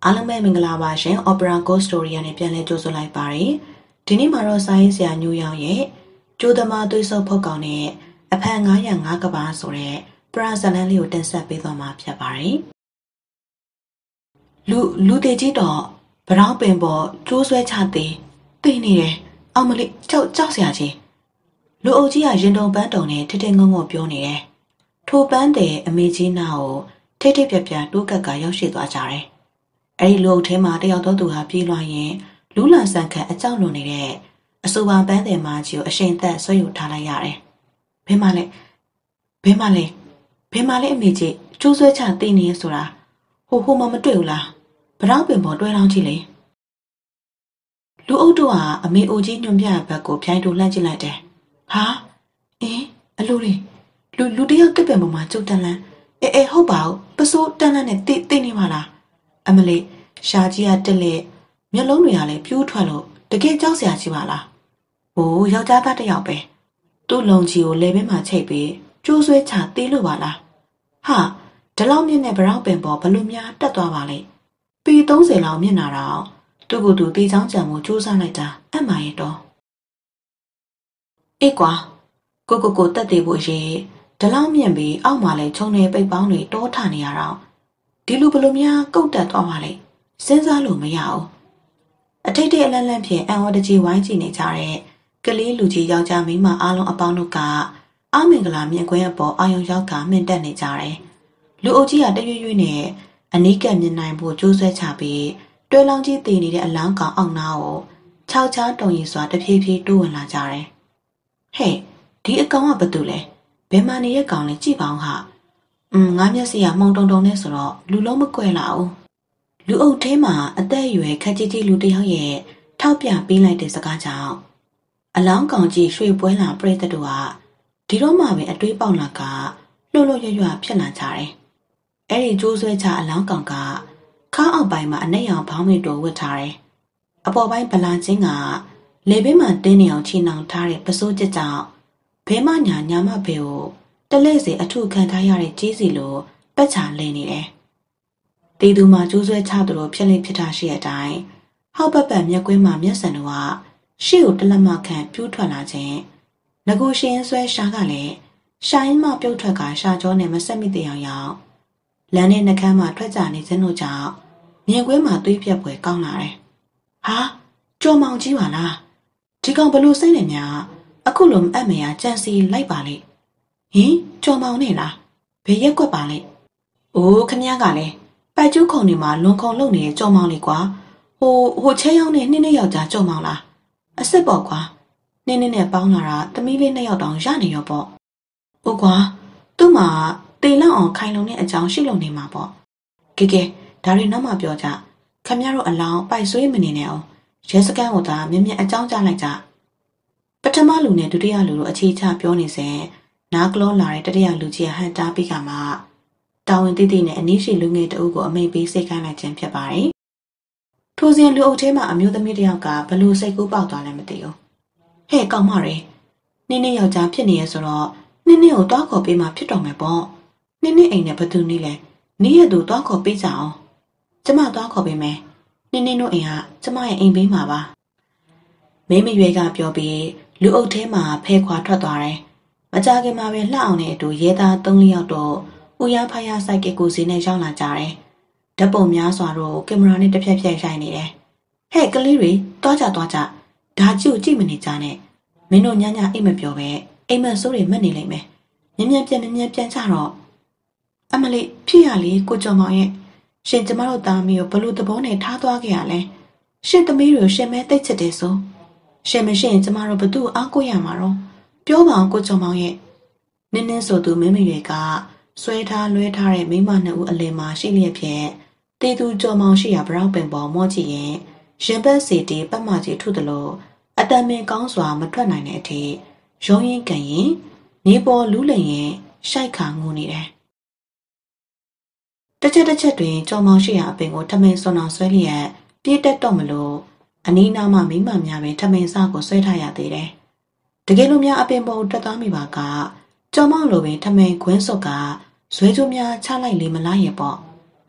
အားလုံးပဲမင်္ဂလာပါရှင် Opera Ghost Story နဲ့ပြန်လည်ကြိုဆိုလိုက်ပါတယ်။ဒီနေ့မှာတော့စာရေးဆရာညူရောင်ရဲ့ကျိုးသမားသွေးစောဖုတ်ကောင်နဲ့အဖန်905ကဘာဆိုတဲ့ပရာဇလန်လေးကိုတင်ဆက်ပေးသွားမှာဖြစ်ပါတယ်။လူသေးကြီးတော့ဗရောင်းပင်ပေါ်ကျိုးဆွဲချသေးသိနေတယ်။အောင်မလေးကြောက်ဆရာကြီးလူအုပ်ကြီးကရင်တုံပန်းတုံနဲ့ထထငုံငုံပြောနေတယ်။ထိုပန်းတဲ့အမေကြီးနာကိုထိတ်ပြပြတိုးကက်ကရောက်ရှိသွားကြတယ်။အဲဒီလူအုပ်ထဲမှာတယောက်သောသူဟာပြေးလွှားရင်လူလန်ဆန်ခတ်အကြောက်လွန်နေတဲ့အဆိုပါပန်းတဲ့မကြီးကိုအရှိန်သက်ဆွဲယူထားလိုက်ရတယ်။ဘယ်မှလဲအမေကြီးကျိုးဆွဲချသိနေရဆိုတာဟိုမှမတွေ့ဘူးလား။ဗရောင်းပင်ပေါ်တွဲလောင်းကြည့်လေ။လူအုပ်တို့ကအမေအိုကြီးညွန်ပြဘက်ကိုဖြိုင်းတူလှမ်းကြည့်လိုက်တယ်။ဟာအလိုတွေလူတယောက်တစ်ပင်ပေါ်မှာကျုပ်တန်းလန်းဟုတ်ပါဘူးပစိုးတန်းလန်းနဲ့တိနေပါလားအမလေးရှာကြီးကတက်လက်မျက်လုံးတွေကလည်းပြူးထွက်လို့တကယ်ကြောက်စရာကြီးပါလားဟိုယောက်ျားသားတစ်ယောက်ပဲသူ့လုံကြီးကိုလေဘင်းမှာချိတ်ပြီးကျိုးဆွဲချသေးလို့ပါလားဟာဒီလောက်မြင့်တဲ့ဗရောင်းပင်ပေါ်ဘလို့များတက်သွားပါလဲပေ30လောက်မြင့်လာတော့သူ့ကိုယ်သူတေးချောင်းကြံမှုစူးစမ်းလိုက်တာအမှန်ရဲ့တော့အေးကွာကိုတက်သေးဖို့ရေဒီလောက်မြင့်ပြီးအောက်မှာလည်းခြုံနေပိတ်ပေါင်းတွေတောထနေရတော့ဒီလူဘလို့များကုတ်တက်သွားပါလေစဉ်းစားလို့မရဘူးအထိတ်အလန့်လန့်ဖြင့်အံဝတကြီးဝိုင်းကြည့်နေကြတဲ့ကလေးလူကြီးယောက်ျားမိန်းမအားလုံးအပေါင်းတို့ကအမင်္ဂလာမြင့်ကွင်းအပေါ်အာယုံရောက်ကမြင့်တက်နေကြတယ်လူအုပ်ကြီးကတရွရွနဲ့အနီးကပ်မြင်နိုင်ဖို့ကြိုးဆွဲချပြီးတွဲလောင်းကြီးတည်နေတဲ့အလောင်းကောင်အောက်နားကိုခြောက်ချားတုံရီစွာတဖြည်းဖြည်းတိုးဝင်လာကြတယ်ဟဲ့ဒီအကောင်ကဘာတူလဲဘယ်မှနေရဲ့ကောင်လဲကြည့်ပါအောင်ဟာငါမျက်စိကမှုံတုံနဲ့ဆိုတော့လူလုံးမကွဲလာဘူးလူအုပ်ထဲမှာအသက်အရွယ်ခက်ကြီးလူတစ်ယောက်ရဲ့ထောက်ပြပေးလိုက်တဲ့စကားကြောင့်အလောင်းကောင်ကြီးရွှေပွဲလာပြိတ္တတို့ကဒီတော့မှပဲအတွေးပေါက်လာကလှုပ်ရွဖြစ်လာကြတယ်အဲ့ဒီကျိုးဆွဲချအလောင်းကောင်ကခါအောက်ပိုင်းမှာအနက်ရောင်ဘောင်းမီတိုဝတ်ထားတယ်အပေါ်ပိုင်းဗလာချင်းကလေဘင်းမှာတင်းနေအောင်ချီနှောင်ထားတဲ့ပစိုးကျကြောင့်ဘဲမညာမဘဲကိုတလဲစီအထုခံထားရတဲ့ကြီးစီလိုပတ်ချလင်းနေတယ်။တီသူမှာကျိုးဆွဲချသူတို့ဖြစ်လိဖြစ်တာရှိတဲ့အတိုင်းဟောက်ပတ်မျက်ကွင်းမှာမျက်စံတို့ကရှေ့ကိုတလက်မခန့်ပြူးထွက်လာခြင်းငကိုရှင်ဆွဲရှားကလည်းရှာရင်းမပြုတ်ထွက်ကရှာကြောနဲ့မဆက်မိတဲ့အောင်လမ်းနဲ့နှကမ်းမှာထွက်ကြနေခြင်းတို့ကြောင့်မြင်ကွင်းမှာသွေးပြက်ပွဲကောင်းလာတယ်။ဟာကြော်မောင်ကြီးပါလား။ဒီကောင်ဘလို့စိတ်နဲ့များအခုလိုအမေကကြံစီလိုက်ပါလေဟင်ကြော်မောင်နေလားဘယ်ရက်ကွက်ပါလဲအိုးခမည်းကလည်းပိုက်ကျူးခုံတွေမှာလွန်ခုံလုံနေတဲ့ကြော်မောင်လေးကွာဟိုချဲရောင်းနဲ့နှင်းယောက်ျားကြော်မောင်လားအစ်စ်ပေါ့ကွာနှင်းနဲ့ပေါင်းလာတာသမီးလေး2ယောက်တောင်ရနေရောပေါ့ဟုတ်ကွာသူ့မှာတေလောက်အောင်ခိုင်လုံတဲ့အကြောင်းရှိလို့နေမှာပေါ့ကဲဒါတွေနောက်မှပြောကြခမည်းတို့အလောင်းပိုက်ဆွေးမနေနဲ့အောင်ရဲစကန်ကိုသာမြင်အကြောင်းကြားလိုက်ကြပထမလူနဲ့ဒုတိယလူတို့အခြေချပြောနေစဉ်နားကလောလာတဲ့တတိယလူကြီးဟန်တားပြီးကမှတာဝန်တိတိနဲ့အနည်းရှိလူငယ်တအုပ်ကိုအမိန်ပေးစိတ်ခိုင်းလိုက်ခြင်းဖြစ်ပါတယ်။ထိုစဉ်လူအုပ်ထဲမှာအမျိုးသမီးတစ်ယောက်ကဘလို့စိတ်ကူးပေါက်သွားလဲမသိဘူး။ဟဲ့ကောင်မရေနင်းယောက်ျားဖြစ်နေရဆိုတော့နင်းကိုတွားခေါ်ပေးမှဖြစ်တော့မယ်ပေါ့။နင်းအိမ်နဲ့ဘသူနည်းလဲနင်းရဲ့သူတွားခေါ်ပေးကြအောင်။ကျမတွားခေါ်ပေးမယ်။နင်းတို့အိမ်ကကျမရဲ့အိမ်ပေးမှာပါ။မင်းမရွေကပြောပြီးလူအုပ်ထဲမှာဖဲခွာထွက်သွားတယ်။မကြခင်မှာပဲလှအောင်တဲ့အတူရဲသား3-4ယောက်တော့ဦးရဖယားစိုက်ကကိုစီနဲ့ရောက်လာကြတယ်။ဓာတ်ပုံများစွာတော့ကင်မရာနဲ့တစ်ဖြက်ဖြက်ရိုက်နေတယ်။ဟဲ့ကလေးတွေတွားကြဒါကြည့်ကြည့်မနေကြနဲ့။မင်းတို့ညအိတ်မပြောပဲအိမ်မဆိုးတွေမက်နေလိမ့်မယ်။မြင်ပြန်ကြတော့အမလေးဖြစ်ရလေကိုကျော်မောင်ရဲ့ရှင်ကျမတို့သားမီးကိုဘလို့သဘောနဲ့ထားသွားခဲ့ရလဲ။ရှင်သမီးတွေကိုရှင်မဲတိတ်ချစ်တယ်ဆို။ရှင်မရှိရင်ကျမတို့ဘသူ့အားကိုရမှာတော့ပြောပါအောင်ကိုကျော်မောင်ရဲ့နင်းဆိုသူမင်းမရွယ်ကဆွဲထားလွဲထားတဲ့မိမ2ဦးအလယ်မှာရှိလျက်ဖြင့်တေသူကျော်မောင်ရှိရာဗရောက်ပင်ပေါ်မော့ကြည့်ရင်ရင်ဘက်စီတီပတ်မကြီးထုသလိုအတမင်ကောင်းစွာမထွက်နိုင်တဲ့အထိရုံးရင်ကန်ရင်နေပေါ်လူးလင်ရင်ရှိုက်ခါငိုနေတယ်တစ်ချက်တွင်ကျော်မောင်ရှိရာအပင်ကိုထမင်းစွန်အောင်ဆွဲလျက်ပြေးတက်တော့မလို့အနီးနားမှာမိမများပင်ထမင်းစားကိုဆွဲထားရသေးတယ်တကယ်လို့များအပင်ပေါ်တက်သွားမိပါကကျော်မောင်လိုပင်ထမင်းခွင်းစုပ်ကဇွဲကျိုးများချလိုက်လေမလားရဲ့ပေါ့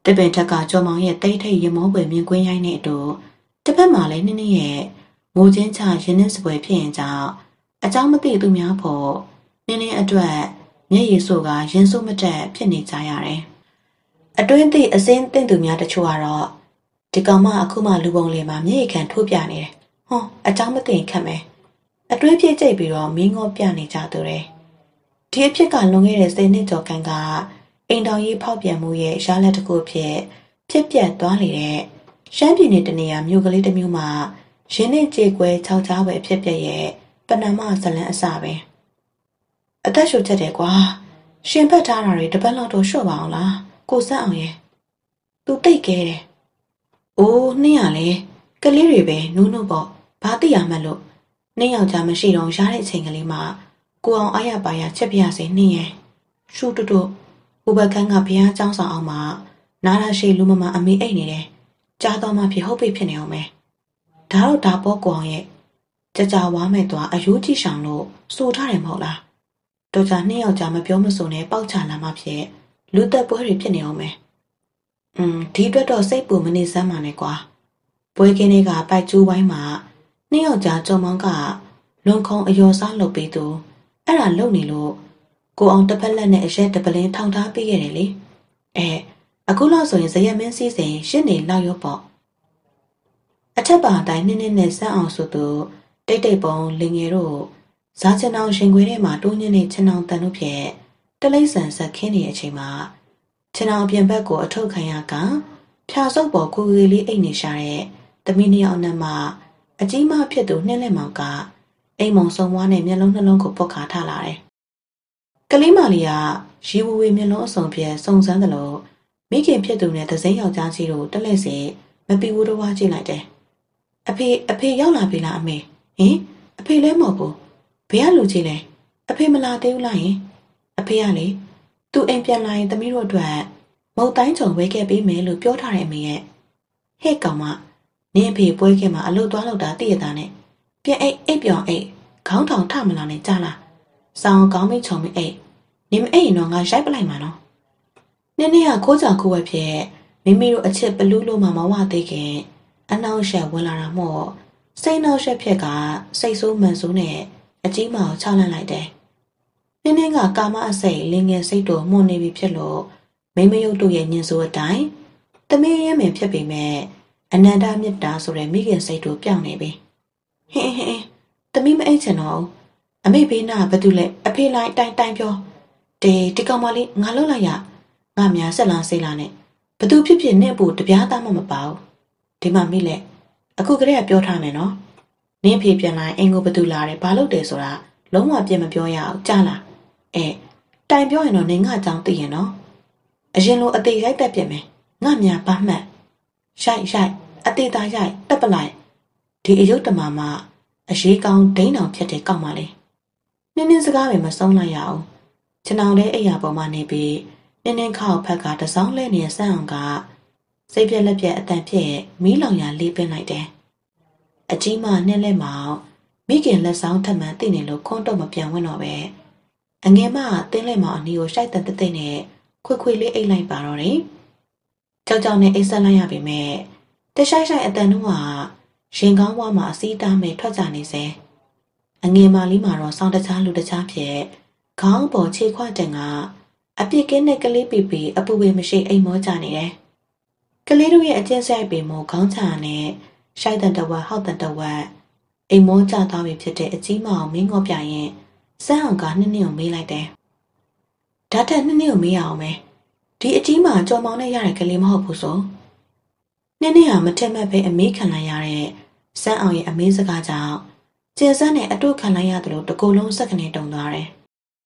တပင်ထက်ကကျော်မောင်ရဲ့တိတ်ထိတ်ရမောပွေမြင်ကွင်းရိုင်းနဲ့အတူတစ်ဖက်မှာလည်းနင်းနင်းရဲ့ငိုချင်းချရင်းနှင်းစပွဲဖြစ်ရင်ကြောင့်အเจ้าမသိသူများဖို့နင်းနင်းအတွက်မျက်ရည်ဆိုကရင်ဆိုးမတက်ဖြစ်နေကြရတယ်။အတွင်းသိအစင်းတင့်သူများတချို့ကတော့ဒီကောင်မအခုမှလူပုံလေးမှာမျက်ရည်ခံထိုးပြနေတယ်။ဟွန်းအเจ้าမသိခတ်မယ်။အတွင်းပြည့်ကျိတ်ပြီးတော့မင်းငေါပြနေကြသူတွေ။ဒီအဖြစ်ကလွန်ခဲ့တဲ့10 နှစ်ကျော်ခန့်ကအိမ်တော်ကြီးဖောက်ပြန်မှုရဲ့ရလဒ်တစ်ခုဖြစ်ပြတ်သွားလေတဲ့ရှမ်းပြည်နယ်တနေရာမြို့ကလေးတစ်မြို့မှာရင်းနှင်းကြေကွဲခြောက်ချားပဲဖြစ်ပြရဲ့ပဏာမဇလန်းအစပဲအသက်ရှူချက်တယ်ကွာရှင်ဖက်ထားတာတွေတပတ်လောက်တော့ရှော့ပါအောင်လားကိုစက်အောင်ရဲ့သူတိတ်ခဲတယ်အိုးနှင်းရလေကလေးတွေပဲနူးနုပေါ့ဘာသိရမှလို့နှင်းယောက်ျားမရှိတော့ရတဲ့အချိန်ကလေးမှာကိုအောင်အားရပါရချက်ပြရစေနှင်းရဲ့ရှူတူတူဥပခန်းကဘုရားကျောင်းဆောင်အောင်မှာနားရရှိလူမမအမေအိတ်နေတယ်ကြားတော်မှဖြစ်ဟုတ်ပြီဖြစ်နေအောင်မယ်ဒါတော့ဒါပေါ့ကိုအောင်ရဲ့ကြဝါမဲ့သွားအယိုးကြည့်ဆောင်လို့စိုးထားတယ်မဟုတ်လားတော်ကြနှစ်ယောက်ကြာမပြောမစုံနဲ့ပေါက်ချလာမှဖြစ်လူသက်ပွဲတွေဖြစ်နေအောင်မယ်ဒီအတွက်တော့စိတ်ပူမနေစမ်းပါနဲ့ကွာပွဲကင်းတွေကပိုက်ကျိုးပိုင်းမှာနှစ်ယောက်ကြာကြုံမောင်းကလွန်ခုံအယောစားလုပ်ပေးသူအဲ့ဒါလုပ်နေလို့ကိုအောင်တစ်ဖက်လက်နဲ့အရက်တပလင်းထောင်ထားပေးခဲ့တယ်လေအခုလောက်ဆိုရင်ဇရက်မင်းစည်းစိမ်ရှစ်နေလောက်ရောပေါ့အထက်ပါအတိုင်းနင်းနင်းနဲ့စမ်းအောင်ဆိုသူတိတ်ပုံလင်ငယ်တို့ဇာချင်အောင်ရှင်ခွေထဲမှာတိုးညင်းနေချင်အောင်တန်လို့ဖြစ်တလိမ့်ဆန်ဆက်ခင်းနေတဲ့အချိန်မှာချင်အောင်ပြင်ဘက်ကိုအထုတ်ခံရကဖြာစုပ်ပေါ်ကိုကြီးလေးအိတ်နေရှာတဲ့သမီးနှစ်ယောက်နဲ့မှအကြီးမဖြစ်သူနှင်းလက်မောင်ကအိမ်မုံစုံဝါးနဲ့မျက်လုံးနှလုံးကိုပုတ်ခါထလာတယ်ကလေးမလေးကရီဝဝေမျက်လုံးအစုံပြဲစုံစမ်းတယ်လို့မိခင်ဖြစ်သူနဲ့သစိမ်းယောက်ျားကြီးတို့တက်လက်စီမပီဝူတော့ဝါကြည့်လိုက်တယ်အဖေရောက်လာပြီလားအမေဟင်အဖေလည်းမဟုတ်ဘူးဘယ်ကလူကြီးလဲအဖေမလာသေးဘူးလားယင်အဖေကလေသူအိမ်ပြန်လာရင်သမီးတို့အတွက်မုတ်တိုင်းချုံဝဲခဲ့ပေးမယ်လို့ပြောထားတယ်အမေရဲ့ဟဲ့ကောင်မနင်းအဖေပွဲခင်မှာအလုပ်သွားလို့တာတည့်ရတာနဲ့ပြန်အိပ်ပြောင်းအိပ်ခေါင်းထောင်ထမလာနဲ့ကြားလားစောင်းကောင်းမိချုံမိအိပ်နင်းမအိပ်ရင်တော့ငါရိုက်ပလိုက်မှာနော်နင်းကခိုးကြောင်ခိုးဝဲဖြစ်မိမိတို့အချစ်ဘလူးလို့မှမဝသေးခင်အနောက်ရှက်ဝင်လာတာမို့စိတ်နှောက်ရှက်ဖြစ်ကစိတ်ဆိုးမှန်ဆိုးနဲ့အကြီးမအောင်ချလန့်လိုက်တယ်။နင်းကကာမအစိတ်လင်းငယ်စိတ်တို့မှုန်နေပြီဖြစ်လို့မိမယုတ်တို့ရဲ့ညင်ဆိုးအတိုင်းတမင်းရဲမင်ဖြစ်ပေမဲ့အနန္တမြတ်တာဆိုတဲ့မိခင်စိတ်တို့ပြောင်းနေပြီ။ဟင်းတမီးမအိတ်ချင်တော့အမေဘေးနာဘာတူလဲအဖေလိုက်တိုင်ပြောဒီကောင်မလေးငါလှုပ်လိုက်ရငါများဆက်လာစိတ်လာနဲ့ဘသူဖြစ်နဲ့ဖို့တပြားသားမှမပါဘူးဒီမှာမိလက်အခုကလေးကပြောထားမယ်နော်နင်းဖေပြန်လာအိမ်ကိုဘသူလာတယ်ဘာလုပ်တယ်ဆိုတာလုံးဝပြင်မပြောရအောင်ကြားလားတိုင်ပြောရင်တော့နင်းငါကြောင်သိရင်နော်အရင်လိုအသေးရိုက်တက်ပြစ်မယ်ငါများဘာမှတ်ရိုက်အသေးသားရိုက်တက်ပလိုက်ဒီအယုတ်တမမှာအရေးကောင်းဒိန်းအောင်ဖြစ်တဲ့ကောက်ပါလေနင်းစကားပဲမဆုံးလိုက်ရအောင်ခြံအောင်တဲ့အိယာပေါ်မှာနေပြီးနင်းခေါက်ဖက်ကတစောင်းလဲနေဆန်းအောင်ကစိတ်ပြက်လက်ပြက်အတန်ဖြစ်မီးလောင်ရလေးပင်းလိုက်တယ်အကြီးမနှင်းလက်မောင်မိခင်လက်ဆောင်ထမှန်သိနေလို့ခွန်းတော့မပြန်ဝင်တော့ပဲအငယ်မတင်းလက်မောင်အနီကိုရှိုက်တဲ့တဲ့နဲ့ခွေလေးအိတ်လိုက်ပါတော့တယ်ကြောက်နဲ့အိတ်ဆက်လိုက်ရပေမဲ့တရှိုက်အတန်တို့ကရင်ကောင်းဘွားမှာအစီးတားမဲ့ထွက်ကြနေစေအငယ်မလေးမှာတော့စောင်းတခြားလူတခြားဖြစ်ခေါင်းပေါ်ခြေခွတင်ကအပြစ်ကင်းတဲ့ကလေးပီအပူပေမရှိအိမ်မောကြနေတယ်ကလေးတို့ရဲ့အကျင့်ဆိုင်ပေမို့ခေါင်းချာနဲ့ရှိုက်တဲ့တဝက်ဟောက်တဲ့တဝက်အိမ်မောကြသွားပြီဖြစ်တဲ့အကြီးမအောင်မင်းငေါပြရင်စမ်းအောင်ကနှစ်ကိုမေးလိုက်တယ်ဓာတ်ထက်နှစ်ကိုမေးရအောင်မယ်ဒီအကြီးမကြော်မောင်းနဲ့ရတဲ့ကလေးမဟုတ်ဘူးဆိုနှစ်ဟာမထက်မဲ့ပဲအမေးခံလိုက်ရတဲ့စမ်းအောင်ရဲ့အမေးစကားကြောင့်ကျင်စမ်းနဲ့အတုခံလိုက်ရတယ်လို့တကူလုံးစက်ကနေတုံသွားတယ်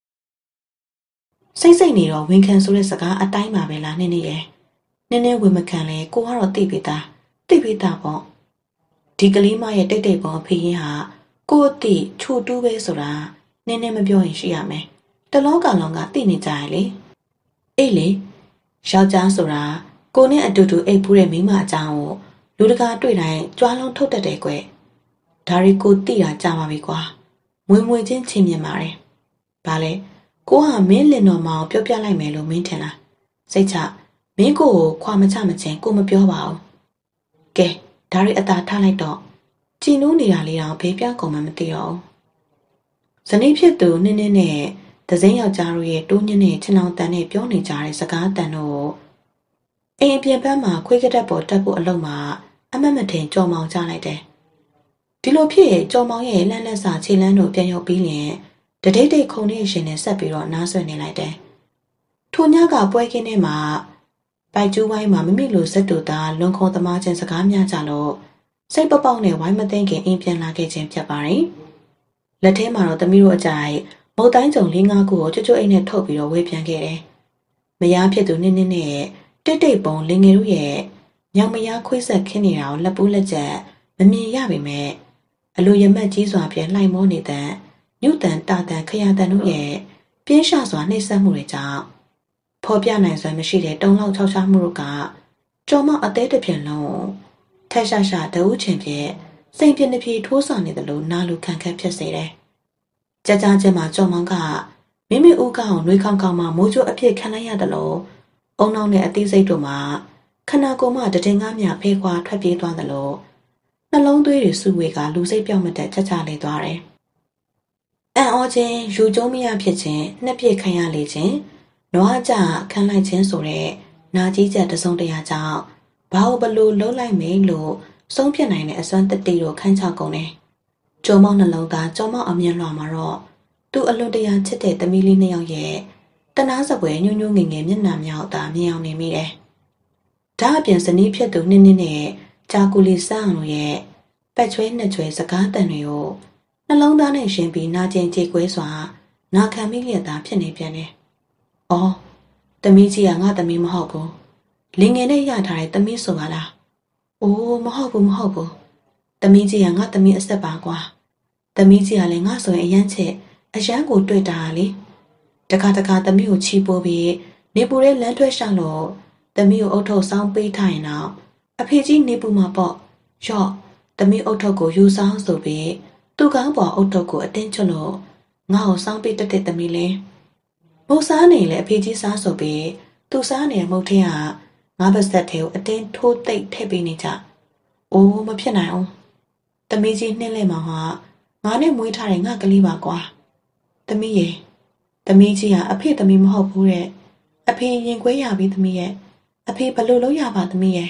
စိတ်နေတော့ဝင်ခံဆိုတဲ့စကားအတိုင်းပါပဲလားနှစ်ရဲ့နည်းဝင်မခံလဲကိုကတော့သိပြီးသားပေါ့ဒီကလေးမရဲ့တိတ်ပုံအဖေရင်ဟာကိုအတိချိုတူးပဲဆိုတာနည်းမပြောရင်ရှိရမယ်တလောကလုံးကသိနေကြရလေအေးလေယောက်ျားဆိုတာကိုနဲ့အတူတူအိပ်ဖူးတဲ့မိန်းမအကြောင်းကိုလူတကာတွေ့တိုင်းကြွားလုံးထုတ်တတ်တယ်ကွဒါရီကိုသိတာကြားပါပြီကွာမွေချင်းချင်းမြင်ပါတယ်ဘာလဲကိုကမင်းလင်တော်မောင်ပြောပြလိုက်မယ်လို့မင်းထင်လားစိတ်ချမင်းကိုခွာမချမချင်းကိုမပြောပါဘူးကဲဒါရီအသာထားလိုက်တော့ကြည်နူးနေတာလေးတော့ဘေးပြောင်းကုန်မှမသိတော့ဇနီးဖြစ်သူနင်းနဲ့ဒဇင်းယောက်ျားတို့ရဲ့တိုးညင်းနဲ့ချင်အောင်တန်နဲ့ပြောနေကြတဲ့စကားတန်တို့အိမ်အပြင်ဘက်မှာခွေးကတက်ပေါ်တက်ဖို့အလုံးမှာအမတ်မထင်ကြော်မောင်ကြလိုက်တယ်ဒီလိုဖြစ်ကြော်မောင်ရဲ့လန့်လက်စာခြေလန်းတို့ပြန်ရောက်ပြီးလျင်တဒိတ်ဒိတ်ခုံနေရှင်နဲ့ဆက်ပြီးတော့နားဆွနေလိုက်တယ်ထိုညကပွဲကင်းထဲမှာပိုက်ကျူးဝိုင်းမှာမိမိလိုဇက်တူသားလွန်ခုံသမားချင်းစကားများကြလို့စိတ်ပပေါက်နဲ့ဝိုင်းမသိခင်အိမ်ပြန်လာခဲ့ခြင်းဖြစ်ပါတယ်လက်ထဲမှာတော့သမီးတို့အကြိုက်မုတ်တိုင်းကြုံ၄-၅ခုကိုကျွတ်အိတ်နဲ့ထုတ်ပြီးတော့ဝေးပြန်ခဲ့တယ်မယားဖြစ်သူနင်းနဲ့တိတ်တိတ်ပုံလင်ငယ်တို့ရဲ့ညောင်မယားခွေးဆက်ခင်းနေတာကိုလက်ပူးလက်ချက်မမြင်ရပေမဲ့အလိုရမက်ကြီးစွာဖြင့်လှိုင်မောနေတဲ့ညုတန်တာတန်ခရတန်တို့ရဲ့ပြင်းရှစွာနှိပ်စက်မှုတွေကြောင့်ဖော်ပြနိုင်စွမ်းမရှိတဲ့တုံလောက်ချောက်ချမှုတို့ကကြော်မောက်အသေးတစ်ပြင်းလုံးထက်ရှာရှာတအုပ်ချင်ဖြင့်စိန်ပြင်းတစ်ပြေထိုးဆောင်နေသလိုနာလူခံခက်ဖြစ်စေတယ်။ကြကြချင်းမှာကြော်မောင်ကမိမိဦးကောင်နှွေးခေါကောင်မှမိုးချိုးအဖြစ်ခံလိုက်ရတယ်လို့အုံနောက်နဲ့အသေးစိတ်တို့မှာခနာကိုမှတတင်ကားများဖေးခွာထွက်ပြေးသွားတယ်လို့နှလုံးသွေးတွေစုဝေကလူစိတ်ပြောင်းမတက်ချက်ချလေးသွားတယ်။အံ့ဩခြင်းယူကျုံးမရဖြစ်ခြင်းနှစ်ပြည့်ခံရလေခြင်းနွားကြခံလိုက်ခြင်းဆိုတဲ့နာကြီးချက်တစုံတရာကြောင့်ဘာဘလို့လုံးလိုက်မင်းလို့ဆုံးဖြတ်နိုင်တဲ့အစွမ်းတတိတို့ခန်းချကုန်တယ်။ကျုံမောက်နှလုံးသားကျုံမောက်အမြင်လွှာမှာတော့သူအလွန်တရာချစ်တဲ့သမီးလေးနှစ်ယောက်ရဲ့တနာစပွဲညှို့ညို့ငယ်ငယ်မျက်နှာမြောက်သာမြင်အောင်နေမိတယ်။ဒါအပြင်ဇနီးဖြစ်သူနင်းနဲ့ဂျာကူလီဆန်းတို့ရဲ့ပက်ချွဲနှစ်ချွဲစကားတန်တွေကိုနှလုံးသားနဲ့ရှင်ပြီးနာကျင်ကြေကွဲစွာနာခံမိလျက်သာဖြစ်နေပြန်တယ်။အော်သမီးကြီးကငါသမီးမဟုတ်ဘူး။လင်ငယ်နဲ့ရထားတဲ့သမီးဆိုပါလား။အိုးမဟုတ်ဘူး။သမီးကြီးကငါသမီးအဆက်ပါကွာ။သမီးကြီးကလည်းငါဆိုရင်အရန်ချစ်အရန်ကိုတွေ့တာလေ။တခါသမီးကိုချီပိုးပြီးနေပူတဲ့လမ်းထွက်ရှောက်လို့သမီးကိုအုတ်ထုတ်ဆောင်းပေးထားရင်တော့အဖေကြီးနေပူမှာပေါ့။ရော့သမီးအုတ်ထုတ်ကိုယူဆောင်ဆိုပြီးသူ့ကောင်းပေါ်အုတ်ထုတ်ကိုအတင်းချွတ်လို့ငါ့ကိုဆောင်းပေးတတ်တဲ့သမီးလေးမုတ်စားနေလေအဖေကြီးစားဆိုပြီးသူစားနေမုတ်ထင်းကငါးပါးဆက်သေးကိုအတင်းထိုးသိပ်ထည့်ပေးနေကြ။အိုးမဖြစ်နိုင်အောင်။သမီးကြီးနှင်းလဲမောင်ဟာငါနဲ့မွေးထားတဲ့ငါကလေးပါကွာ။သမီးရဲ့သမီးကြီးကအဖေသမီးမဟုတ်ဘူးတဲ့အဖေရင်ခွဲရပြီသမီးရဲ့အဖေဘလို့လုပ်ရပါသမီးရဲ့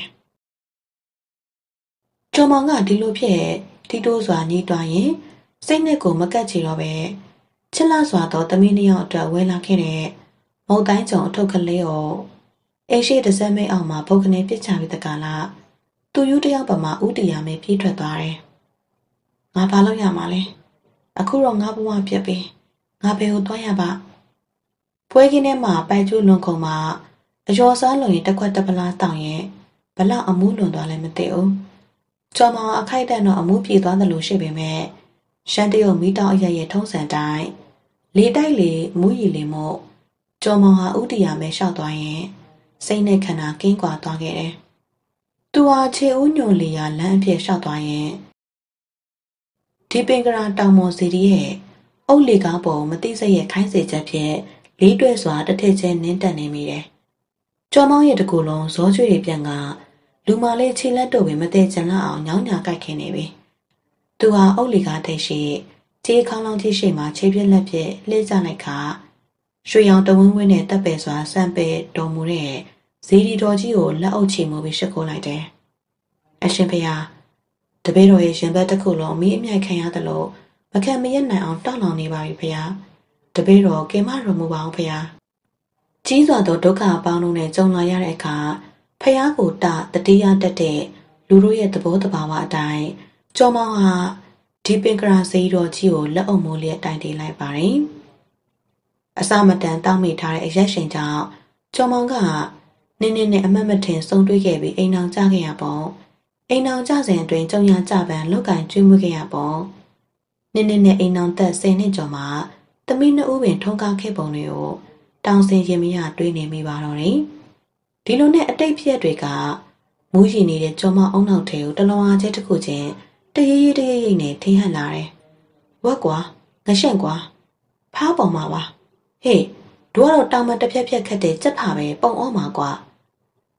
ကျော်မောင်ကဒီလိုဖြစ်တီတိုးစွာညှိတွားရင်စိတ်နဲ့ကိုမကတ်ချီတော့ပဲချစ်လာစွာတော့သမီးနှစ်ယောက်အတွက်ဝဲလာခဲ့တဲ့မုတ်တိုင်းကြုံအထုပ်ကလေးကိုအိရှိတစက်မိတ်အောင်မှာဘုတ်ကနေပြစ်ချပြီးတကလားသူယူတယောက်ပမာဥတီယာမဲပြေးထွက်သွားတယ်။ငါဘာလုပ်ရမှာလဲ။အခုတော့ငါဘဝပြက်ပြီ။ငါဘယ်ကိုသွားရပါ။ပွဲကင်းထဲမှာပိုက်ကျူးလွန်ခုံမှာအယောစားလုံရင်တစ်ခွက်တစ်ပလားတောင်းရင်ဘလောက်အမှုလွန်သွားလဲမသိဘူး။ကျော်မောင်အခိုက်အတန့်တော့အမှုပြေသွားတယ်လို့ရှိပေမဲ့ရှမ်းတရုတ်မိတောင်အရရဲ့ထုံးစံတိုင်းလေတိုက်လေမူးရီလေမို့ကျော်မောင်ဟာဥတီယာမဲလျှောက်သွားရင်စိတ်နဲ့ခန္ဓာကင်းကွာသွားခဲ့တယ်။သူဟာခြေဦးညွန်လီယာလမ်းအဖြစ်လျှောက်သွားရင်ဒီပင်ကရာတောင်မော်စီရီရဲ့အုတ်လေကားပေါ်မသိစိတ်ရဲ့ခိုင်းစေချက်ဖြင့်လေးတွဲစွာတစ်ထစ်ချင်းနင်းတက်နေမိတယ်။ကျော်မောင်ရဲ့တကူလုံးဇောကျွေတွေပြန်ကလူမလေးခြေလက်တို့ပဲမသေးချင်လောက်အောင်ညောင်းညာကြိုက်ခင်းနေပြီ။သူဟာအုတ်လေကားထိပ်ရှိခြေခေါင်းလောင်းကြီးရှိမှခြေပြက်လက်ပြက်လှည့်ကြလိုက်ခါရွှေရောင်တဝင်းဝင်းနဲ့တပ်ပယ်စွာစံပယ်တော်မူတဲ့ဇီဒီတော်ကြီးကိုလက်အုပ်ချီမှုပြီးရှစ်ခိုးလိုက်တယ်။အရှင်ဖေဟာတပည့်တော်ရဲ့ရှင်ဘက်တစ်ခုလုံးမိအမြိုက်ခံရတယ်လို့မခံမရနိုင်အောင်တောက်လောင်နေပါပြီဖေဟာ။တပည့်တော်ကင်မတော်မူပါအောင်ဖေဟာ။ကြီးစွာသောဒုက္ခအပေါင်းတို့နဲ့ကြုံလာရတဲ့အခါဖေဟာကိုတတိယတက်တဲ့လူတို့ရဲ့သဘောတဘာဝအတိုင်းကျော်မောင်ဟာဒီပင်ကရာဇီတော်ကြီးကိုလက်အုပ်မိုးလျက်တိုင်တင်လိုက်ပါတယ်။အစမတန်တောက်မိထားတဲ့အရက်ရှင်ကြောင့်ကျော်မောင်ကနင်းနဲ့အမတ်မထင်ဆုံတွေ့ခဲ့ပြီးအိမ်အောင်ကြခဲ့ရပေါ့။အိမ်အောင်ကြစဉ်အတွင်းကြုံရကြပန်လောက်ကင်ကျွေးမွေးခဲ့ရပေါ့။နင်းနဲ့အိမ်အောင်သက်10နှစ်ကျော်မှာသမီးနှစ်ဦးပင်ထုံးကားခဲ့ပုံတွေကိုတောင်စင်ရင်မရတွေးနေမိပါတော့တယ်။ဒီလိုနဲ့အတိတ်ဖြစ်တွေကမူးယဉ်နေတဲ့ကျော်မောင်အုံနောက်ထဲကိုတလောအားချက်တစ်ခုချင်းတရေရိပ်နဲ့ထင်းဟန်လာတယ်။ဝက်ကွာငရှင့်ကွာဖားပေါ်မှာပါဟေးတို့ကတော့တောင်မတစ်ဖြက်ဖြက်ခတ်တဲ့စက်ဖာပဲပုံအောမှာကွာ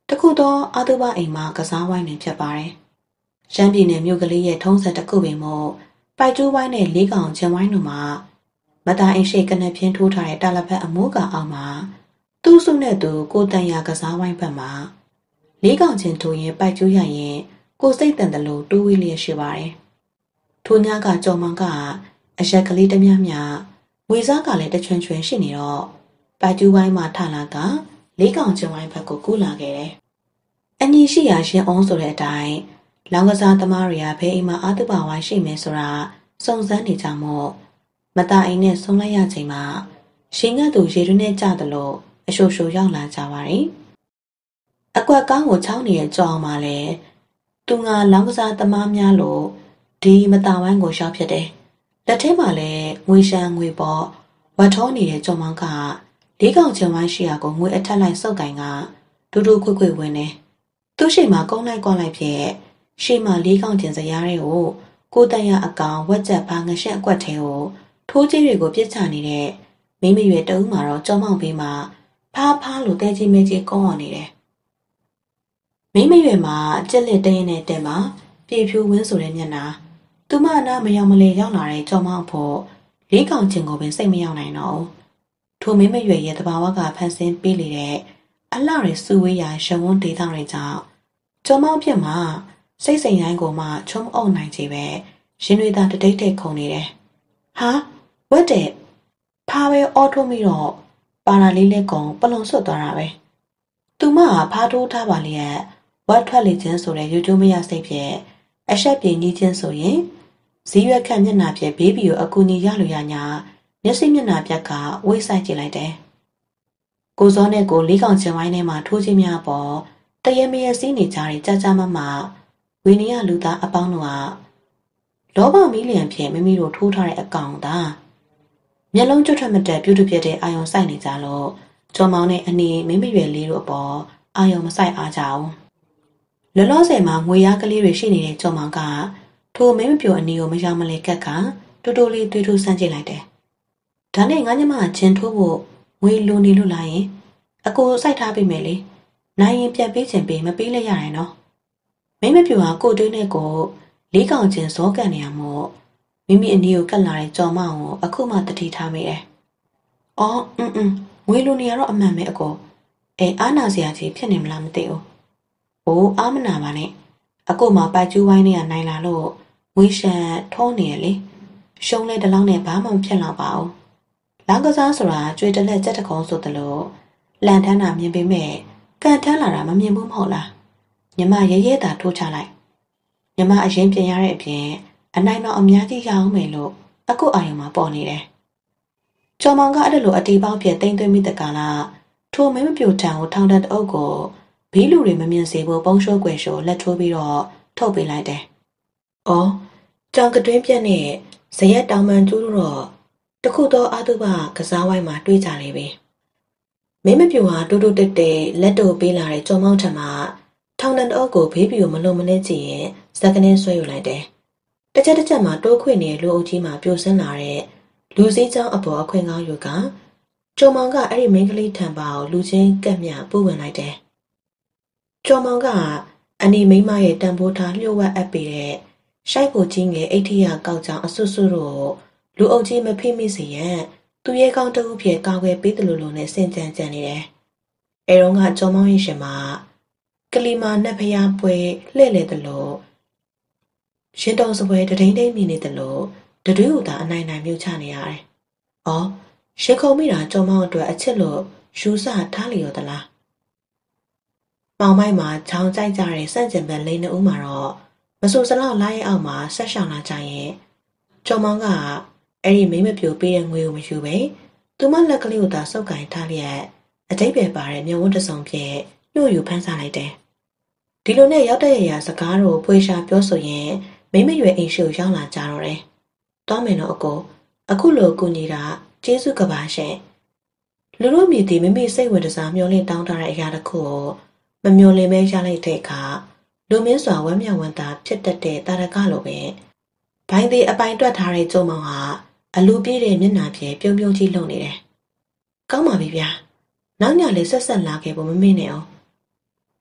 တခုသောအာတုဘအိမ်မှာကစားဝိုင်းတွင်ဖြစ်ပါတယ်။ရှမ်းပြည်နယ်မြို့ကလေးရဲ့ထုံးစံတစ်ခုပင်မို့ပိုက်ကျိုးဝိုင်းနဲ့လေးကောင်ချင်ဝိုင်းတို့မှာမသားအိမ်ရှိကနက်ပြင်းထိုးထားတဲ့တာလဖက်အမိုးကအောက်မှာသူ့စုနဲ့သူကိုတန်ရကစားဝိုင်းဘက်မှာလေးကောင်ချင်ထိုးရင်ပိုက်ကျိုးရရင်ကိုစိတ်တန်တယ်လို့တိုးဝေးလျက်ရှိပါတယ်။ထိုညကကြော်မောင်ကအရက်ကလေးတမျှမျှငွေစားကလည်းတချွန်ချွန်ရှိနေတော့ပိုက်ကျိုးဝိုင်းမှာထလာကလေးကောင်ချင်ဝိုင်းဘက်ကိုကူးလာခဲ့တယ်။အညီရှိရာရှင်အောင်ဆိုတဲ့အတိုင်းလောင်ကစားသမားတွေကဘယ်အိမ်မှာအာတုဘဝိုင်းရှိမယ်ဆိုတာစုံစမ်းနေကြမို့မသားအိမ်နဲ့ဆုံးလိုက်ရချိန်မှာရှင်ကသူရေတွင်းနဲ့ကြတယ်လို့အရှိုရှိုရောက်လာကြပါတယ်။အကွက်ကောင်းကိုချောင်းနေတဲ့ကြောအောင်မှလည်းသူငါလောင်ကစားသမားများလို့ဒီမသားဝိုင်းကိုရောက်ဖြစ်တယ်။လက်ထဲမှာလည်းငွေရှမ်းငွေပေါ်ဝတ်ထောနေတဲ့ကြောမောင်ကလေးကောင်ချင်ဝိုင်းရှိရာကိုငွေအထက်လိုက်စုပ်ကင်ကဒူဒူခွေခွေဝင်နေသူ့ရှိမှကုန်းလိုက်ကွာလိုက်ဖြစ်ရှိမှလေးကောင်ချင်စရာတွေကိုကိုတန်ရအကောင်ဝက်ချက်ဘာငရှက်အကွက်ထဲကိုထိုးကြီးတွေကိုပြစ်ချနေတဲ့မိမရွယ်တအူးမှာတော့ကြောမောင်ပေးမှာဖားဖားလို့တဲကြီးမဲကြီးကုန်းအောင်နေတယ်မိမရွယ်မှာကြက်လက်တင်းနဲ့တဲမှာပြေဖြူဝင်းဆိုတဲ့မျက်နှာသူမအနာမယောင်မလဲရောက်လာတဲ့ကြောမောင်ဖို့လေးကောင်ချင်ကိုပင်စိတ်မရောက်နိုင်တော့ထိုမိမရွယ်ရဲ့တဘာဝကဖန်ဆင်းပေးလေတဲ့အလှရစုဝေးရာရှဝန်းဒေသတွေကြောင့်ကြောမောင်ဖြစ်မှာစိတ်စိမ်ရိုင်းကိုမှချုံအုပ်နိုင်ချေပဲရှင်တွေသာတတိတ်တိတ်ခုန်နေတယ်ဟာဝက်တဲ့ဖားပဲအော်ထိုးမိတော့ပါရာလေးလက်ကုံပလုံဆွတ်သွားတာပဲသူမကဖားထိုးထားပါလေရဲ့ဝက်ထွက်လေခြင်းဆိုတဲ့ယူကျိုးမရစိတ်ဖြင့်အဆက်ပြေညီးခြင်းဆိုရင်ဇီးရွက်ခန့်မျက်နှာဖြင့်ဘေးဘီကိုအကူညီရလို့ရညာမျက်စိမျက်နှာပြက်ကဝိတ်ဆိုင်ကြည့်လိုက်တယ်ကိုစောနဲ့ကိုလေးကောင်ချင်ဝိုင်းထဲမှာထိုးချင်းများပေါ်တရမရစီးနေကြတဲ့ကြာမမဝီနီယလူသားအပေါင်းတို့ကလောဘမီလီယံဖြင့်မိမိတို့ထိုးထားတဲ့အကောင်သာမျက်လုံးကျွတ်ထွက်မတက်ပြုတ်ပြတဲ့အာယုံစိုက်နေကြလို့ကျော်မောင်နဲ့အနီမိမိရွယ်လေးတို့အပေါ်အာယုံမစိုက်အားကြအောင်လောလောဆယ်မှာငွေရကလေးတွေရှိနေတဲ့ကျော်မောင်ကထိုမိမပြိုအနီကိုမရောက်မလဲကက်ကတူတူလေးတွေးထူးစမ်းကြည့်လိုက်တယ်ဒါနဲ့ငါညမချင်းထိုးဖို့ငွေလိုနေလို့လာရင်အကိုစိုက်ထားပေးမယ်လေနိုင်ရင်ပြန်ပေးချင်ပေးမပေးလိုက်ရရင်နော်မိမပြူဟာကိုတွင်းနဲ့ကိုလေးကောင်ချင်းဇောကန်နေရမို့မိမိအနီးကိုကတ်လာတဲ့ကြော်မအောင်အခုမှတတိထားမိတယ်။အော်ငွေလိုနေရတော့အမှန်ပဲအကိုအားနာစရာကြီးဖြစ်နေမလားမသိဘူး။အိုးအားမနာပါနဲ့အကိုမှပိုက်ကျူးဝိုင်းနဲ့နိုင်လာလို့ငွေရှန်ထောနေရလေရှုံးလဲတလောင်းနဲ့ဘာမှမဖြစ်တော့ပါဘူး။လောင်းကစားဆိုတာကြွေတလက်ကြက်တကုံဆိုတယ်လို့လန်ထန်းတာမြင်ပေမဲ့ကန်ထန်းလာတာမမြင်ဘူးမဟုတ်လား။ညီမရဲရဲတာထိုးချလိုက်ညီမအရင်ပြင်ရတဲ့အပြင်အနိုင်တော့အများကြီးရအောင်မယ်လို့အခုအာရုံမှာပေါ်နေတယ်။ကျော်မောင်ကအဲ့လိုအတီးပေါင်းပြတိမ့်သွင်းမိတကလားထိုမင်းမပြိုထံကိုထောင်တက်အုပ်ကိုဘေးလူတွေမမြင်စေဖို့ပုံရှိုးကွယ်ရှိုးလက်ထိုးပြီးတော့ထုတ်ပေးလိုက်တယ်။အော်ကြောင်ကတွင်းပြက်နဲ့ဇရက်တောင်မှန်ကျူးတော့တခုသောအာတုဘကစားဝိုင်းမှာတွေးကြလေပြီ။မင်းမပြိုဟာတူတူတက်တက်လက်တို့ပေးလာတဲ့ကျော်မောင်ထံမှာထောင်တန်အုပ်ကိုဘေးဘီကိုမလုံမလဲကြည့်ရင်စကနင်းဆွဲယူလိုက်တယ်။တစ်ချက်မှာတိုးခွေနေတဲ့လူအုပ်ကြီးမှာပြိုဆင်းလာတဲ့လူစည်းချောင်းအပေါ်အခွင့်ကောင်းယူကကျုံမောင်ကအဲ့ဒီမိန်းကလေးထံပါကိုလူချင်းကက်မြပူဝင်လိုက်တယ်။ကျုံမောင်ကအနီမိန်းမရဲ့တန်ဖိုးထားလျှို့ဝှက်အပ်ပေးတဲ့ရှိုက်ဖို့ကြီးငယ်အိဋ္ဌိယကောက်ကြောင်အဆွဆွတို့လူအုပ်ကြီးမဖိမိစေရန်သူရဲကောင်းတဦးဖြစ်ကာကွယ်ပေးတယ်လို့နဲ့စင်ကြံကြံနေတယ်။အဲတော့ကကျုံမောင်ရဲ့ရှင်မှာကလီမာနတ်ဖျားပွဲလှဲ့လေတယ်လို့ရှင်တော်စပွဲတဒိန်ဒိန်မြင်နေတယ်လို့တတွေးဥသာအနိုင်နိုင်မြုပ်ချနေရတယ်။အော်ရှင်ခုံမိတာကျုံမောင်းအတွက်အချစ်လို့ယူဆထားလျော်သလား။မောင်မိုက်မှာချောင်းကြိုက်ကြတဲ့စန့်ကျင်ဘက်လိန်နှဦးမှာတော့မဆူစလောက်လိုက်အောင်မှာဆက်ရှောင်လာကြရင်ကျုံမောင်းကအဲ့ဒီမိမပြိုပေးတဲ့ငွေကိုမယူပဲသူမလက်ကလေးကိုသာစုပ်ကင်ထားလျက်အတိတ်ပဲပါတဲ့မျက်ဝန်းတစ်စုံဖြင့်ညှို့ယူဖမ်းစားလိုက်တယ်။ဒီလိုနဲ့ရောက်တဲ့ရာစကားတို့ဖွေရှာပြောဆိုရင်မိမရွယ်အိမ်ရှိကိုရောက်လာကြတော့တယ်။တောင်းမယ်တော့အကိုအခုလိုကူညီတာကျေးဇူးကပါရှင်။လူတို့မြည်တည်မိမိစိတ်ဝင်စားမျောလင့်တောင်းတတဲ့အရာတစ်ခုကိုမမျောလင့်မဲရလိုက်တဲ့အခါလူမင်းစွာဝမ်းမြောက်ဝမ်းသာဖြစ်တတ်တဲ့တာရကလိုပဲဘိုင်းသေးအပိုင်တွက်ထားတဲ့ကျုံမောင်ဟာအလူပြေးတဲ့မျက်နှာဖြင့်ပြုံးပြုံးကြီးလုံနေတယ်။ကောင်းပါပြီဗျာ။နောက်ညလေးဆက်လာခဲ့ဖို့မမေ့နဲ့အောင်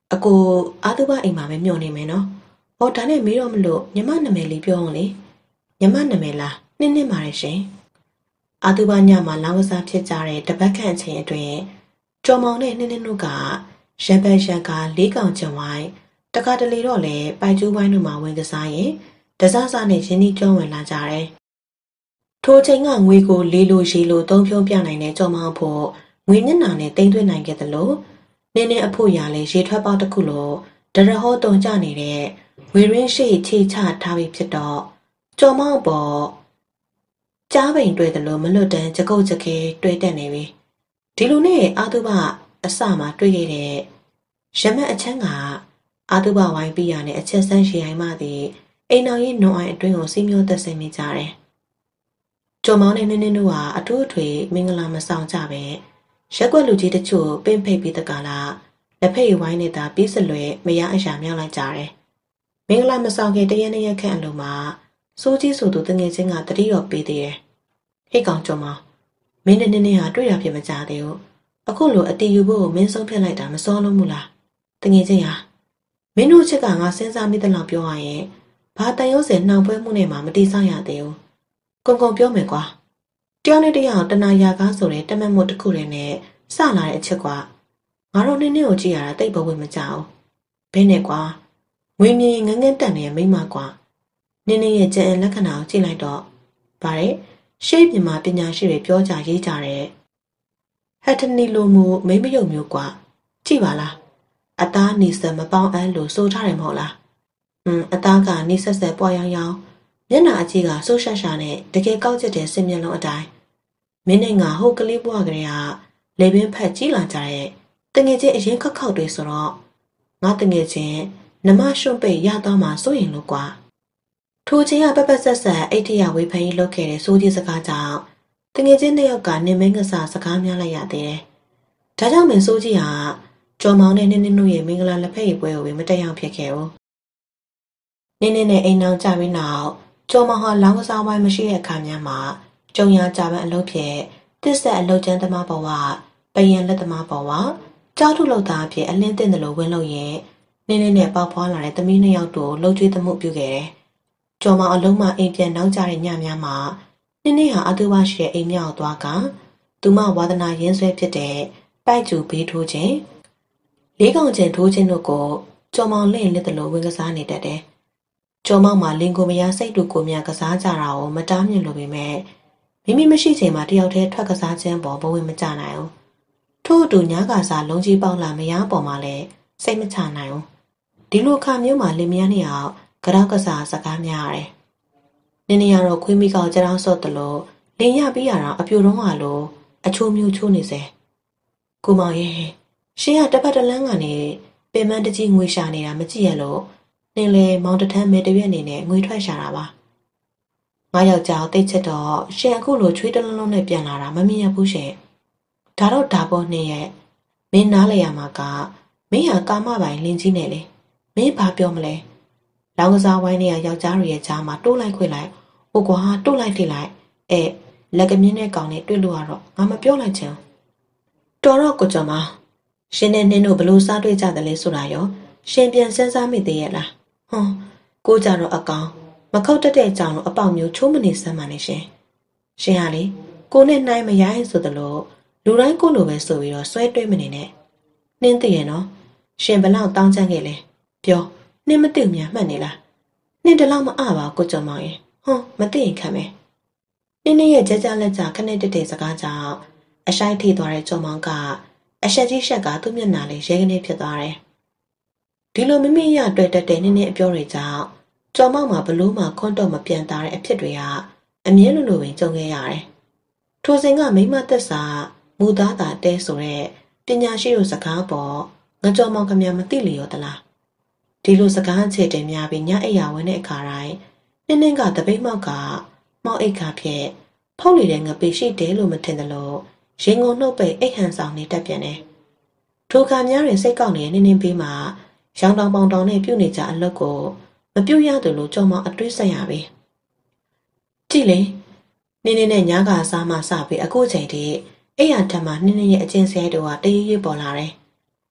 အကိုအာသူဘအိမ်မှာပဲမျှော်နေမယ်နော်။ဟောဒါနဲ့မေးတော့မလို့ညီမနာမည်လေးပြောအောင်လေ။ညီမနာမည်လားနှစ်ပါတယ်ရှင်။အာသူဘညမှာလောင်းကစားဖြစ်ကြတဲ့တပတ်ခန့်အချိန်အတွင်းကျော်မောင်နဲ့နှစ်တို့ကရံပန်ရံကာလေးကောင်ကျန်ဝိုင်းတခါတလေတော့လေပိုက်ကျူးဝိုင်းတို့မှာဝင်ကစားရင်တစားစားနဲ့ရင်းနှီးကျွမ်းဝင်လာကြတယ်။ထိုချိန်ကငွေကိုလေးလိုရေလိုသုံးဖြုံးပြနိုင်တဲ့ကျော်မောင်ဖို့ငွေမျက်နှာနဲ့တင်သွင်းနိုင်ခဲ့သလိုနင်းအဖို့ရလဲရေထွက်ပေါက်တစ်ခုလိုဒရဟောတုံကျနေတဲ့ဝေရင်းရှိချေချထားပြီးဖြစ်တော့ကျော်မောင်ပေါ်ကြားပိန်တွေ့တယ်လို့မလွတ်တမ်းကြကုတ်ကြခဲတွေ့တက်နေပြီဒီလိုနဲ့အာတုဘအစမှာတွေ့ခဲ့တဲ့ရမတ်အချမ်းကအာတုဘဝိုင်းပြီးရတဲ့အချက်ဆန်းရှည်အိမ်မှသည်အိမ်တော်ကြီးနွန်အိုင်အတွင်းကိုစီးမျောသက်ဆင်းမိကြတယ်ကျော်မောင်နဲ့နင်းတို့ဟာအထူးအထွေမင်္ဂလာမဆောင်ကြပဲရက်ွက်လူကြီးတချို့ပင့်ဖိတ်ပြီးတကလားလက်ဖက်ဝိုင်းနေတာပြီးစလွယ်မရအရာမြောက်လိုက်ကြတယ်။မင်္ဂလာမဆောင်ခင်တရက်နှစ်ရက်ခန့်အလိုမှာစိုးကြီးဆိုသူတငယ်ချင်းကတတိတော်ပေးသေးတယ်။ဟိတ်ကောင်ကျော်မမင်းနဲ့နင်းဟာတွေ့ရဖြစ်မကြသေးဘူး။အခုလိုအတီးယူဖို့မင်းဆုံးဖြတ်လိုက်တာမစောလို့မလား။တငယ်ချင်းဟာမင်းတို့ချက်ကငါစဉ်းစားမိတဲ့လောက်ပြောရရင်ဘာတန်ရုံးစင်နှောင်ပွဲမှုနဲ့မှမတိဆောက်ရသေးဘူး။ကုံကုံပြောမယ်ကွာ။တယောက်နဲ့တယောက်တနာရာကားဆိုတဲ့တမတ်မို့တစ်ခုတည်းနဲ့စလာတဲ့အချက်ကွာငါတို့နှစ်ကိုကြည့်ရတာတိတ်ဘဝင်မကြောက်ဘဲနဲ့ကွာငွေမြင်ငန်းငန်းတက်နေတဲ့မိမကွာနင်းရဲ့ကြံလက္ခဏာကိုကြည့်လိုက်တော့ဗါတဲ့ရှေ့ပြင်မှာပညာရှိတွေပြောကြရေးကြတယ်ဟက်တနီလိုမျိုးမိမယုံမျိုးကွာကြည့်ပါလားအသားနီစမပေါင်းအန်းလို့ဆိုထားတယ်မဟုတ်လားအသားကနီဆက်ဆက်ပွားရောင်ရောင်မျက်နှာအကြီးကဆိုးရှာရှာနဲ့တကယ်ကောက်ကျစ်တဲ့စင်မျက်လုံးအတိုင်းမင်းနဲ့ငါဟုတ်ကလေးဘွားကလေးကလေပင်ဖက်ကြီးလာကြတဲ့တငယ်ချင်းအရင်ခောက်တွေဆိုတော့ငါတငယ်ချင်းနမရှုံးပိတ်ရသွားမှစိုးရင်လို့ကွာထိုချိန်ကပပဆက်ဆက်အိတ်ထရဝေဖန်ကြီးလုပ်ခဲ့တဲ့စိုးကြီးစကားကြောင့်တငယ်ချင်းနှစ်ယောက်ကနေမင်းကစားစကားများလိုက်ရသေးတယ်။ဒါကြောင့်မင်းစိုးကြီးဟာကျော်မောင်နဲ့နင်းတို့ရဲ့မင်္ဂလာလက်ဖက်ရည်ပွဲကိုမတက်ရောက်ဖြစ်ခဲ့ဘူး။နင်းနဲ့အိမ်အောင်ကြပြီးနောက်ကျော်မောင်ဟာလောင်းကစားဝိုင်းမရှိတဲ့အခါများမှာကြုံရကြပန်းအလုပ်ဖြစ်တစ်ဆက်အလုပ်ကျန်းသမားဘဝပယံလက်သမားဘဝကြောက်ထုလောက်သားအဖြစ်အလင်းတင်တယ်လို့ဝင်လို့ရင်နင်းနဲ့ပေါက်ဖွားလာတဲ့သမီးနှစ်ယောက်တို့လှုပ်ကြွေးသမှုပြုခဲ့တယ်။ကျော်မောင်အလုံးမအိမ်ပြန်နောက်ကျတဲ့ညများမှာနင်းဟာအတူပါရှိတဲ့အိမ်မြောက်သွားကသူမဝါသနာရင်းဆွဲဖြစ်တဲ့ပိုက်ကျူဘေးထိုးခြင်းလေးကောင်ကျင်ထိုးခြင်းတို့ကိုကျော်မောင်လင့်လက်တလို့ဝင်ကစားနေတတ်တယ်။ကျော်မောင်မှာလင်ကိုမယားစိတ်တူကိုမြကစားကြတာကိုမတားမြင်လို့ပေမဲ့မိမိမရှိချိန်မှာတယောက်တည်းထွက်ကစားခြင်းပေါ်ဘဝင်မကြနိုင်ဘူး။ထို့အတူညာကစားလုံးကြီးပေါက်လာမယားပေါ်မှာလည်းစိတ်မချနိုင်ဘူး။ဒီလိုခါမျိုးမှာလင်မယားနှစ်ယောက်ကြောက်ကစားစကားများရတယ်။နင်းနေရတော့ခွေးမိကောက်ကြမ်းဆော့တယ်လို့လင်ရပြီးရတာအပြူတုံးကလို့အချိုးမျိုးချိုးနေစေ။ကိုမောင်ရဲ့ရှင်ကတပတ်တလန်းကနေပင်မတကြီးငွေရှာနေတာမကြည့်ရလို့နင်းလေမောင်တထမ်းမဲတရွက်အနေနဲ့ငွေထွက်ရှာတာပါ။ငါယောက်ျားတိတ်ချက်တော့ရှင်အခုလိုချွေးတလုံးလုံးနဲ့ပြန်လာတာမမြင်ရဘူးရှင်။ဒါတော့ဒါပေါ်နေရဲ့မင်းနားလေရမှာကမင်းဟာကာမပိုင်လင်းကြီးနဲ့လေမင်းဘာပြောမလဲလောင်ကစားဝိုင်းနေရယောက်ျားတွေရဲ့ကြားမှာတိုးလိုက်ခွေလိုက်ဟိုကွာတိုးလိုက်ထိလိုက်လက်ကမြင်းနဲ့ကောင်နဲ့တွေ့လို့ရတော့ငါမပြောလိုက်ချင်တော်တော့ကိုကျော်မရှင်နဲ့နင်းတို့ဘလို့စားတွေ့ကြတယ်လဲဆိုတာရောရှင်ပြန်စဉ်းစားမိသေးရဲ့လားဟွန်းကိုကြတော့အကောင်မခုတ်တက်တဲ့ကြောင်လို့အပေါက်မျိုးချိုးမနေစမ်းပါနဲ့ရှင်ဟာလေကိုနဲ့နှိုင်းမရိုင်းဆိုသလိုလူတိုင်းကိုလိုပဲဆိုပြီးတော့ဆွဲတွေးမနေနဲ့နှင်းသိရနော်ရှင်ဘလောက်တောင်းချမ်းခဲ့လဲပြောနှင်းမသိမြမှတ်နေလားနှင်းတလောက်မအပါကိုကျော်မောင်ရင်ဟွန်းမသိရင်ခံမယ်နှင်းရဲ့ကြကြလက်ကြခနဲ့တက်စကားကြောင့်အရှိုက်ထိသွားတဲ့ကျော်မောင်ကအဆက်ကြီးရှက်ကသူ့မျက်နှာလေးရဲကနေဖြစ်သွားတယ်ဒီလိုမိမိရတွေ့တတ်တဲ့နှင်းအပြောတွေကြောင့်ကျော်မောင်မှာဘလို့မှခွန်းတော့မပြန်သားတဲ့အဖြစ်တွေကအမြဲလိုလိုပင်ကြုံခဲ့ရတယ်ထိုစဉ်ကမိမသက်စာမူသားတာတဲဆိုတဲ့ပညာရှိတို့စကားပေါ်ငါကြော်မောင်ခမမသိလျော်သလားဒီလိုစကားအခြေတင်များပြီးညအိယာဝင်တဲ့အခါတိုင်းနင်းကတပိတ်မောက်ကမောက်အိတ်ခါဖြစ်ဖောက်လေတဲ့ငပေရှိတယ်လို့မထင်တယ်လို့ရင်ကုန်နှုတ်ပိတ်အိတ်ဟန်ဆောင်နေတတ်ပြန်တယ်ထိုခါများရင်စိတ်ကောက်နေတဲ့နင်းပေးမှာရောင်တောင်ပေါင်တောင်နဲ့ပြုတ်နေကြအလုပ်ကိုမပြုတ်ရသလိုကြော်မောင်အတွေးဆက်ရပြီကြည့်လေနင်းနဲ့ညကစားမှစပြီးအခုချိန်ထိအိယာထက်မှနင်းရဲ့အချင်းစရိုက်တို့ကတရေးရေးပေါ်လာတယ်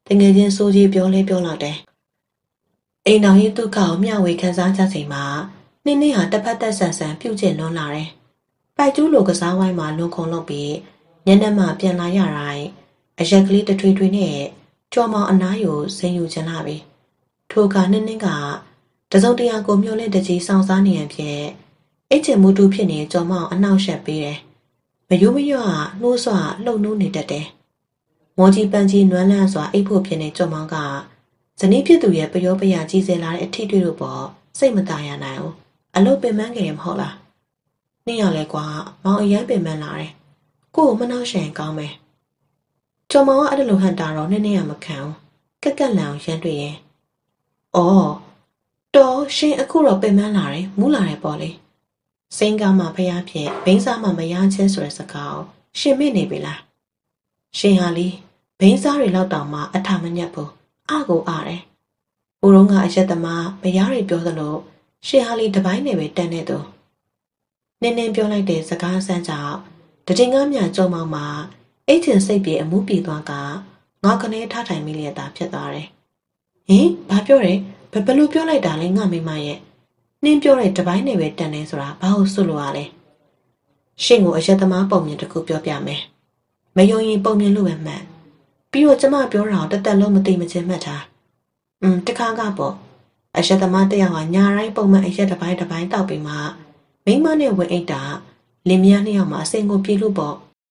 တငယ်ချင်းစိုးကြီးပြောလဲပြောလောက်တယ်အိမ်တော်ကြီးဒုက္ခကိုမျှဝေခံစားကြချိန်မှာနင်းဟာတစ်ဖက်သက်ဆန်ဆန်ပြုတ်ကျလွန်းလာတယ်ပိုက်ကျူးလိုကစားဝိုင်းမှာလွန်ခုံလုပ်ပြီးညနေမှပြန်လာရတိုင်းအရက်ကလေးတထွေထွေနဲ့ကြော်မောင်အနားယူဆင်းယူချင်လာပြီထိုအခါနင်းကတစုံတရာကိုမျောလင့်တကြီးစောင့်စားနေရဖြစ်အိတ်ချင်မှုတူဖြစ်နေကြော်မောင်အနှောက်ယှက်ပေးတယ်မယိုးမရွနှိုးဆွလှုပ်နှိုးနေတတ်တယ်မောကြီးပန်းကြီးနွမ်းလန်းစွာအိတ်ဖို့ဖြစ်နေကြော်မောင်ကဇနီးဖြစ်သူရဲ့ပျောပယကြီးစဲလာတဲ့အထီးတွေတို့ပေါ်စိတ်မသာရနိုင်ဘူးအလုပ်ပင်ပန်းကြတယ်မဟုတ်လားနင်းရလဲကွာမောင်အရန်ပင်ပန်းလာတယ်ကို့ကိုမနှောက်ရှရင်ကောင်းမယ်ကျော်မောင်ကအဲ့ဒါလိုဟန်တာတော့နည်းရမခံဘူးကက်ကက်လန်ရန်တွေ့ရင်အော်တော်ရှင်အခုတော့ပင်ပန်းလာတယ်မူးလာတယ်ပေါ့လေစိန်ကမှဖျားဖြစ်ဘိန်းစားမှမရချင်းဆိုတဲ့စကားရှင်မေ့နေပြီလားရှင်ဟာလီဘိန်းစားတွေလောက်တောင်မှအထာမညက်ဘူးအကိုအားတယ်။ဦးတော်ကအရက်သမားမယားတွေပြောသလိုရှင်ဟာလီတပိုင်းနဲ့ပဲတန်နေသူ။နင်းပြောလိုက်တဲ့စကားဆန်းကြောင့်တတင်ကားမြန်ကြုံမောင်မှာအိတ်ချင်စိတ်ပြေအမှုပြေသွားကငါကနေထထိုင်မိလျက်သာဖြစ်သွားတယ်။ဟင်ဘာပြောရဲဘယ်လိုပြောလိုက်တာလဲငါမိမရဲ့နင်းပြောတဲ့တပိုင်းနဲ့ပဲတန်နေဆိုတာဘာလို့စွလို့ရလဲ။ရှင်ကိုအရက်သမားပုံမြင်တစ်ခုပြောပြမယ်။မယုံရင်ပုံမြင်လို့ပဲမှန်။ပြီးတော့ကျမပြောတာကိုတက်လုံးမသိမချင်းမှတ်ထားတခါကပေါ့အရက်သမားတယောက်ကညာတိုင်းပုံမှန်အရက်တစ်ပိုင်းတောက်ပြီးမှမိန်းမနဲ့ဝင်အိတ်တာလင်မယားနှစ်ယောက်မှာအစင်ကိုပြေလို့ပေါ့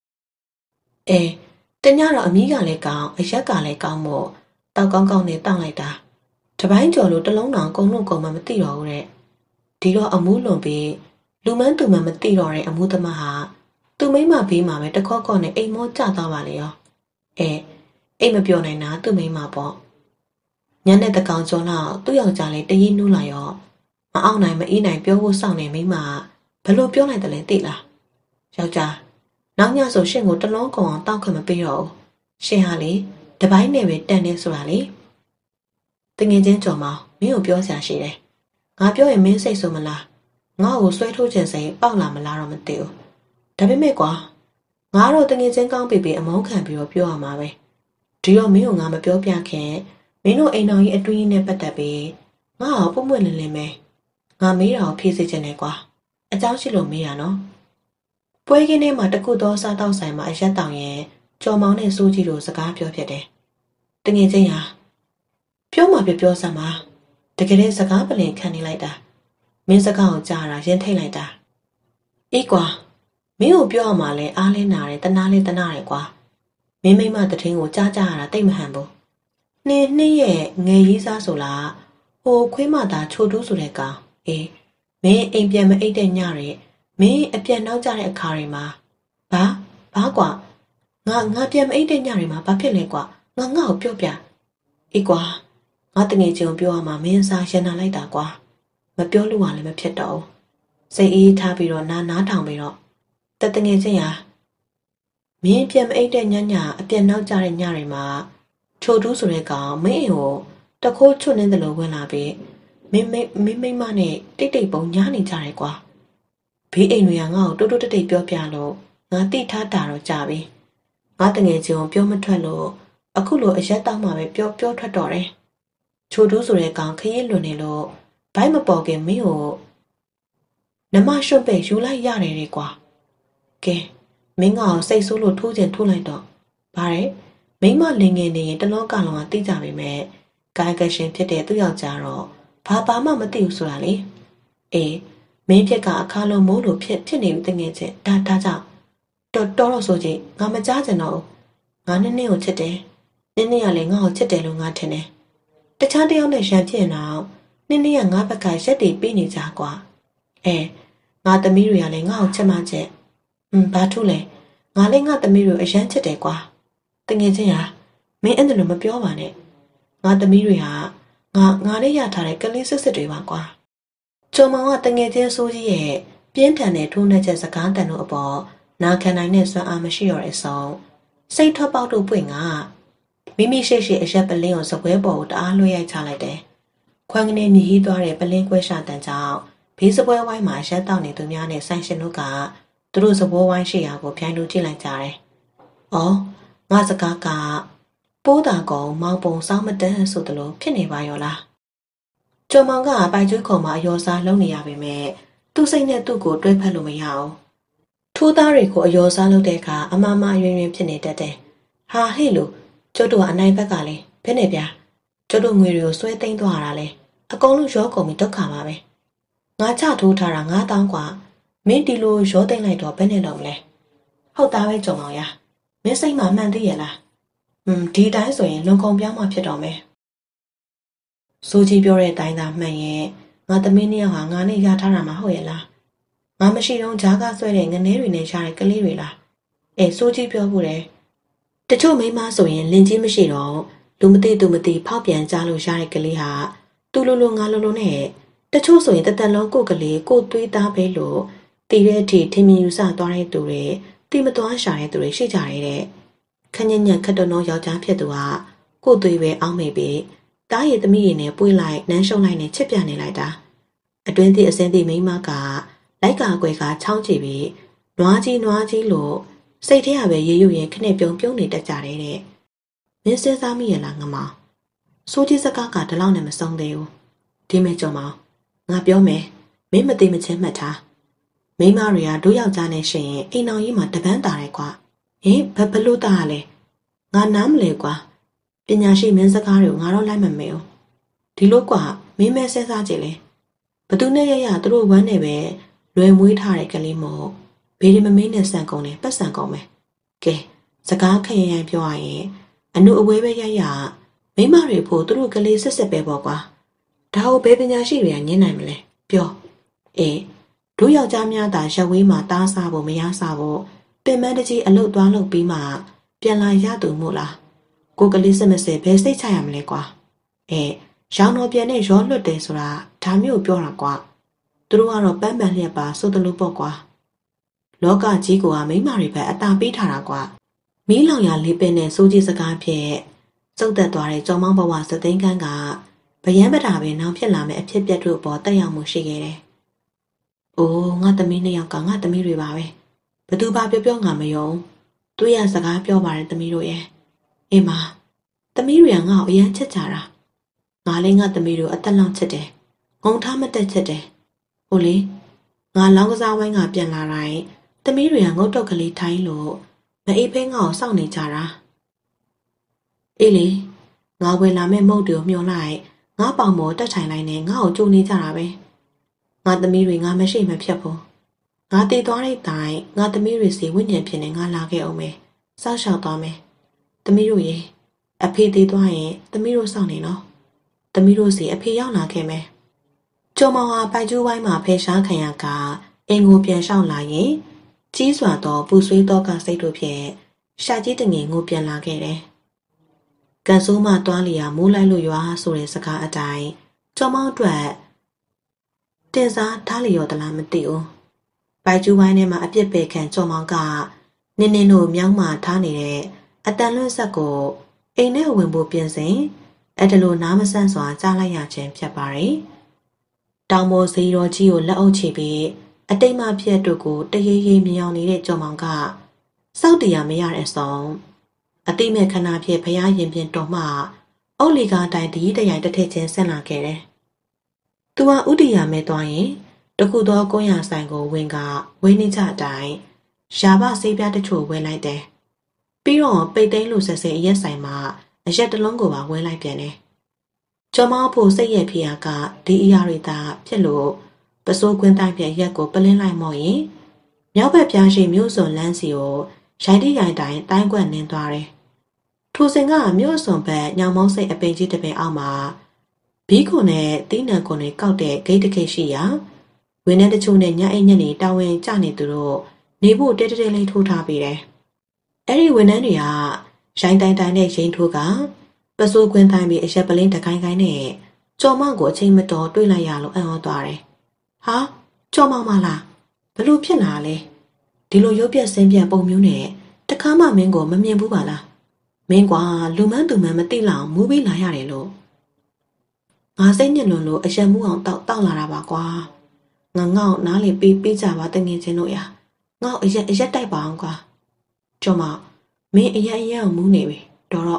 တညတော့အမီးကလည်းကောင်းအရက်ကလည်းကောင်းမို့တောက်ကောင်းနဲ့တောက်လိုက်တာတစ်ပိုင်းကျော်လို့တလုံးတောင်ကုံလို့ကုံမှမသိတော့ဘူးတဲ့ဒီတော့အမူးလွန်ပြီးလူမန်းသူမှမသိတော့တဲ့အမူးသမားဟာသူမိန်းမဘေးမှာပဲတခေါက်နဲ့အိမ်မောကျသွားပါလေရောအိမ်မပြောနိုင်တာသူ့မိန်းမပေါ့ညနေတကောင်ကျော်လောက်သူ့ယောက်ျားလေးတရင်နူးလာရောမအောင်နိုင်မအေးနိုင်ပြောဖို့စောင့်နေမိန်းမဘလို့ပြောလိုက်တယ်လဲသိလားယောက်ျားနောက်ညဆိုရှင်ကိုတလုံးကုံအောင်တောက်ခွင့်မပေးတော့ဘူးရှင်ဟာလေတပိုင်းနဲ့ပဲတန်နေဆိုတာလေတငယ်ချင်းကြော်မောင်မင်းကိုပြောစရာရှိတယ်ငါပြောရင်မင်းစိတ်ဆိုးမလားငါ့ကိုဆွဲထိုးခြင်းစိတ်ပေါက်လာမလားတော့မသိဘူးဒါပေမဲ့ကွာငါတော့တငယ်ချင်းကောင်းပြီအမုန်းခံပြီးတော့ပြောရမှာပဲဒီတော့မင်းကိုငါမပြောပြခင်မင်းတို့အိမ်တော်ကြီးအတွင်းနဲ့ပတ်သက်ပြီးငါ့ကိုပွင့်လင်းလင်းပဲငါမေးတာကိုဖြေစေချင်တယ်ကွာအကြောင်းရှိလို့မေးရနော်ပွဲကင်းထဲမှာတခုသောစားတောက်ဆိုင်မှာအရက်တောင်ရင်ကြော်မောင်နဲ့စိုးကြီးတို့စကားပြောဖြစ်တယ်တငယ်ချင်းဟာပြောမှပြောစမ်းပါတကယ်တဲ့စကားပလင်ခံနေလိုက်တာမင်းစကားကိုကြားတာရင်ထိတ်လိုက်တာအေးကွာမင်းကိုပြောရမှာလဲအားလဲနာတယ်တနာလဲတနာတယ်ကွာမင်းမိမတထင်းကိုကြားရတာတိတ်မဟန်ဘူးနှင်းရဲ့ငယ်ရေးစားဆိုလားဟိုခွေးမသာချိုတူးဆိုတဲ့ကောင်မင်းအိမ်ပြန်မအိတ်တဲ့ညတွေမင်းအပြန်နောက်ကြတဲ့အခါတွေမှာဘာကွာငါပြန်မအိတ်တဲ့ညတွေမှာဘာဖြစ်လဲကွာငါ့ကိုပြောပြအေးကွာငါတငယ်ချင်းပြောရမှာမင်းစားရန်နာလိုက်တာကွာမပြောလို့ကလည်းမဖြစ်တော့ဘူးစိတ်အေးထားပြီးတော့နားထောင်ပြီးတော့တငယ်ချင်းဟာမင်းပြန်မအိတ်တဲ့ညအပြန်နောက်ကြတဲ့ညတွေမှာချိုတူးဆိုတဲ့ကောင်မင်းအိမ်ကိုတခိုးချွတ်နေတယ်လို့ဝင်လာပြီးမင်းမနဲ့တိတ်ပုံညားနေကြတယ်ကွာဘေးအိမ်တွေကငါ့ကိုတိုးတိတ်ပြောပြလို့ငါတိထားတာတော့ကြာပြီငါတငယ်ချင်းကိုပြောမထွက်လို့အခုလိုအရက်တောက်မှပဲပြောထွက်တော့တယ်ချိုတူးဆိုတဲ့ကောင်ခရီးလွန်နေလို့ဘိုက်မပေါ်ခင်မင်းကိုနမရှုပ်ပဲယူလိုက်ရတယ်လေကွာကဲမင်းကစိတ်ဆိုးလို့ထိုးလိုက်တော့ဗါတယ်မိမလင်ငယ်နေရင်တလောကလုံးကသိကြပေမဲ့ကာယကရှင်ဖြစ်တဲ့သူ့ယောက်ျားတော့ဘာမှမသိဘူးဆိုတာလေမင်းဖြစ်ကအခါလုံးမိုးလို့ဖြစ်နေပြီတငယ်ချင်းဒါကြောင့်တော်ဆိုကြည့်ငါမကြားချင်တော့ငါနင်းကိုချစ်တယ်နင်းကလည်းငါ့ကိုချစ်တယ်လို့ငါထင်တယ်တခြားတယောက်နဲ့ရန်ဖြစ်ရင်တော့နင်းကငါဘက်ကရက်တွေပေးနေကြကွာငါသမီးတွေကလည်းငါ့ကိုချစ်မှချက်ဘာထူးလဲငါလည်းငါသမီးတွေကိုအရန်ချစ်တယ်ကွာတငယ်ချင်းဟာမင်းအဲ့လိုမပြောပါနဲ့ငါသမီးတွေဟာငါနဲ့ရထားတဲ့ကလေးစစ်တွေပါကွာကျော်မောင်ကတငယ်ချင်းဆိုးကြီးရဲ့ပြင်းထန်တဲ့ထိုးနှက်ချက်စကားတန်တို့အပေါ်နာခံနိုင်တဲ့စွမ်းအားမရှိတော့တဲ့ဆောင်စိတ်ထွက်ပေါက်တို့ပွင့်ကမိရှိအရက်ပလင်းကိုစပွဲပေါ်ကိုတအားလွှဲရိုက်ချလိုက်တယ်ခွန်းကနေမြည်ဟီးသွားတဲ့ပလင်းကွဲရှာတန်ကြောင့်ဘေးစပွဲဝိုင်းမှာရက်တောက်နေသူများနဲ့ဆိုင်ရှင်တို့ကသူတို့စပွဲဝိုင်းရှိရာကိုဖြိုင်းလို့ကြည့်လိုက်ကြတယ်ငါစကားကပိုးတာကောင်မောင်ပုံစောင်းမတန်းဆိုသလိုဖြစ်နေပါရောလားကျော်မောင်ကပိုက်ကျွေးခုံမှာအယောစားလုံးနေရပေမဲ့သူ့စိတ်နဲ့သူ့ကိုတွဲဖက်လို့မရအောင်ထိုးသားတွေကိုအယောစားလုပ်တဲ့အခါအမမအရွင်ရွင်ဖြစ်နေတတ်တယ်ဟာဟေ့လို့ကျုပ်တို့ကအနိုင်ဘက်ကလည်းဘယ်နဲ့ဗျာကျုပ်တို့ငွေတွေကိုဆွဲသိမ်းသွားရတာလဲအကုန်လုံးရောကုန်ပြီးဒုက္ခပါပဲငါချထိုးထားတာ9000กว่าမင်းဒီလိုရောသိမ်းလိုက်တော့ဘယ်နဲ့လုပ်မလဲဟုတ်သားပဲကြုံအောင်ရမင်းစိတ်မှမှန်သေးရဲ့လားဒီတိုင်းဆိုရင်လွန်ကုန်ပြောင်းမှဖြစ်တော့မယ်စိုးကြီးပြောတဲ့အတိုင်းသာမှန်ရဲ့ငါသမီးနှစ်ယောက်ဟာငါနဲ့ရထားတာမှဟုတ်ရဲ့လားငါမရှိတော့ဂျားကဆွဲတဲ့ငနေတွေနဲ့ရတဲ့ကလေးတွေလားစိုးကြီးပြောဖို့တယ်တချို့မိန်းမဆိုရင်လင်ကြီးမရှိတော့လူမသိသူမသိဖောက်ပြန်ကြလို့ရတဲ့ကလေးဟာသူလိုလိုငါလိုလိုနဲ့တချို့ဆိုရင်တသက်လုံးကိုယ်ကလေးကိုသွေးသားပဲလို့တည်တဲ့အထိထင်မြင်ယူဆသွားတဲ့သူတွေတိမသွားရှာတဲ့သူတွေရှိကြတယ်တဲ့ခက်ညံ့ညံ့ခက်တော်ယောက်ျားဖြစ်သူကကိုယ်သွေးပဲအောင်းမိပြီးတားရည်သမီးရည်နဲ့ပွေးလိုက်နန်းရှုံလိုက်နဲ့ချစ်ပြနေလိုက်တာအတွင်းသည့်အစင်းသည့်မိန်းမကလိုက်ကာကွယ်ကချောင်းချပြီးနွားကြီးလို့စိတ်ထဲကပဲရေရွရင်ခနဲ့ပြုံနေတတ်ကြတယ်တဲ့မင်းစဉ်းစားမိရလားငမစိုးကြီးစကားကဒီလောက်နဲ့မဆုံးသေးဘူးဒီမဲ့ကြော်မောင်ငါပြောမယ်မင်းမသိမချင်းမှတ်ထားမိန်းမတွေကတို့ယောက်ျားနဲ့ရှင်ရင်အိမ်အောင်ကြီးမှာတပန်းတာတယ်ကွာဘလို့တားရလဲငါနားမလဲကွာပညာရှိမင်းစကားတွေကိုငါတော့လိုက်မမေဘူးဒီလိုကွာမင်းမဲစဉ်းစားကြည့်လေဘသူနဲ့ရသူတို့ဝမ်းနဲ့ပဲလွယ်မွေးထားတဲ့ကလေးမို့ဘေးဒီမမင်းနဲ့ဆန်ကုန်တယ်ပတ်ဆန်ကုန်မယ်ကဲစကားခရင်ရင်ပြောရရင်အနုအဝဲပဲမိန်းမတွေဖို့သူတို့ကလေးဆက်ပဲပေါ့ကွာဒါကိုဘယ်ပညာရှိတွေကညင်းနိုင်မလဲပြောတို့ယောက်ျားများသာရက်ဝေးမှာတားစားဖို့မရစားဖို့ပင်မတကြီးအလုတ်သွားလုပ်ပြီးမှပြန်လာရသူမို့လားကိုကလေးစမစဲဘယ်စိတ်ချရမလဲကွာရောင်တော်ပြန်နဲ့ရောလွတ်တယ်ဆိုတာဒါမျိုးပြောတာကွာသူတို့ကတော့ပန်းပန်လျက်ပါဆိုတလို့ပေါ့ကွာလောကကြီးကမိန်းမတွေပဲအသာပေးထားတာကွာမီးလောင်ရလေးပင်နဲ့စိုးကြီးစကားဖြင့်စုပ်သက်သွားတဲ့ကျောင်းမောင်းဘဝစသိန်းကန်းကဗယံပတာပဲနောင်ဖြစ်လာမယ့်အဖြစ်ပြက်တို့ပေါ်တက်ရောက်မှုရှိခဲ့တယ်။အိုးငါသမီးနှစ်ယောက်ကငါသမီးတွေပါပဲ။ဘသူဘာပြောငါမယုံ။သူရစကားပြောပါတယ်သမီးတို့ရဲ့။အေးမသမီးတွေကငါ့ကိုအရန်ချစ်ကြတာ။ငါလည်းငါသမီးတို့အသက်လောင်ချစ်တယ်။ငုံထားမတက်ချစ်တယ်။ဟိုလေငါလောင်းကစားဝိုင်းကပြန်လာတိုင်းသမီးတွေကငုတ်တုတ်ကလေးထိုင်းလို့မအေးဖိငါ့ကိုစောင့်နေကြတာ။အေးလေငါဝယ်လာမဲ့မုတ်တွေကိုမျောလိုက်ငါပေါင်ပေါ်တက်ထိုင်လိုက်နဲ့ငါ့ကိုကြိုနေကြတာပဲငါသမီးတွေငါမရှိမဖြတ်ဘူးငါတည်သွားတဲ့တိုင်ငါသမီးတွေစီဝိညာဉ်ဖြစ်နေငါလာခဲ့အောင်မယ်စောက်ရှောက်သွားမယ်သမီးတို့ရေအဖေတည်သွားရင်သမီးတို့စောင့်နေနော်သမီးတို့စီအဖေရောက်လာခဲ့မယ်ကျော်မောင်ဟာပိုက်ကျူးဝိုင်းမှာဖယ်ရှားခံရကအင်ကိုပြန်လျှောက်လာရင်ကြီးစွာသောပူဆွေးသောကစိတ်တို့ဖြင့်ရှာကြီးတငယ်ငိုပြန်လာခဲ့တယ်ကန်ဆိုးမှတွားလျာမိုးလိုက်လို့ရွာဆိုတဲ့စကားအတိုင်းကျော်မောင်အတွက်တင်စားထားလျော်သလားမသိဘူးပိုက်ကျူးဝိုင်းထဲမှာအပြစ်ပေခံကျော်မောင်ကနင်းတို့မြောင်းမှထားနေတဲ့အတန်လွင့်ဆက်ကိုအိမ်ထဲဝင်ဖို့ပြင်စဉ်အဲ့ဒါလိုနားမဆန့်စွာကြားလိုက်ရခြင်းဖြစ်ပါတယ်တောင်ပေါ်စီတော်ကြီးကိုလက်အုပ်ချပြီးအတိတ်မှဖြစ်တို့ကိုတရေရေမြောင်နေတဲ့ကျော်မောင်ကစောက်တရားမရတဲ့ဆောင်အတိမဲ့ခဏဖြစ်ဖျားရင်ပြင်တော်မှအုတ်လီကားတိုင်းတရီတရိုင်တစ်ထည့်ချင်းဆက်လာခဲ့တယ်။သူဟာဥတီယာမဲသွားရင်တခုသောကုန်းရဆိုင်ကိုဝင်ကဝေးနေကြတိုင်းရာဘဆေးပြားတချို့ဝဲလိုက်တယ်။ပြီးတော့ပိတ်သိမ်းလို့ဆက်ဆက်အရက်ဆိုင်မှာအရက်တစ်လုံးကိုပါဝဲလိုက်ပြန်တယ်။ကျော်မောင်ဖို့စိတ်ရဖြစ်ရာကဒီအရာတွေသာဖြစ်လို့ပစိုးကွင်းတိုင်းပြရက်ကိုပလင်းလိုက်မော့ရင်မြောက်ဘက်ပြားရှိမြို့စွန်လန်းစီကိုရိုင်းတိရိုင်းတိုင်းတိုင်းကွက်နင်းသွားတယ်။ထိုစဉ်ကမြို့စွန်ဘက်ညောင်မောင်းစိတ်အပိန်ကြီးတစ်ပင်အောက်မှာဘီးခွန်နဲ့တီးနံခွန်တွေကောက်တဲ့ဂိတ်တစ်ခိတ်ရှိရာဝင်းထဲတချို့နဲ့ညအိတ်ညက်နေတာဝန်ကျနေသူတို့နေဖို့တဲတဲလေးထိုးထားပေးတယ်။အဲ့ဒီဝန်ထမ်းတွေကရိုင်းတိုင်းနဲ့ရင်ထိုးကပစိုးကွင်းတိုင်းပြီးအရက်ပလင်းတကိုင်းကိုင်းနဲ့ကျော်မောင်ကိုအချိန်မတော်တွေ့လိုက်ရလို့အံ့ဩသွားတယ်။ဟာကျော်မောင်မလားဘလို့ဖြစ်လာလဲဒီလိုရုပ်ပြက်ဆင်းပြက်ပုံမျိုးနဲ့တခါမှမင်းကိုမမြင်ဘူးပါလားမင်းကွာလူမန်းသူမန်းမသိလောက်မူးပြီးလာရတယ်လို့ငါစိတ်ညစ်လွန်လို့အရက်မှုအောင်တောက်လာတာပါကွာငါငေါ့နားလေပေးကြပါတငယ်ချင်းတို့ရငေါ့အရက်တိုက်ပါအောင်ကွာကျော်မမင်းအရက်မူးနေပြီတော်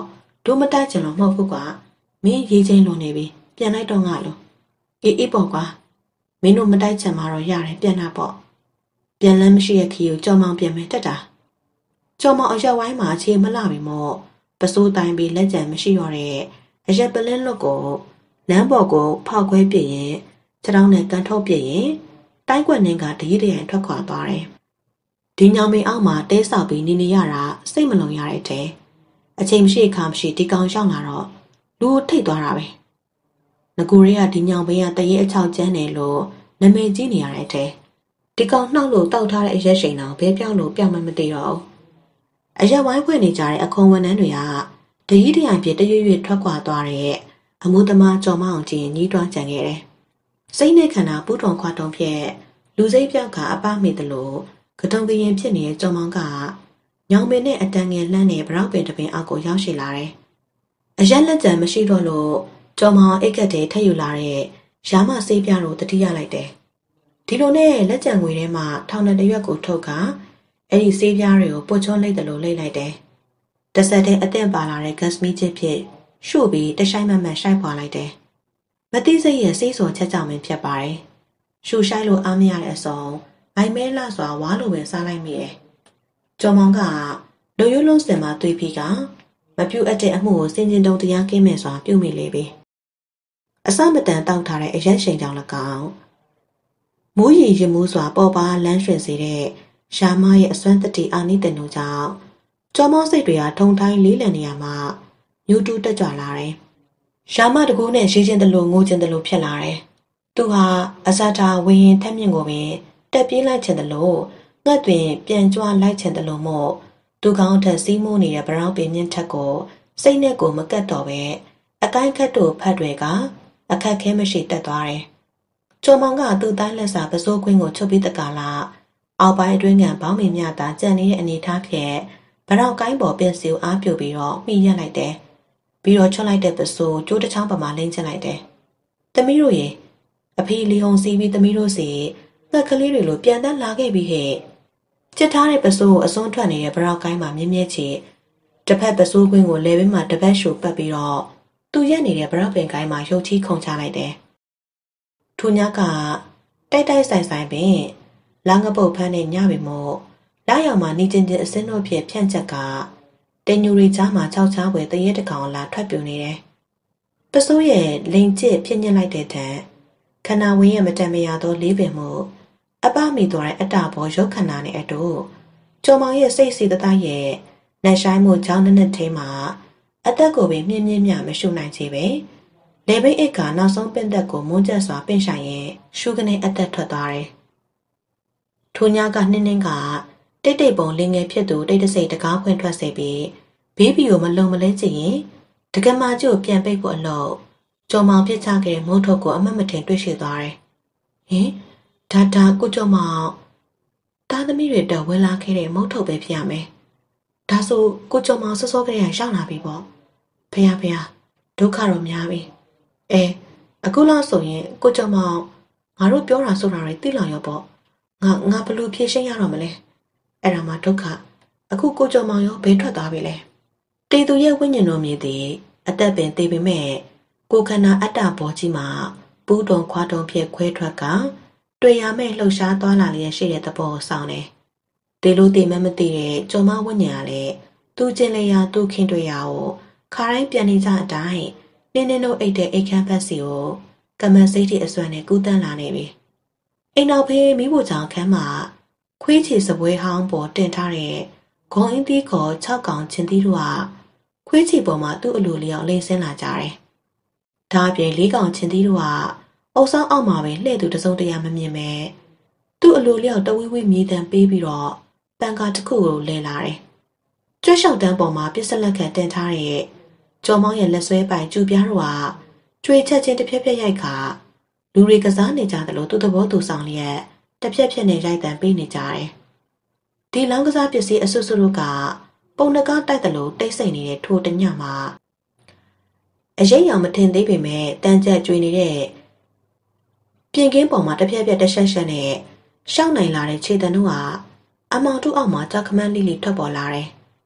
တို့မတိုက်ချင်လို့မဟုတ်ဘူးကွာမင်းရေးချင်းလွန်နေပြီပြန်လိုက်တော့ငါလို့အေးပေါ့ကွာမင်းတို့မတိုက်ချင်မှတော့ရတယ်ပြန်လာပေါ့ပြန်လန်းမရှိရဲ့ခီကိုကြော်မောင်ပြန်မယ်တက်တာကြော်မောင်အရက်ဝိုင်းမှာအခြေမလှပြီမို့ပစိုးတိုင်းပြီးလက်ကြံမရှိတော့တဲ့အရက်ပလင်းလွတ်ကိုလမ်းပေါ်ကိုဖောက်ခွဲပြရင်ခြေထောက်နဲ့ကန်ထုတ်ပြရင်တိုင်းကွက်နှင်းကတရီးတရံထွက်ခွာသွားတယ်ဒီညောင်ပင်အောက်မှာတဲဆောက်ပြီးနေရတာစိတ်မလုံရတဲ့အချိန်မရှိအခါမရှိဒီကောင်ရောက်လာတော့လူထိတ်သွားတာပဲငကူရဲကဒီညောင်ပင်ကတရေအချောက်ကျန်းတယ်လို့နာမည်ကြီးနေရတဲ့တဲ့ဒီကောင်နှောက်လို့တောက်ထားတဲ့အရက်ရှိန်တော်ဘဲပြောင်းလို့ပြောင်းမသိတော့အရက်ဝိုင်းဖွင့်နေကြတဲ့အခွန်ဝန်ထမ်းတွေကတရီးတရံပြတရွရွထွက်ခွာသွားတဲ့အမှုသမားကြော်မအောင်ကြည့်ညီးတွားကြံခဲ့တယ်စိတ်နဲ့ခန္ဓာပူးထုံခွာတုံဖြက်လူစိတ်ပြောက်ကအပမိတယ်လို့ကတုံကရင်ဖြစ်နေတဲ့ကြော်မောင်ကညောင်ပင်နဲ့အတန်ငယ်လှမ်းတဲ့ဗရောက်ပင်တပင်အောက်ကိုရောက်ရှိလာတယ်။အရက်လက်ကြံမရှိတော့လို့ကြော်မောင်အိတ်ကက်တွေထည့်ယူလာတဲ့ရာမဆေးပြားတို့တတိယလိုက်တယ်။ဒီလိုနဲ့လက်ကြံငွေထဲမှာထောင်နဲ့တရွက်ကိုထုတ်ကအဲ့ဒီဆေးပြားတွေကိုပုတ်ချွန်းလိုက်တယ်လို့လိမ့်လိုက်တယ်။တစ်ဆက်တည်းအသင့်ပါလာတဲ့ဂတ်မီချစ်ဖြစ်ရှို့ပြီးတရှိုင်းမမှန်ရှိုက်ပွားလိုက်တယ်။မတိစိတ်ရဲ့စိတ်စောချက်ကြောင့်ပဲဖြစ်ပါတယ်။ရှူရှိုက်လို့အားမရတဲ့အစုံမိုင်မဲလာစွာဝါလိုပဲစားလိုက်မိတယ်။ကျော်မောင်ကလူရိုးလုံးစင်မှာတွေးပြီးကမပြုတ်အပ်တဲ့အမှုကိုစင်ကျင်တုံတရားကင်းမဲ့စွာပြုတ်မိလေပြီ။အစမတန်တောက်ထားတဲ့အရက်ရှိန်ကြောင့်၎င်းမိုးရီရမှုစွာပေါ်ပါလန်းရွှင်စေတဲ့ရှာမရဲ့အစွမ်းတတိအာနိတန်တို့ကြောင့်ကျော်မောင်စိတ်တွေကထုံထိုင်းလေးလံနေရမှာညူတူတက်ကြွလာတယ်။ရှာမတကူနဲ့ရှိချင်းတလို့ငိုချင်းတလို့ဖြစ်လာတယ်။သူဟာအစတာဝင်းရင်ထက်မြင့်ကိုပင်တက်ပြေးလိုက်ချင်တယ်လို့ငှက်တွင်ပြန်ကြွလိုက်ချင်တယ်လို့မို့သူကောင်းထက်စီးမိုးနေတဲ့ဗရောက်ပင်မြင့်ထက်ကိုစိတ်နဲ့ကိုမကတ်တော့ပဲအကိုင်းခတ်တို့ဖတ်တွေကအခက်ခဲမရှိတက်သွားတယ်။ကျော်မောင်ကသူ့တိုင်းလက်စာပစိုးခွင်းကိုချုပ်ပြီးတကလာအောက်ပိုင်းအတွင်းကဘောင်းမင်းမြတာကြံနေတဲ့အနေထားဖြင့်ဗရောက်ကိုင်းပေါ်ပင်စီကိုအားပြုတ်ပြီးတော့မှီရက်လိုက်တယ်။ပြီးတော့ချွတ်လိုက်တဲ့ပစိုးကျိုးတစ်ချောင်းပမာလိမ့်ချလိုက်တယ်။သမီးတို့ရေအဖေလီဟုံစီးပြီးသမီးတို့စီငှက်ကလေးတွေလိုပြန်တန်းလာခဲ့ပြီးဟဲ့ချစ်ထားတဲ့ပစိုးကိုအစွန်းထွက်နေတဲ့ဗရောက်ကိုင်းမှာမြင်းမြဲချီတစ်ဖက်ပစိုးကွင်းကိုလဲဘင်းမှာတစ်ပတ်ရှူပတ်ပြီးတော့သူရက်နေတဲ့ဗရောက်ပင်ကိုင်းမှာရုပ်ချီခုန်ချလိုက်တယ်။ထူညကတိုက်တိုက်ဆိုင်ဆိုင်ပင်လာငပုတ်ဖန်းနဲ့ညပြီမို့လာရောက်မှနေချင်းချင်းအစင်းတို့ဖြစ်ဖြန့်ချက်ကတင်ညူရီကြားမှာခြောက်ချားွယ်တရဲတကောင်လာထွက်ပြူနေတယ်။ပစိုးရဲ့လိန်ကျစ်ဖြစ်ညစ်လိုက်တဲ့တန်ခန္ဓာဝင်းရဲ့မတန်မရသောလေးပင်မှုအပမိသွားတဲ့အတာဘောရုပ်ခန္ဓာနဲ့အတူကျော်မောင်ရဲ့စိတ်စီတသားရဲ့နှက်ဆိုင်မှုကြောင်းနဲ့ထဲမှာအသက်ကိုပင်မြင့်မြင့်မြမရှုနိုင်ချေပဲလေဘိတ်အိတ်ကနောက်ဆုံးပင့်သက်ကိုမွန်းကျက်စွာပင့်ဆိုင်ရဲ့ရှုကနေအသက်ထွက်သွားတယ်။ထိုညကနှင်းနှင်းကတိတ်တိတ်ပုံလင်းငယ်ဖြစ်သူတိတ်တဆိတ်တကားဖွင့်ထွက်စေပြီးဘေးဘီကိုမလုံမလဲချင်ရင်တကမာကျို့ပြန်ပိတ်ဖို့အလို့ကျော်မောင်ပြစ်ချခဲ့တဲ့မိုးထုတ်ကိုအမတ်မထင်တွေ့ရှိသွားတယ်။ဟင်ဒါကိုကျော်မောင်သားသမီးတွေတော့ဝင်လာခဲ့တဲ့မုတ်ထုတ်ပဲဖြစ်ရမယ်။ဒါဆိုကိုကျော်မောင်စောစောကလေးရောက်လာပြီပေါ့။ဖေဒုက္ခတော့များပြီ။အခုလောက်ဆိုရင်ကိုကျော်မောင်ငါတို့ပြောတာဆိုတာတွေသိလာရောပေါ့။ငါဘလို့ဖြေရှင်းရတော့မလဲ။အဲ့ဒါမှဒုက္ခအခုကိုကျော်မောင်ရောဘယ်ထွက်သွားပြီလဲ။တေသူရဲ့ဝိညာဉ်တော်မြည်သည်အသက်ပင်တေပေမဲ့ကိုခန္ဓာအတ္တဘောကြီးမှာပူးတုံခွားတုံဖြစ်ခွဲထွက်ကတွေ့ရမဲ့လှုပ်ရှားသွားလာလျက်ရှိတဲ့သဘောကိုဆောင်တယ်။ဒီလိုတည်မမသိတဲ့ကျော်မဝိညာဉ်ကလည်းသူ့ချင်းလေးရာသူ့ခင်တွေ့ရာကိုခါတိုင်းပြန်နေကြအတိုင်းနင်းတို့အိတ်တဲ့အိတ်ခမ်းဖက်စီကိုကမန်စိတ်တီအစွမ်းနဲ့ကူးတန်းလာနေပြီ။အိမ်နောက်ဖေးမိဖို့ကြောင့်ခမ်းမှာခွေးချီစပွဲဟောင်းပေါ်တင်ထားတဲ့ဂုံအင်းသီးခေါ်6ကောင်ချင်းသီးတို့ကခွေးချီပေါ်မှာသူ့အလိုလျောက်လိမ့်ဆင်းလာကြတယ်။ဒါအပြင်4ကောင်ချင်းသီးတို့ကအုပ်ဆောင်အောက်မှာပဲလှည့်သူတစုံတရာမမြင်ပဲသူ့အလိုလျောက်တဝိဝိမြေတံပေးပြီးတော့ပန်ကာတစ်ခုကိုလဲလာတယ်။ကျွတ်လျှောက်တန်းပေါ်မှာပြစ်စလက်ခံတင်ထားတဲ့ကျော်မောင်ရဲ့လက်ဆွဲပိုင်ကျူပြားတို့ကကျွေချက်ချင်းတစ်ဖြက်ဖြက်ရိုက်ခါလူတွေကစားနေကြတယ်လို့သူ့သဘောသူဆောင်လျက်တစ်ဖြက်ဖြက်နဲ့ရိုက်တံပေးနေကြတယ်။ဒီလောင်းကစားပစ္စည်းအဆွတ်ဆွတ်တို့ကပုံနှကားတိုက်တယ်လို့တိတ်ဆိတ်နေတဲ့ထိုတညမှာအရေးရောင်မထင်သေးပေမဲ့တန်ကြက်ကျွေနေတဲ့ပြင်ကင်းပေါ်မှာတစ်ဖြက်ဖြက်တရှက်ရှက်နဲ့ရှောင်းနိုင်လာတဲ့ခြေတံတို့ကအမောင်တူအောက်မှာကြောက်ခမန်းလိလိထွက်ပေါ်လာတယ်။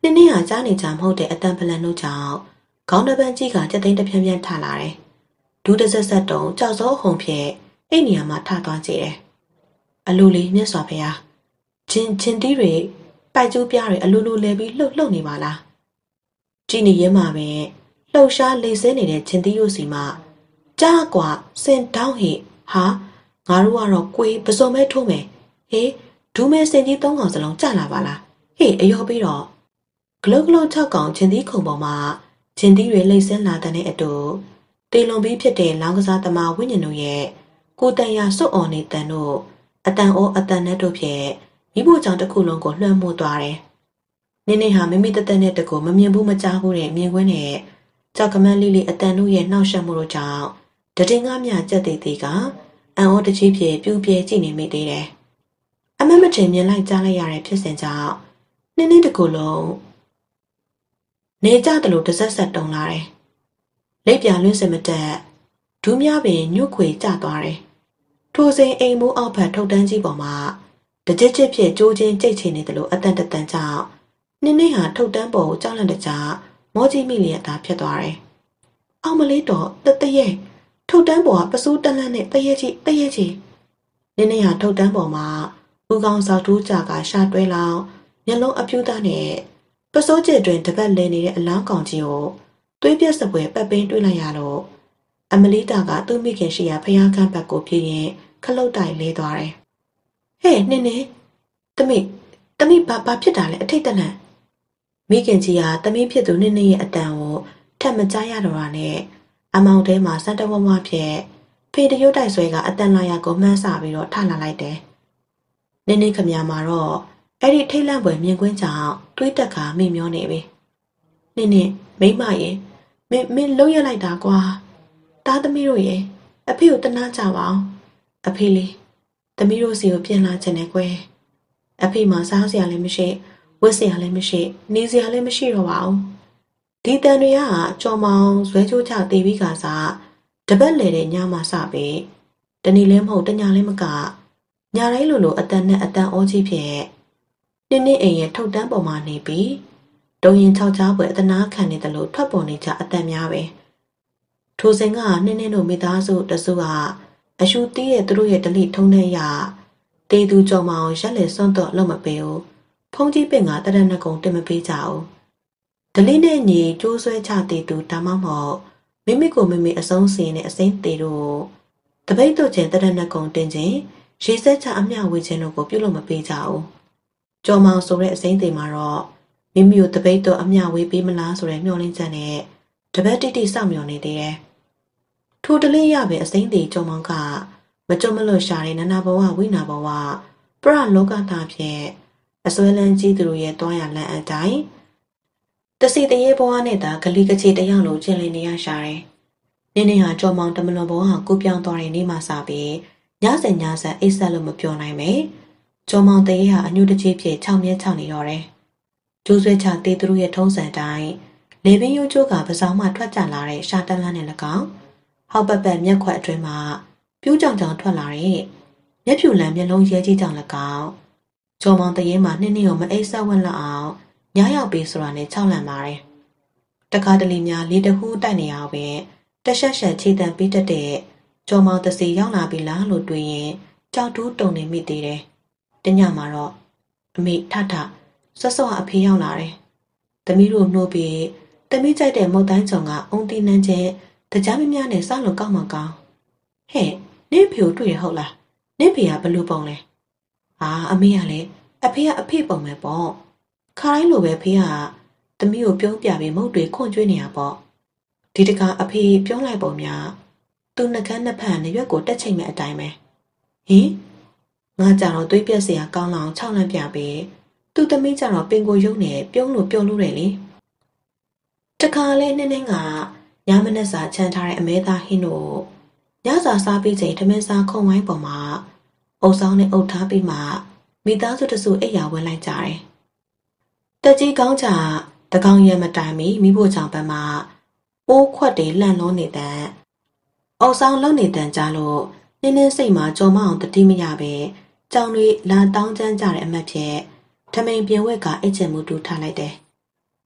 နေ့ဟာကြားနေကြမဟုတ်တဲ့အတန်ပလန်တို့ကြောင့်ခေါင်းတစ်ပန်းကြီးကကြက်သိန်းတစ်ဖြန်းဖြန်းထလာတယ်။ဒူးတစ်ဆက်ဆက်တုံကြောက်စောဟုန်ဖြင့်အဲ့နေရာမှာထသွားကြည့်တယ်။အလိုလေးမြတ်စွာဘုရားချင်းတီးတွေပိုက်ကျိုးပြားတွေအလိုလိုလဲပြီးလှုပ်နေပါလား။ကြည့်နေရင်မှပဲလှုပ်ရှားလေဆဲနေတဲ့ချင်းတီးရိုးစီမှကြားကွာစင်တောင်းဟိဟာငါတို့ကတော့ကိုယ်ပစုံမဲထိုးမယ်ဟေးဒူးမဲစင်ကြီး၃កောင်စလုံးကြလာပါလားဟေးအယောပြီးတော့ဂလုတ်၆កောင်ချင်းသီးခုံပေါ်မှာချင်းသီးတွေလှိမ့်ဆင်းလာတဲ့အတူတေလွန်ပြီးဖြစ်တဲ့လောင်းကစားသမားဝိညာဉ်တို့ရဲ့ကိုတန်ရစွတ်အော်နေတန်တို့အတန်အောအတန်နဲ့တို့ဖြင့်မိဖို့ကြောင့်တစ်ခုလုံးကိုလွှမ်းမိုးသွားတယ်။နေ့ဟာမိမိတသက်နဲ့တကူမမြင်ဘူးမကြားဘူးတဲ့မြင်ကွင်းနဲ့ကြောက်ကမန်းလေးလေးအတန်တို့ရဲ့နှောက်ယှက်မှုတို့ကြောင့်တတင်ကားမြကြက်သေးသေးကအံ့ဩတကြီးဖြင့်ပြူပြဲကြည့်နေမိသေးတယ်။အမတ်မတင်မြင်လိုက်ကြားလိုက်ရတဲ့ဖြစ်စဉ်ကြောင့်နေ့တကူလုံးနေကြတယ်လို့တစ်ဆက်ဆက်တုံလာတယ်။လက်ပြလွင့်စင်မတက်ဒူးများပင်ညှို့ခွေကျသွားတယ်။ထိုစဉ်အိမ်မိုးအောက်ဖက်ထုတ်တန်းကြီးပေါ်မှာတကြစ်ဖြစ်ကြိုးချင်းကြိတ်ချနေတယ်လို့အတန်တန်ကြောင့်နေ့ဟာထုတ်တန်းပေါ်ကိုကြောက်လန့်တကြားမောကြီးမိလျက်သားဖြစ်သွားတယ်။အောင်မလေးတော့တရဲ့ထုတ်တန်းပေါ်ကပစိုးတလန့်နဲ့တရဲ့ကြီးနေ့ဟာထုတ်တန်းပေါ်မှာဦးကောင်းစောက်ထူးကြကရှာတွဲလောင်မျက်လုံးအပြူသားနဲ့ပစိုးကျစ်တွင်တပတ်လဲနေတဲ့အလောင်းကောင်ကြီးကိုသွေးပြက်စပွဲပတ်ပင်းတွေးလိုက်ရတော့အမလီတာကသူ့မိခင်ရှိရာဖျားခန့်ဘက်ကိုပြေးရင်ခလုတ်တိုင်လဲသွားတယ်။ဟဲ့နေသမီးဘာဖြစ်တာလဲအထိတ်တလန့်မိခင်ကြီးကသမီးဖြစ်သူနေ့ရဲ့အတန်ကိုထပ်မကြားရတော့တာနဲ့အမောင်ထဲမှာစံတဝဝဖြစ်ဖေတရုတ်တိုက်ဆွဲကအတန်လာရကိုမှန်းဆပြီးတော့ထလာလိုက်တယ်။နေ့ခမရမှာတော့အဲ့ဒီထိတ်လန့်ပွဲမြင်ကွင်းကြောင့်တွေးတက်ကမိမျောနေပြီ။နေ့မိမရဲ့မင်းလှုပ်ရလိုက်တာကွာ။သားသမီးတို့ရဲ့အဖေကိုတနာကြပါအောင်။အဖေလေးသမီးတို့စီကိုပြန်လာချင်တယ်ကွယ်။အဖေမှစားစရာလည်းမရှိဝတ်စရာလည်းမရှိနေစရာလည်းမရှိတော့ပါဘူး။ဒီတန်တွေကကြော်မောင်ဇွဲချိုးချတေးပြီးကစားတပတ်လေတဲ့ညမှစပြီ။တနေ့လည်းမဟုတ်တညလည်းမကညတိုင်းလိုအတန်နဲ့အတန်အောကြီးဖြစ်နေ့အိမ်ရဲ့ထုတ်တန်းပေါ်မှာနေပြီးတုံရင်၆ချားပွဲအတနာခံနေတယ်လို့ထွက်ပေါ်နေကြအတန်များပဲထိုစဉ်ကနေ့တို့မိသားစုတစုကအရှူတီးရဲ့သူတို့ရဲ့ဒလိထုံးတဲ့ရတေးသူကြော်မအောင်ရက်လေစွန့်တော့လုံးမပေးဘူးဖုံးကြီးပင်ကတရဏဂုံတင်မပေးကြဘူးဒလိနဲ့ညီကျိုးဆွဲချတေးသူဒါမှမဟုတ်မိမိကိုမိမိအဆုံးစီနဲ့အစိမ့်သေးတို့တပိတ်တို့ချင်းတရဏဂုံတင်ချင်းရေစက်ချအမျှဝေခြင်းတို့ကိုပြုလို့မပေးကြဘူးကြော်မောင်ဆိုတဲ့အစိမ့်သေးမှာတော့မိမိကိုတပိတ်တော့အမျှဝေပေးမလားဆိုတဲ့မျှော်လင့်ချက်နဲ့တပတ်တိစောင့်မျှော်နေသေးတယ်ထိုတလေးရပဲအစိမ့်သေးကြော်မောင်ကမကြုံမလို့ရှာတဲ့နနာဘဝဝိနာဘဝပရလောကသားဖြင့်အစွဲလန်းကြီးသူတို့ရဲ့တွားရလန့်အတိုင်းတစီတရေဘဝနဲ့သာဂလီကချေတယောက်လိုကျင်လည်နေရရှာတယ်နေ့ဟာကြော်မောင်တမလွန်ဘဝကိုပြောင်းသွားတဲ့နေ့မှစပြီးညစဉ်အိတ်ဆက်လို့မပြောနိုင်ပဲကျော်မောင်တရေဟာအညွတ်တကြီးဖြစ်6မြဲ6နေတော့တယ်ကျိုးဆွဲချတေးသူတို့ရဲ့ထုံးစံတိုင်းလေပင်ရိုးကျိုးကပစောင်းမှထွက်ကြလာတဲ့ရှာတန်းလန်းနဲ့၎င်းဟောက်ပတ်မျက်ခွက်အတွင်းမှာပြူးကြောင်ထွက်လာတဲ့မျက်ဖြူလန်းမျက်လုံးရဲကြီးကြောင်၎င်းကျော်မောင်တရေမှာနှစ်ကိုမအိတ်ဆက်ဝက်လောက်အောင်ညရောက်ပြီးဆိုတာနဲ့6လန့်ပါတယ်တခါတလေများလေတဟူးတိုက်နေအောင်ပဲတရှက်ခြေတံပြီးတတ်တဲ့ကျော်မောင်တစီရောက်လာပြီလားလို့တွေးရင်ကြောက်တူးတုံနေမိသေးတယ်တညမှာတော့အမေထဆော့အဖေရောက်လာတယ်သမီးတို့နှိုးပြီးသမီးကြိုက်တဲ့မုတ်တိုင်းချုံကအုံတီနန်းကျဲတကြားမများနဲ့စောက်လို့ကောက်မှကောင်းဟဲ့နင့်ဖေကိုတွေ့ရဟုတ်လားနင့်ဖေကဘလို့ပုံလဲအမေကလည်းအဖေကအဖေပုံပဲပေါ့ခါတိုင်းလိုပဲဖေကသမီးကိုပြုံးပြပြီးမုတ်တွေခွန့်ကျွေးနေရပေါ့ဒီတကအဖေပြုံးလိုက်ပုံများသူနှကန်းနှစ်ဖက်နဲ့ရွက်ကိုတက်ချိန်မဲ့အတိုင်းပဲဟင်ငါကြတော့သွေးပြက်စရာကောင်းလောင်6လန့်ပြပြီးသူ့သမီးကြတော့ပင်ကိုယုံနေပြုံးလို့ပြောလို့တယ်လေတခါလဲနှစ်ကညမနက်စာချမ်းထားတဲ့အမဲသားဟင်းတို့ညစာစားပြီးချိန်ထမင်းစားခုံဝိုင်းပေါ်မှာအုပ်ဆောင်နဲ့အုပ်ထားပြီးမှမိသားစုတစုအိပ်ယာဝင်လိုက်ကြတယ်တက်ကြီးကောင်းချတကောင်ရဲမတိုင်မီမိဖို့ကြောင့်ပန်းမှာအိုးခွက်တွေလှန့်လုံးနေတဲ့အုပ်ဆောင်လုံးနေတဲ့ကြလို့နင်းစိတ်မှာကြော်မအောင်တတိမရပဲကြောင်တွေလာတောင်းကျမ်းကြတဲ့အမတ်ဖြစ်ထမိန်ပြင်ဝက်ကအိတ်ချင်မှုတူထားလိုက်တယ်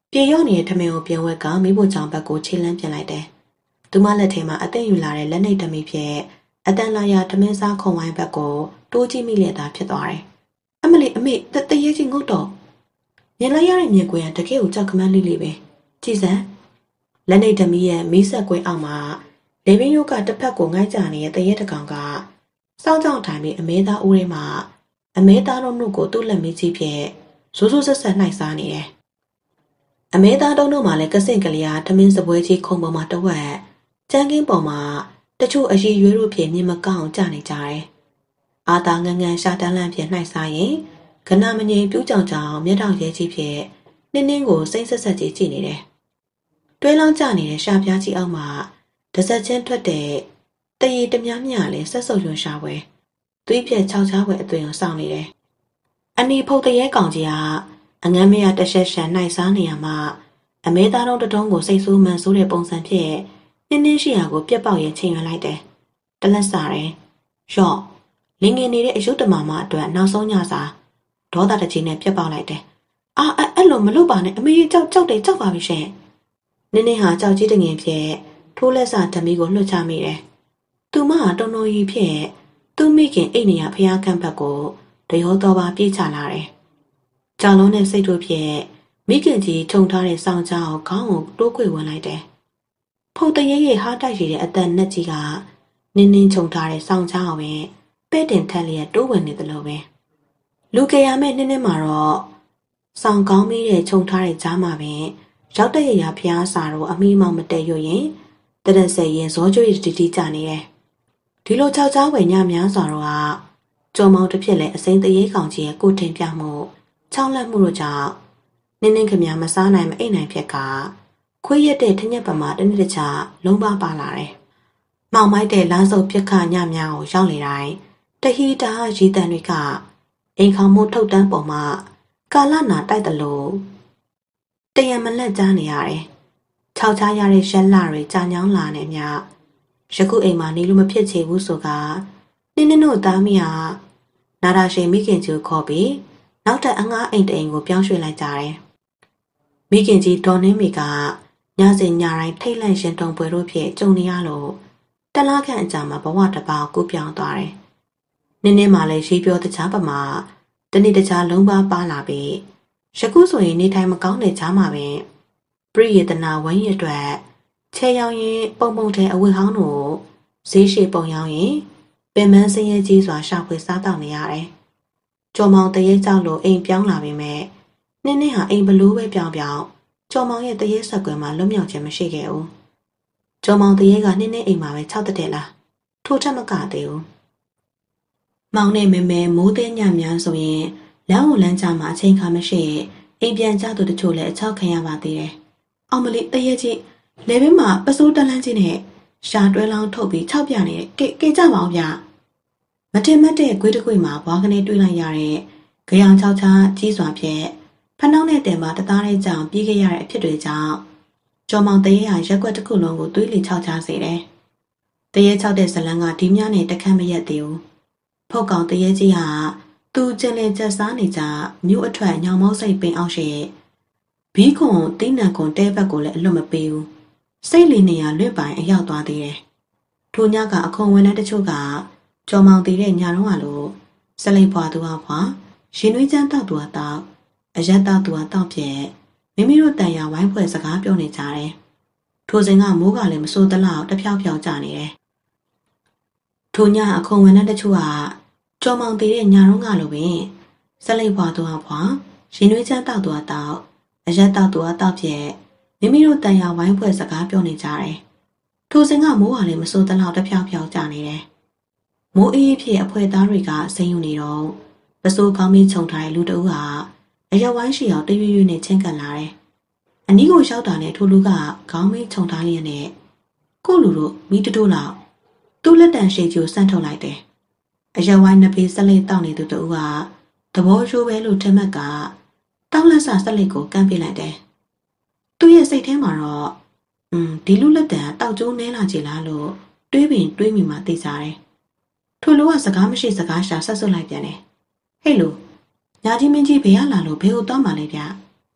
ပြေရော့နေတဲ့ထမင်းကိုပြန်ဝက်ကမိဖို့ကြောင့်ဘက်ကိုခြေလန်းပြန်လိုက်တယ်။သူမလက်ထဲမှာအသိယူလာတဲ့လက်နှိပ်တမီဖြစ်အတန်လာရထမင်းစားခုံဝိုင်းဘက်ကိုတိုးကြည့်မိလျက်သာဖြစ်သွားတယ်။အမလီအမေတရေချင်းငုတ်တော့မြင်လိုက်ရတဲ့မြင်ကွင်းကတကယ်ကိုကြောက်ကမန်းလေးလေးပဲ။ကြည်စမ်းလက်နှိပ်တမီရဲ့မီးဆက်ကွင်းအောက်မှာလေပင်ရိုးကတစ်ဖက်ကိုငိုက်ကြနေတဲ့တရေတကောင်ကစောင်းကြောင်ထိုင်ပြီးအမဲသားဦးထဲမှာအမဲသားတို့နှုတ်ကိုသူ့လက်မီးကြီးဖြင့်ဇိုးဇိုးဆက်ဆက်နှိုက်စားနေတယ်။အမဲသားတို့နှုတ်မှာလည်းကစင့်ကလေးအားထမင်းစပွဲကြီးခုံပေါ်မှာတဝက်ကျန်းကင်းပေါ်မှာတချို့အရီရွေးတို့ဖြင့်မြင်မကောင်းကြနေကြတယ်။အာသာငန်းငန်းရှာတန်းလန့်ဖြင့်နှိုက်စားရင်ကနာမငြိမ်ပြူးကြောင်ကြောင်မျက်တောင်ရဲကြီးဖြင့်နင်းနင်းကိုစိမ့်ဆက်ဆက်ကြီးကြည့်နေတယ်။တွဲလောင်းကျနေတဲ့ရှာပြားကြီးအောက်မှာတစက်ချင်းထွက်တဲ့တရီတများမြလည်းဆက်ဆုပ်ရွံရှာပွဲသွေးပြက်ခြောက်ချားပွဲအသွင်ကိုစောင့်နေတယ်။အနီဖုတ်တရဲကောင်ကြီးကအငမ်းမရတရှက်ရှန်နှိုက်စားနေရမှာအမဲသားတော်တုံးကိုစိတ်ဆိုးမှန်ဆိုးတဲ့ပုံစံဖြင့်နင်းနင်းရှိရာကိုပြက်ပေါက်ရင်ချိန်ရွယ်လိုက်တယ်။တလက်စားတယ်။ရော့လင်ငင်နေတဲ့အယုဒ္ဓမာမအတွက်နောက်ဆုံးညစာဒေါသတကြီးနဲ့ပြက်ပေါက်လိုက်တယ်။အဲ့လိုမလုပ်ပါနဲ့အမေကြောက်တယ်ကြောက်ပါပြီရှင်။နင်းနင်းဟာကြောက်ကြီးတငင်ဖြင့်ထိုးလက်စာဓမီကိုလွှတ်ချမိတယ်။သူမဟာတော်တော်ကြီးဖြင့်သူ့မိခင်အိတ်နေရဖျားကန့်ဘက်ကိုတရောတော်ပါပြေးချလာတယ်။ကြောင်လုံးနဲ့စိတ်တို့ဖြင့်မိခင်ကြီးထုံထားတဲ့စောင်းချောင်းခေါင်းကိုတိုးခွေဝင်လိုက်တယ်။ဖုတ်တရေရေဟားတိုက်ရတဲ့အတန်နဲ့ကြီးကနင်းနင်းချုံထားတဲ့စောင်းချောင်းပဲပဲ့တင်ထက်လျက်တိုးဝင်နေသလိုပဲလူကြရမဲ့နင်းနင်းမှာတော့စောင်းကောင်းမိတဲ့ချုံထားတဲ့ကြားမှာပဲရောက်တဲ့ရဖျားစာတော့အမိမောင်မတဲရွရင်တရက်ဆက်ရင်ဇောကျွေးတီတီကြနေတယ်။ဒီလိုချောက်ချားဝယ်ညများစွာတော့ကကြုံမောင်တစ်ဖြစ်လဲအစိမ့်တရေကောင်ကြီးရဲ့ကိုတင်ပြမှုချောင်းလက်မှုတို့ကြောင့်နင်းနင်းခမမစားနိုင်မအိတ်နိုင်ဖြစ်ကခွေးရက်တဲ့ထညက်ပမာတနေ့တခြားလုံးပါပါလာတယ်။မောင်မိုက်တဲ့လမ်းစုပ်ပြက်ခညများကိုရောက်လေတိုင်းတဟီတာရီတန်တွေကအိမ်ခေါမှုထုတ်တန်းပေါ်မှာကာလနာတိုက်တယ်လို့တရံမလက်ကြားနေရတယ်။ခြောက်ချားရတဲ့ရက်လာတွေကြာညောင်းလာနေမြယခုအိမ်မှာနေလို့မဖြစ်ချေဘူးဆိုကနင်းနင်းတို့သားမီးဟာနာရာရှိမိခင်ကြီးခေါ်ပြီးနောက်ထပ်အငှားအိမ်တအိမ်ကိုပြောင်းရွှေ့လိုက်ကြတယ်။မိခင်ကြီးဒေါ်နှင်းမီကညစဉ်ညတိုင်းထိတ်လန့်ရှင်တုံပွဲတို့ဖြင့်ကြုံနေရလို့တလားခန့်အကြာမှာဘဝတစ်ပေါက်ကူးပြောင်းသွားတယ်။နင်းနင်းမှလည်းရေးပြောတခြားပမာတနေ့တခြားလုံးပါပါလာပြီးယခုဆိုရင်နေထိုင်မကောင်းတဲ့ကြားမှာပဲပရိယေတနာဝင်းရအတွက်ချဲရောင်ရင်ပုံပုံတဲ့အဝတ်ဟောင်းတို့ဈေးရှိပုံရောင်ရင်ပင်မစင်းရဲကြီးစွာရှာဖွေစားတောက်နေရတယ်။ကျော်မောင်တရေကြောက်လို့အိမ်ပြောင်းလာပြီမဲ့နင်းနင်းဟာအိမ်ဘလို့ပဲပြောင်းကျော်မောင်ရဲ့တရေဆက်ကွယ်မှာလွတ်မြောက်ခြင်းမရှိခဲ့ဘူး။ကျော်မောင်တရေကနင်းနင်းအိမ်မှာပဲ၆တက်လားထိုးထက်မကသေးဘူး။မောင်နဲ့မဲမဲမိုးသေးညများဆိုရင်လမ်းကိုလမ်းကြမှာအချိန်ခါမရှိအိမ်ပြန်ကြသူတချို့လည်းအချောက်ခံရပါသေးတယ်။အောင်မလေးတရေကြီးလေဘင်းမှာပစိုးတလန်းကြီးနဲ့ရှာတွဲလောင်းထုတ်ပြီး၆ပြနေတဲ့ကေကြပါအောင်ဗျ။မတင်မတ်တဲ့ခွေးတစ်ခွေမှာဘွားကနေတွေးလိုက်ရတဲ့ကြောင်ချောက်ချားကြီးစွာဖြင့်ဖနှောင်းတဲ့တင်မှာတသားလေးကြောင်ပြေးခဲ့ရတဲ့အဖြစ်တွေကြောင့်ကျော်မောင်တရေဟာရက်ွက်တစ်ခုလုံးကိုသွေးလီချောက်ချားစေတယ်။တရေချောက်တဲ့ဇလန်းကဒီများနဲ့တခန့်မရက်သေးဘူး။ဖုတ်ကောင်တရေကြီးဟာသူကျင်လည်ကျက်စားနေကြမြို့အထွက်ညောင်မောက်စိတ်ပင်အောက်ရှိဘီးခွန်တင်းနံခွန်တဲဘက်ကိုလည်းအလွတ်မပေးဘူး။စိတ်လီနေရလွတ်ပိုင်အရောက်သွားသေးတယ်။ထိုညကအခွန်ဝင်တဲ့တချို့ကကျော်မောင်တည်တဲ့ညတော့ကလို့စလိပ်ဖွာသူဟာဖွာရှင်နွေးချမ်းတောက်သူဟာတောက်အရက်တောက်သူဟာတောက်ပြဲမိမိတို့တန်ရဝိုင်းဖွဲ့စကားပြောနေကြတယ်။ထိုစဉ်ကမိုးကလည်းမစိုးသလောက်တဖြောက်ဖြောက်ကြနေတယ်။ထိုညအခွန်ဝင်တဲ့တချို့ကကျော်မောင်တည်တဲ့ညတော့ကလို့ပင်စလိပ်ဖွာသူဟာဖွာရှင်နွေးချမ်းတောက်သူဟာတောက်အရက်တောက်သူဟာတောက်ပြဲမိမိတို့တန်ရဝိုင်းဖွဲ့စကားပြောနေကြတယ်။ထိုစဉ်ကမိုးကလည်းမစိုးသလောက်တဖြောက်ဖြောက်ကြနေတယ်။မိုးအေးဖြစ်အဖွဲသားတွေကစိမ့်ယူနေတော့ပစိုးကောင်းမင်းခြုံထားတဲ့လူတအုပ်ဟာအရက်ဝိုင်းရှိအောင်တရွရွနဲ့ချင်းကန်လာတယ်။အနီးကိုရောက်တာနဲ့ထိုလူကခေါင်းမင်းခြုံထားလျက်နဲ့ကိုလူတို့မိတတိုးလောက်သူ့လက်တန်ရှိကျိုးစန့်ထုတ်လိုက်တယ်။အရက်ဝိုင်းနှစ်ဖေးဆက်လက်တောက်နေသူတအုပ်ကသဘောရိုးပဲလို့ထင်မှတ်ကတောက်လက်စာဆက်လက်ကိုကမ်းပြလိုက်တယ်။သူ့ရဲ့စိတ်ထဲမှာတော့ဒီလူလက်တန်တောက်ကျိုးနဲလာကြလားလို့တွေးပင်တွေးမိမှသိစားတယ်။ထိုလူကစကားမရှိစကားရှာဆက်ဆွလိုက်ပြန်တယ်။ဟဲ့လူညာကြီးမင်းကြီးဘယ်ရလာလို့ဘယ်ကိုသွားမှလဲဗျ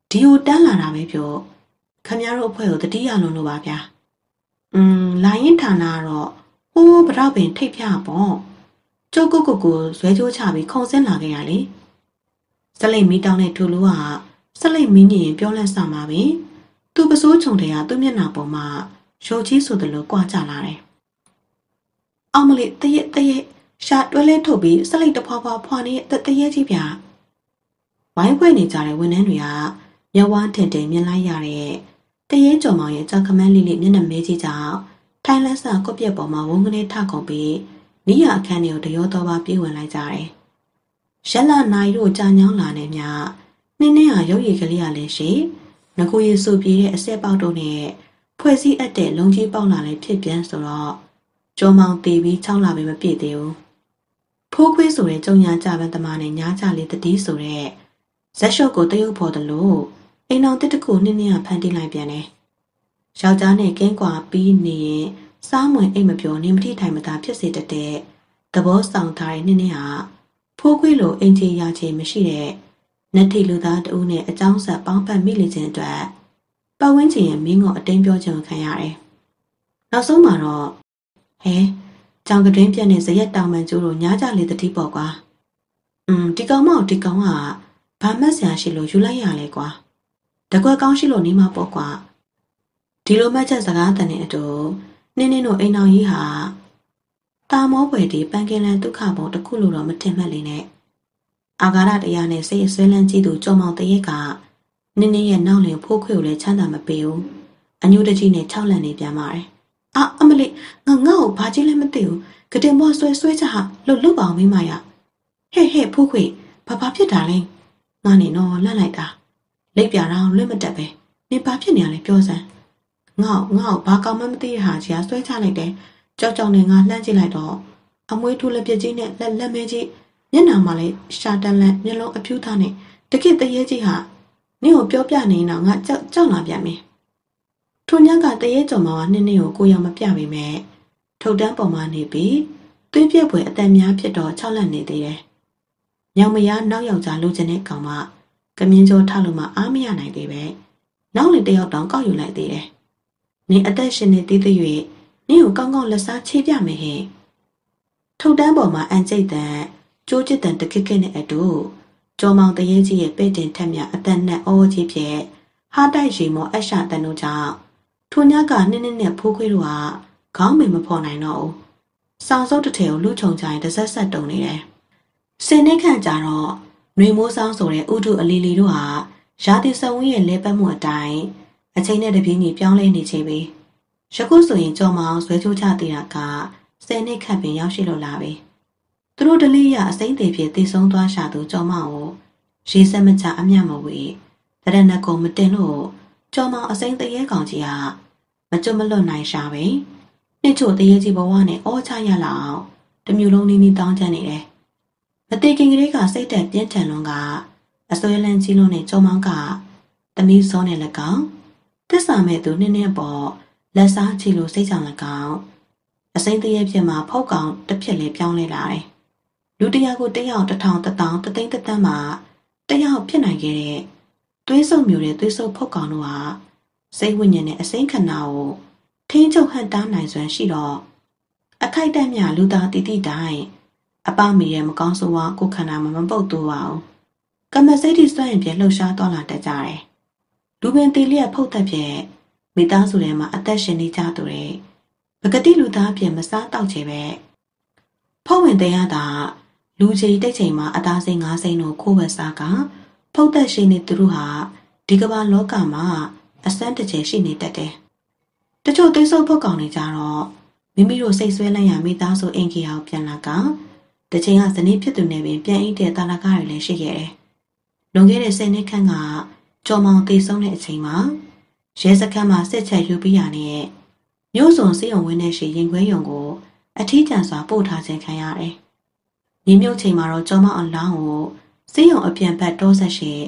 ဒီကိုတန်းလာတာပဲပြောခမရတို့အဖွဲ့ကိုတတိယလုံးလို့ပါဗျာလိုင်းရင်ဌာနကတော့ဟိုးဗရောက်ပင်ထိတ်ဖြာပေါ့ကျုပ်ကိုဇွဲကြိုးချပြီးခုံဆင်းလာခဲ့ရလေစလိတ်မီတောင်းတဲ့ထူလူကစလိတ်မင်းကြီးပြောလက်ဆမှာပဲသူပစိုးချုံတွေကသူ့မျက်နှာပေါ်မှာရုပ်ကြီးဆိုသလိုကြွားကြလာတယ်အောင်မလေးတရက်ရှာတွဲလဲထုတ်ပြီးစလိတ်တဖွာဖွာနေတဲ့တရက်ကြီးဗျာဝိုင်းခွဲနေကြတဲ့ဝန်ထမ်းတွေကမျက်ဝါးထင်မြင်လိုက်ရတဲ့တရေကျော်မောင်ရဲ့ကြောက်ခမန်းလေးမျက်နှာမဲကြီးကြောင့်ထိုင်းလက်ဆကွက်ပြက်ပေါ်မှာဝုန်းကနေထကုန်ပြီးမိရအခန်းတွေကိုတရောတော်ပါပြေးဝင်လိုက်ကြတယ်။ရက်လာနိုင်တို့ကြာညောင်းလာနေမြနင်းဟာရုပ်ရည်ကလေးရလဲရှိငကိုရည်စုပြေးတဲ့အဆက်ပေါက်တို့နဲ့ဖွဲ့စည်းအပ်တဲ့လုံကြီးပေါက်လာလဲဖြစ်ပြန်ဆိုတော့ကျော်မောင်တီးပြီးချောင်းလာပဲမပြည့်သေးဘူး။ဖိုးခွေးဆိုတဲ့ကြုံညာကြပန်းသမားနဲ့ညားကြလေးတတိဆိုတဲ့ဇက်ရှုပ်ကိုတရုပ်ဖို့တယ်လို့အိမ်တော်တစ်တခုနင်းကဖန်တီးလိုက်ပြန်တယ်။ယောက်ျားနဲ့ကင်းကွာပြီးနေရင်စားမွင်အိမ်မပြောနေမထိထိုင်မသာဖြစ်စေတတ်တဲ့သဘောဆောင်ထားတဲ့နင်းဟာဖိုးခွေးလိုအင်ချီရာချီမရှိတဲ့နတ်ထိလူသားတဦးနဲ့အကြောင်းဆက်ပေါင်းဖက်မိလေခြင်းအတွက်ပတ်ဝန်းကျင်ရဲ့မင်းကိုအတင်းပြောခြင်းခံရတယ်။နောက်ဆုံးမှာတော့ကြောင်ကတွင်းပြက်နဲ့ဇရက်တောင်မှန်ကျိုးတို့ညားကြလေတတိပေါ့ကွာ။ဒီကောင်ကဘာမှတ်စရာရှိလို့ယူလိုက်ရလဲကွာ။တကွက်ကောင်းရှိလို့နေမှာပေါ့ကွာ။ဒီလိုမှတ်ချက်စကားတန်တဲ့အတူနင်းတို့အိမ်တော်ကြီးဟာတာမောပွေတီပန်းကင်းလန်းဒုက္ခဘုံတစ်ခုလို့တော့မထင်မှတ်လေနဲ့အာဃာတတရားနဲ့စိတ်အဆွဲလန်းကြည့်သူကြော်မောင်တရက်ကနင်းရဲ့နောက်လင်ဖိုးခွေကိုလည်းချမ်းသာမပေးဘူးအညိုတကြီးနဲ့၆လန့်နေပြန်ပါတယ်အမလေးငါ့ကိုဘာကြီးလဲမသိဘူးကတင်ဘောဆွဲချဟာလှုပ်ပါအောင်မိမရဟဲ့ဖိုးခွေဘာဖြစ်တာလဲငါနေတော့လှန့်လိုက်တာလိပ်ပြတော့လွတ်မတက်ပဲနေဘာဖြစ်နေရလဲပြောစမ်းငါ့ကိုဘာကောင်းမှမသိတဲ့ဟာကြီးဆွဲချလိုက်တယ်ကြောက်နဲ့ငါလှမ်းကြည့်လိုက်တော့အမွေးထိုးလက်ပြကြီးနဲ့လက်မဲကြီးမျက်နှာမှာလည်းရှာတန်လန့်မျက်လုံးအဖြူသားနဲ့တကိတရေကြီးဟာနင့်ကိုပြောပြနေတော့ငါကြောက်လာပြန်ပြီထိုညကတရေကြော်မှာနင်းကိုရောမပြပေမဲ့ထုတ်တန်းပေါ်မှာနေပြီးသွေးပြက်ပွေအတန်များဖြစ်တော့၆လန့်နေသေးတယ်ညောင်မယားနောက်ယောက်ျားလိုချင်တဲ့ကောင်မကမြင်းကျော်ထလို့မှအားမရနိုင်သေးပဲနောက်လေတယောက်တောင်ကောက်ယူလိုက်သေးတယ်နင်အသက်ရှင်နေသေးသေး၍နင့်ကိုကောင်းကောင်းလက်စားချေပြမယ်ဟဲ့ထုတ်တန်းပေါ်မှာအန်ကျိတ်တန်ကျိုးကျစ်တန်တခိနဲ့အတူကျော်မောင်တရေကြီးရဲ့ပဲ့တင်ထက်မြအတန်နဲ့အောကြီးဖြင့်ဟာတိုက်ရီမောအရှာတန်တို့ကြောင့်ထိုညကနင်းနဲ့ဖိုးခွေးတို့ကခေါင်းမင်မဖော်နိုင်တော့ဘူးစောင်စုပ်တစ်ထည်ကိုလူချုံချိုင်တစ်ဆက်ဆက်တုံနေတယ်စင်နဲ့ခန့်ကြတော့နှွေမိုးဆောင်ဆိုတဲ့ဥဒုအလီလီတို့ဟာရာသီစဝင်းရဲ့လဲပတ်မှုအတိုင်းအချိန်နဲ့တပြေးညီပြောင်းလဲနေချေပြီယခုဆိုရင်ကျော်မောင်ဇွဲချိုးချသေးတာက10နှစ်ခန့်ပင်ရောက်ရှိလို့လာပြီသူတို့ဒလေးရအစိမ့်သေးဖြစ်တည်ဆုံးသွားရှာသူကျော်မောင်ကိုရေစက်မချအမျှမဝေတရဏကုံမတင်လို့ကျော်မောင်အစိမ့်တရေကောင်ကြီးကမကျွတ်မလွတ်နိုင်ရှာပဲနှစ်ချို့တရေကြီးဘဝနဲ့အောချရလောက်တမျိုးလုံးနီးတောင်းချနေတယ်မတိခင်ကလေးကစိတ်တက်ပြင်းထန်လွန်းကအစွဲလန်းကြီးလုံးနဲ့ကျော်မောင်ကတမီးစောနဲ့လက်ကောင်သစ္စာမဲ့သူနှစ်ပေါ်လက်စားချီလို့စိတ်ကြောင်လက်ကောင်အစိမ့်တရေဖြစ်မှာဖောက်ကောင်တစ်ဖြစ်လေပြောင်းလဲလာတယ်လူတရာကိုတယောက်1000 1000တသိန်းတသန်းမှာတယောက်ဖြစ်နိုင်ခဲ့တဲ့သွေးဆုပ်မျိုးတဲ့သွေးဆုပ်ဖောက်ကောင်တို့ဟာစိတ်ဝိညာဉ်နဲ့အစိမ့်ခဏကိုထိန်းချုပ်ဟန်တားနိုင်စွမ်းရှိတော့အခိုက်အတန့်မြလူသားတီတီတိုင်းအပမီရဲ့မကောင်းဆိုးဝါကိုခန္ဓာမှာမပုတ်တော့ပါဘူးကမ္မစိတ်ထိစွန့်ရင်ပြလှုပ်ရှားသွားလာတတ်ကြတယ်လူပင်တီလျက်ဖုတ်သက်ပြဲမိသားစုထဲမှာအသက်ရှင်နေကြသူတွေပကတိလူသားပြင်မစားတောက်ချေပဲဖုတ်ဝင်တဲ့ရတာလူကြီးတိတ်ချိန်မှာအသားစိမ်း၅စိမ်းတို့ခိုးဝက်စားကဖုတ်သက်ရှိနေသူတို့ဟာဒီကမ္ဘာလောကမှာအစမ်းတစ်ချက်ရှိနေတတ်တယ်တချို့သိဆုပ်ဖုတ်ကောင်နေကြတော့မိမိတို့စိတ်ဆွဲလိုက်ရမိသားစုအင်ကြီးအောင်ပြန်လာကတချိန်ကဇနီးဖြစ်သူနဲ့ပင်ပြန်အိတ်တဲ့တာလကားတွေလည်းရှိခဲ့တယ်လွန်ခဲ့တဲ့10နှစ်ခန့်ကကျော်မောင်တည်ဆုံးတဲ့အချိန်မှာရဲစခန်းမှာစစ်ချက်ယူပြီးရနဲ့မြို့စုံစေယုံဝင်းနဲ့ရှိရင်ခွဲယုံကိုအထီးကျန်စွာပို့ထားခြင်းခံရတယ်။မြေမြုပ်ချိန်မှာတော့ကျော်မောင်အလောင်းကိုစေယုံအပြန်ဘက်တောဆက်ရှိ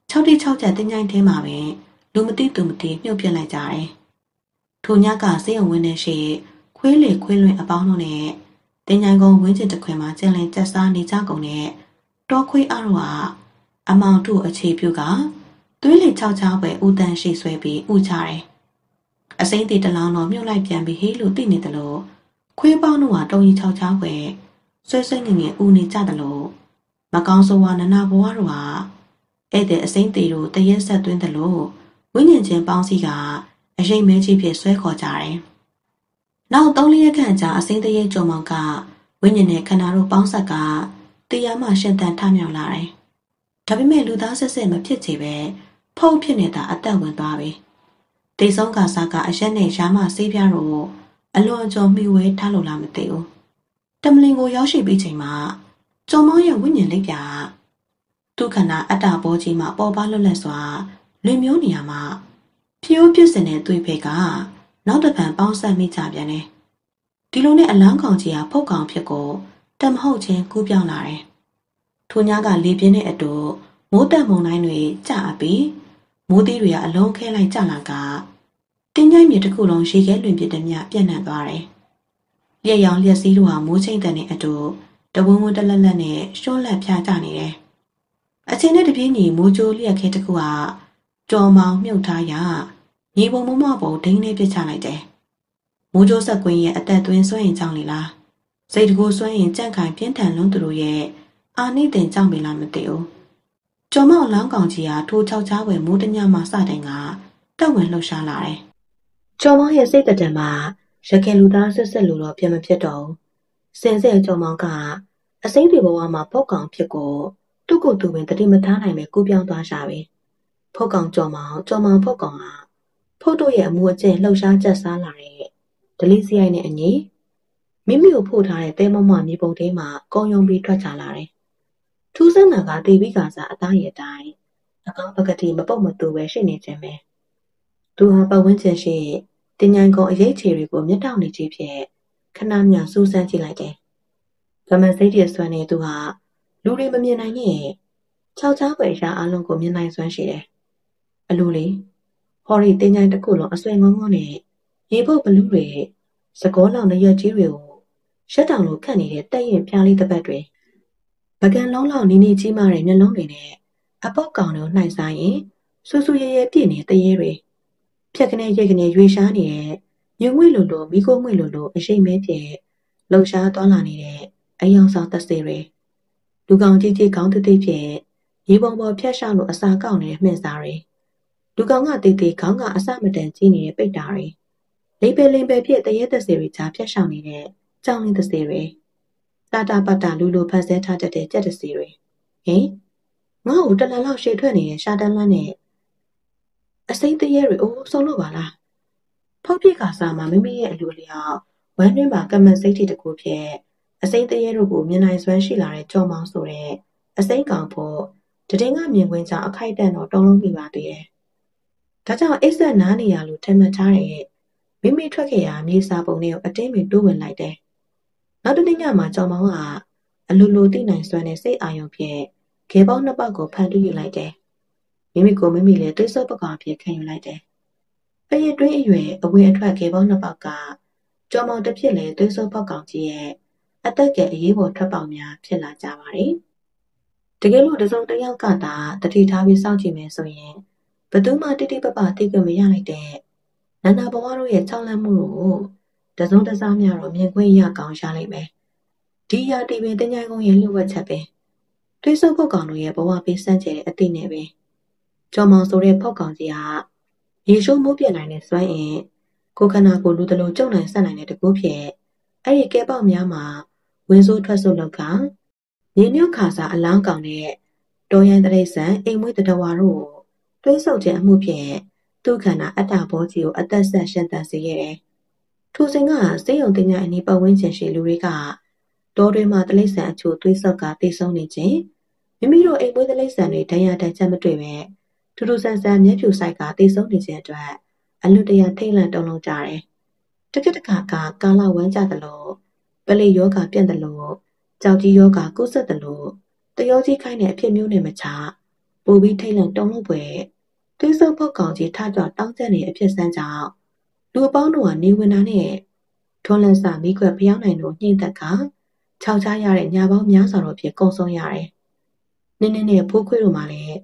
6ချက်တင်းကြိုင်းထဲမှာပင်လူမသိသူမသိမြုပ်ပြလိုက်ကြတယ်။ထိုညကစေယုံဝင်းနဲ့ရှိခွေးလေခွေးလွင်အပေါင်းတို့နဲ့တင်းကြိုင်းကုန်းဝင်းကျင်တစ်ခွင်မှာကျင်းလင်းကျက်စားနေကြကုန်တဲ့တောခွေးအားတို့ဟာအမောင်တို့အခြေပြုကသွေးလေချောက်ချောက်ပဲဥတန်ရှိဆွဲပြီးဥကြတယ်အစိမ့်တီတလောင်းတော့မြုပ်လိုက်ပြန်ပြီးဟေးလို့သိနေတယ်လို့ခွေးပေါင်းတို့ကတုံကြီးချောက်ချောက်ပဲဆွဲဆွဲငငယ်ဥနေကြတယ်လို့မကောင်းဆိုးဝါနနာဘွားတို့ကဧည့်သည်အစိမ့်တီတို့တရက်ဆက်သွင်းတယ်လို့ဝိညာဉ်ချင်းပေါင်းစီကအရှိန်မဲကြီးဖြစ်ဆွဲခေါ်ကြတယ်နောက်3-4ရက်ခန့်ကြာအစိမ့်တရဲ့ကြုံမောင်ကဝိညာဉ်နဲ့ခန္ဓာတို့ပေါင်းဆက်ကတရားမှရှင်သန်ထမြောက်လာတယ်ဒါပေမဲ့လူသားဆက်ဆက်မဖြစ်ချေပဲဖုံးဖြစ်နေတာအသက်ဝင်သွားပြီတေဆုံးကစားကအရက်နဲ့ရှားမဆေးပြားတို့အလွန်အကျွံမှီဝဲထားလို့လားမသိဘူးတမလင်ကိုရောက်ရှိပြီးချိန်မှာကြုံမောင်ရဲ့ဝိညာဉ်လေးပြသူခန္ဓာအတ္တဘောကြီးမှာပေါ်ပါလွတ်လပ်စွာလွင်မျိုးနေရမှာဖြိုးပြစ်စင်တဲ့သွေးဖေကနောက်တစ်ဖန်ပေါင်းဆက်မိကြပြန်တယ်ဒီလိုနဲ့အလန်းကောင်ကြီးကဖုတ်ကောင်ဖြစ်ကိုတမဟုတ်ချင်းကူးပြောင်းလာတယ်ထိုညကလေပြင်းတဲ့အတူမိုးတက်မုန်တိုင်းတွေကျအပြီးမိုးသီးတွေကအလုံးခဲလိုက်ကြလာကတင်းကြိုင်မြေတစ်ခုလုံးရေခဲလွင်ပြစ်တဲ့မြပြန့်နှံ့သွားတယ်လျက်ရောင်လျက်စည်းတို့ဟာမိုးချိန်တဲ့နဲ့အတူတဝန်းဝန်းတလက်လက်နဲ့ရှုံးလက်ဖြားကြနေတယ်အချင်းနဲ့တပြေးညီမိုးကြိုးလျက်ခဲတစ်ခုကကြော်မောင်မြုပ်ထားရညီပုံမမပုံဒိန်းလေးပြစ်ချလိုက်တယ်မိုးကြိုးဆက်ကွင်းရဲ့အသက်သွင်းစွန့်ရင်ကြောင်းလေလားစိတ်တကူစွန့်ရင်ကြန့်ခိုင်ပြင်းထန်လုံးသူတို့ရဲ့အာနိသင်ကြောင့်ပဲလားမသိဘူးကျော်မောင်လောင်းကောင်ကြီးဟာထိုးချောက်ချားဝယ်မိုးတညမှစတိုင်ကတက်ဝင်လှုပ်ရှားလာတယ်ကျော်မောင်ရဲ့စိတ်တံမှာရခင်လူသားဆက်ဆက်လို့တော့ပြန်မဖြစ်တော့စင်စဲကျော်မောင်ကအစိမ့်တွေဘဝမှာပုတ်ကောင်ဖြစ်ကိုသူ့ကိုယ်သူပင်တတိမထားနိုင်ပဲကူးပြောင်းသွားရှာပြီဖုတ်ကောင်ကျော်မောင်ဖုတ်ကောင်ဟာဖုတ်တို့ရဲ့အမှုအကျင့်လှုပ်ရှားချက်စားလာတဲ့ဒလိစရိုက်နဲ့အညီမိမိကိုဖို့ထားတဲ့တဲမမမြေပုံထဲမှာကုံယုံပြီးထွက်ချလာတယ်ထူးဆန်းတာကတေပြီးကစားအသားရည်တိုင်းအကောင်ပကတိမပုတ်မတူပဲရှိနေခြင်းပဲသူဟာပတ်ဝန်းကျင်ရှိတင်ញိုင်ကုံအရေးချေတွေကိုမျက်တောင်နေခြင်းဖြင့်ခဏမြစူးစမ်းကြည့်လိုက်တယ်ဗမန်စိတ်ရဆွမ်းနေသူဟာလူတွေမမြင်နိုင်တဲ့ခြောက်ချားပွဲရာအလုံးကိုမြင်နိုင်စွမ်းရှိတယ်အလိုလေဟော်ရီတင်ញိုင်တစ်ခုလုံးအဆွေငုံငုံနဲ့ရေပုတ်ဘလူးတွေစကောလောင်တဲ့ရွက်ကြီးတွေကိုရှက်တောင်လိုခတ်နေတဲ့တက်ရင်ပြားလေးတစ်ပတ်တွေပကံလုံးလောက်နီးနီးကြီးမားတဲ့မျက်လုံးတွေနဲ့အပေါက်ကောင်တွေကိုနှိုက်ဆိုင်ရင်ဆူဆူရဲရဲပြည့်နေတရေတွေဖြက်ကနေရိတ်ကနေရွေရှားနေတဲ့ညွငွေလိုမိခိုးငွေလိုအရှိန်မဲပြေလှုပ်ရှားသွားလာနေတဲ့အယောင်ဆောင်သက်စေတွေလူကောင်ကြီးကြီးကောင်းတိတ်ဖြင့်ရေပုံပေါ်ဖြတ်ရှောက်လို့အစာကောက်နေတဲ့မှင်စာတွေလူကောင်ကတိတ်တိတ်ခေါင်းကအစမတန်ကြီးနေတဲ့ပိတ်တာတွေလိပ်ပဲလင်ပဲဖြစ်တရေသက်စေတွေကြားဖြတ်ရှောက်နေတဲ့ကြောင်လင်းသက်စေတွေတာတာပတ်တာလူလိုဖတ်ဆဲထားတတ်တဲ့ကြက်သက်စေတွေဟင်ငါ့ကိုတလန်လောက်ရှေ့ထွက်နေတဲ့ရှာတန်းလန်းနဲ့အစိမ့်တရေတွေအိုးဆုံးလို့ပါလားဖောက်ပြစ်ကစားမှာမိမိရဲ့အလိုလျောက်ဝမ်းတွင်းမှာကမန်စိတ်တီတကူဖြင့်အစိမ့်တရေတို့ကိုမြင်နိုင်စွမ်းရှိလာတဲ့ကြော်မောင်ဆိုတဲ့အစိမ့်ကောင်ဖို့တည်င်းကမြင်ကွင်းကြောင့်အခိုက်အတန့်တော့တုံးလုံးမိပါသေးတယ်။ဒါကြောင့်အိတ်ဆက်နားနေရလို့ထင်မှတ်ထားတဲ့မိမိထွက်ခဲ့ရမြေစာပုံတွေကိုအတင်းပင်တိုးဝင်လိုက်တယ်။နောက်တစ်နေ့ညမှာကြော်မောင်ကအလိုလိုသိနိုင်စွမ်းတဲ့စိတ်အာရုံဖြင့်ခေပေါင်းနှစ်ပေါက်ကိုဖန်တီးယူလိုက်တယ်။မိမိကိုမိမိလည်းသွေးစောပကောင်ဖြင့်ခံယူလိုက်တယ်။ဖရစ်တွင်းအရွယ်အဝင်အထွက်ခေပေါင်းနှစ်ပေါက်ကကြော်မောင်တစ်ဖြစ်လေသွေးစောပကောင်ကြီးရဲ့အသက်ကအေးပေါ်ထွက်ပေါက်များဖြစ်လာကြပါတယ်။တကယ်လို့တစုံတစ်ယောက်ကသာတတိထားပြီးစောင့်ကြည့်မယ်ဆိုရင်ဘသူမှတိတိပပသိခွင့်မရလိုက်တဲ့နန္ဒဘဝတို့ရဲ့ချောင်းလန့်မှုကိုတစုံတစားများတော့မြင်ခွင့်ရကောင်းရလိမ့်မယ်။ဒီရာတီပင်တင်ញိုင်ကုန်းရဲ့လှုပ်ဝက်ချက်ပဲ။တွေးစုပ်ဖုတ်ကောင်တို့ရဲ့ဘဝပေးစမ်းကြတဲ့အသိနဲ့ပဲ။ကျော်မောင်ဆိုတဲ့ဖုတ်ကောင်ကြီးဟာရေရှိုးမိုးပြနိုင်တဲ့စွမ်းအင်ကိုခန္ဓာကိုလူတလူကျုံနိုင်ဆက်နိုင်တဲ့တကူဖြစ်အဲ့ဒီကဲပေါက်များမှာဝင်းစိုးထွက်ဆုပ်လောက်ကမြေမြုပ်ခါစားအလောင်းကောင်တဲ့တော်ရန်တရိษံအိမ်မွေးတတဝါတို့တွေးဆုပ်ခြင်းအမှုဖြင့်သူခန္ဓာအတ္တဘောကြီးကိုအသက်ဆက်ရှင်သန်စေခဲ့တယ်။ထိုစဉ်ကစေယုံတင်ညာအနီးပတ်ဝန်းကျင်ရှိလူတွေကတောတွေမှာတရိษံအချို့တွေးဆုပ်ကတိတ်ဆုံးနေခြင်းမိမိတို့အိမ်မွေးတရိษံတွေဒဏ်ရာတန်ချက်မတွေ့ပဲထူးထူးဆန်းဆန်းမျက်ဖြူဆိုင်ကတိတ်ဆုံးနေခြင်းအတွက်အလွတ်တရာထိတ်လန့်တုန်လှုပ်ကြတယ်။တကက်တခါကကာလဝမ်းကြသလိုပလိယောဂပြန့်သလိုကြောက်ကြီးယောဂကုသသလိုတယောကြီးခိုင်းတဲ့အဖြစ်မျိုးနဲ့မချပူပြီးထိတ်လန့်တုန်လှုပ်ပွေသွေးစုပ်ဖုတ်ကောင်ကြီးထကြွတောင်းကျနေအဖြစ်စမ်းကြောင့်လူအပေါင်းတို့ကနေဝင်တာနဲ့ထွန်းလန့်စာမိခွက်ဖျောင်းနိုင်တို့ညှိသက်ကခြောက်ချရတဲ့ညာပေါင်းများစွာတို့ဖြစ်ကုံဆုံးရတယ်။နင်းနဲ့ဖိုးခွေးတို့မှလည်း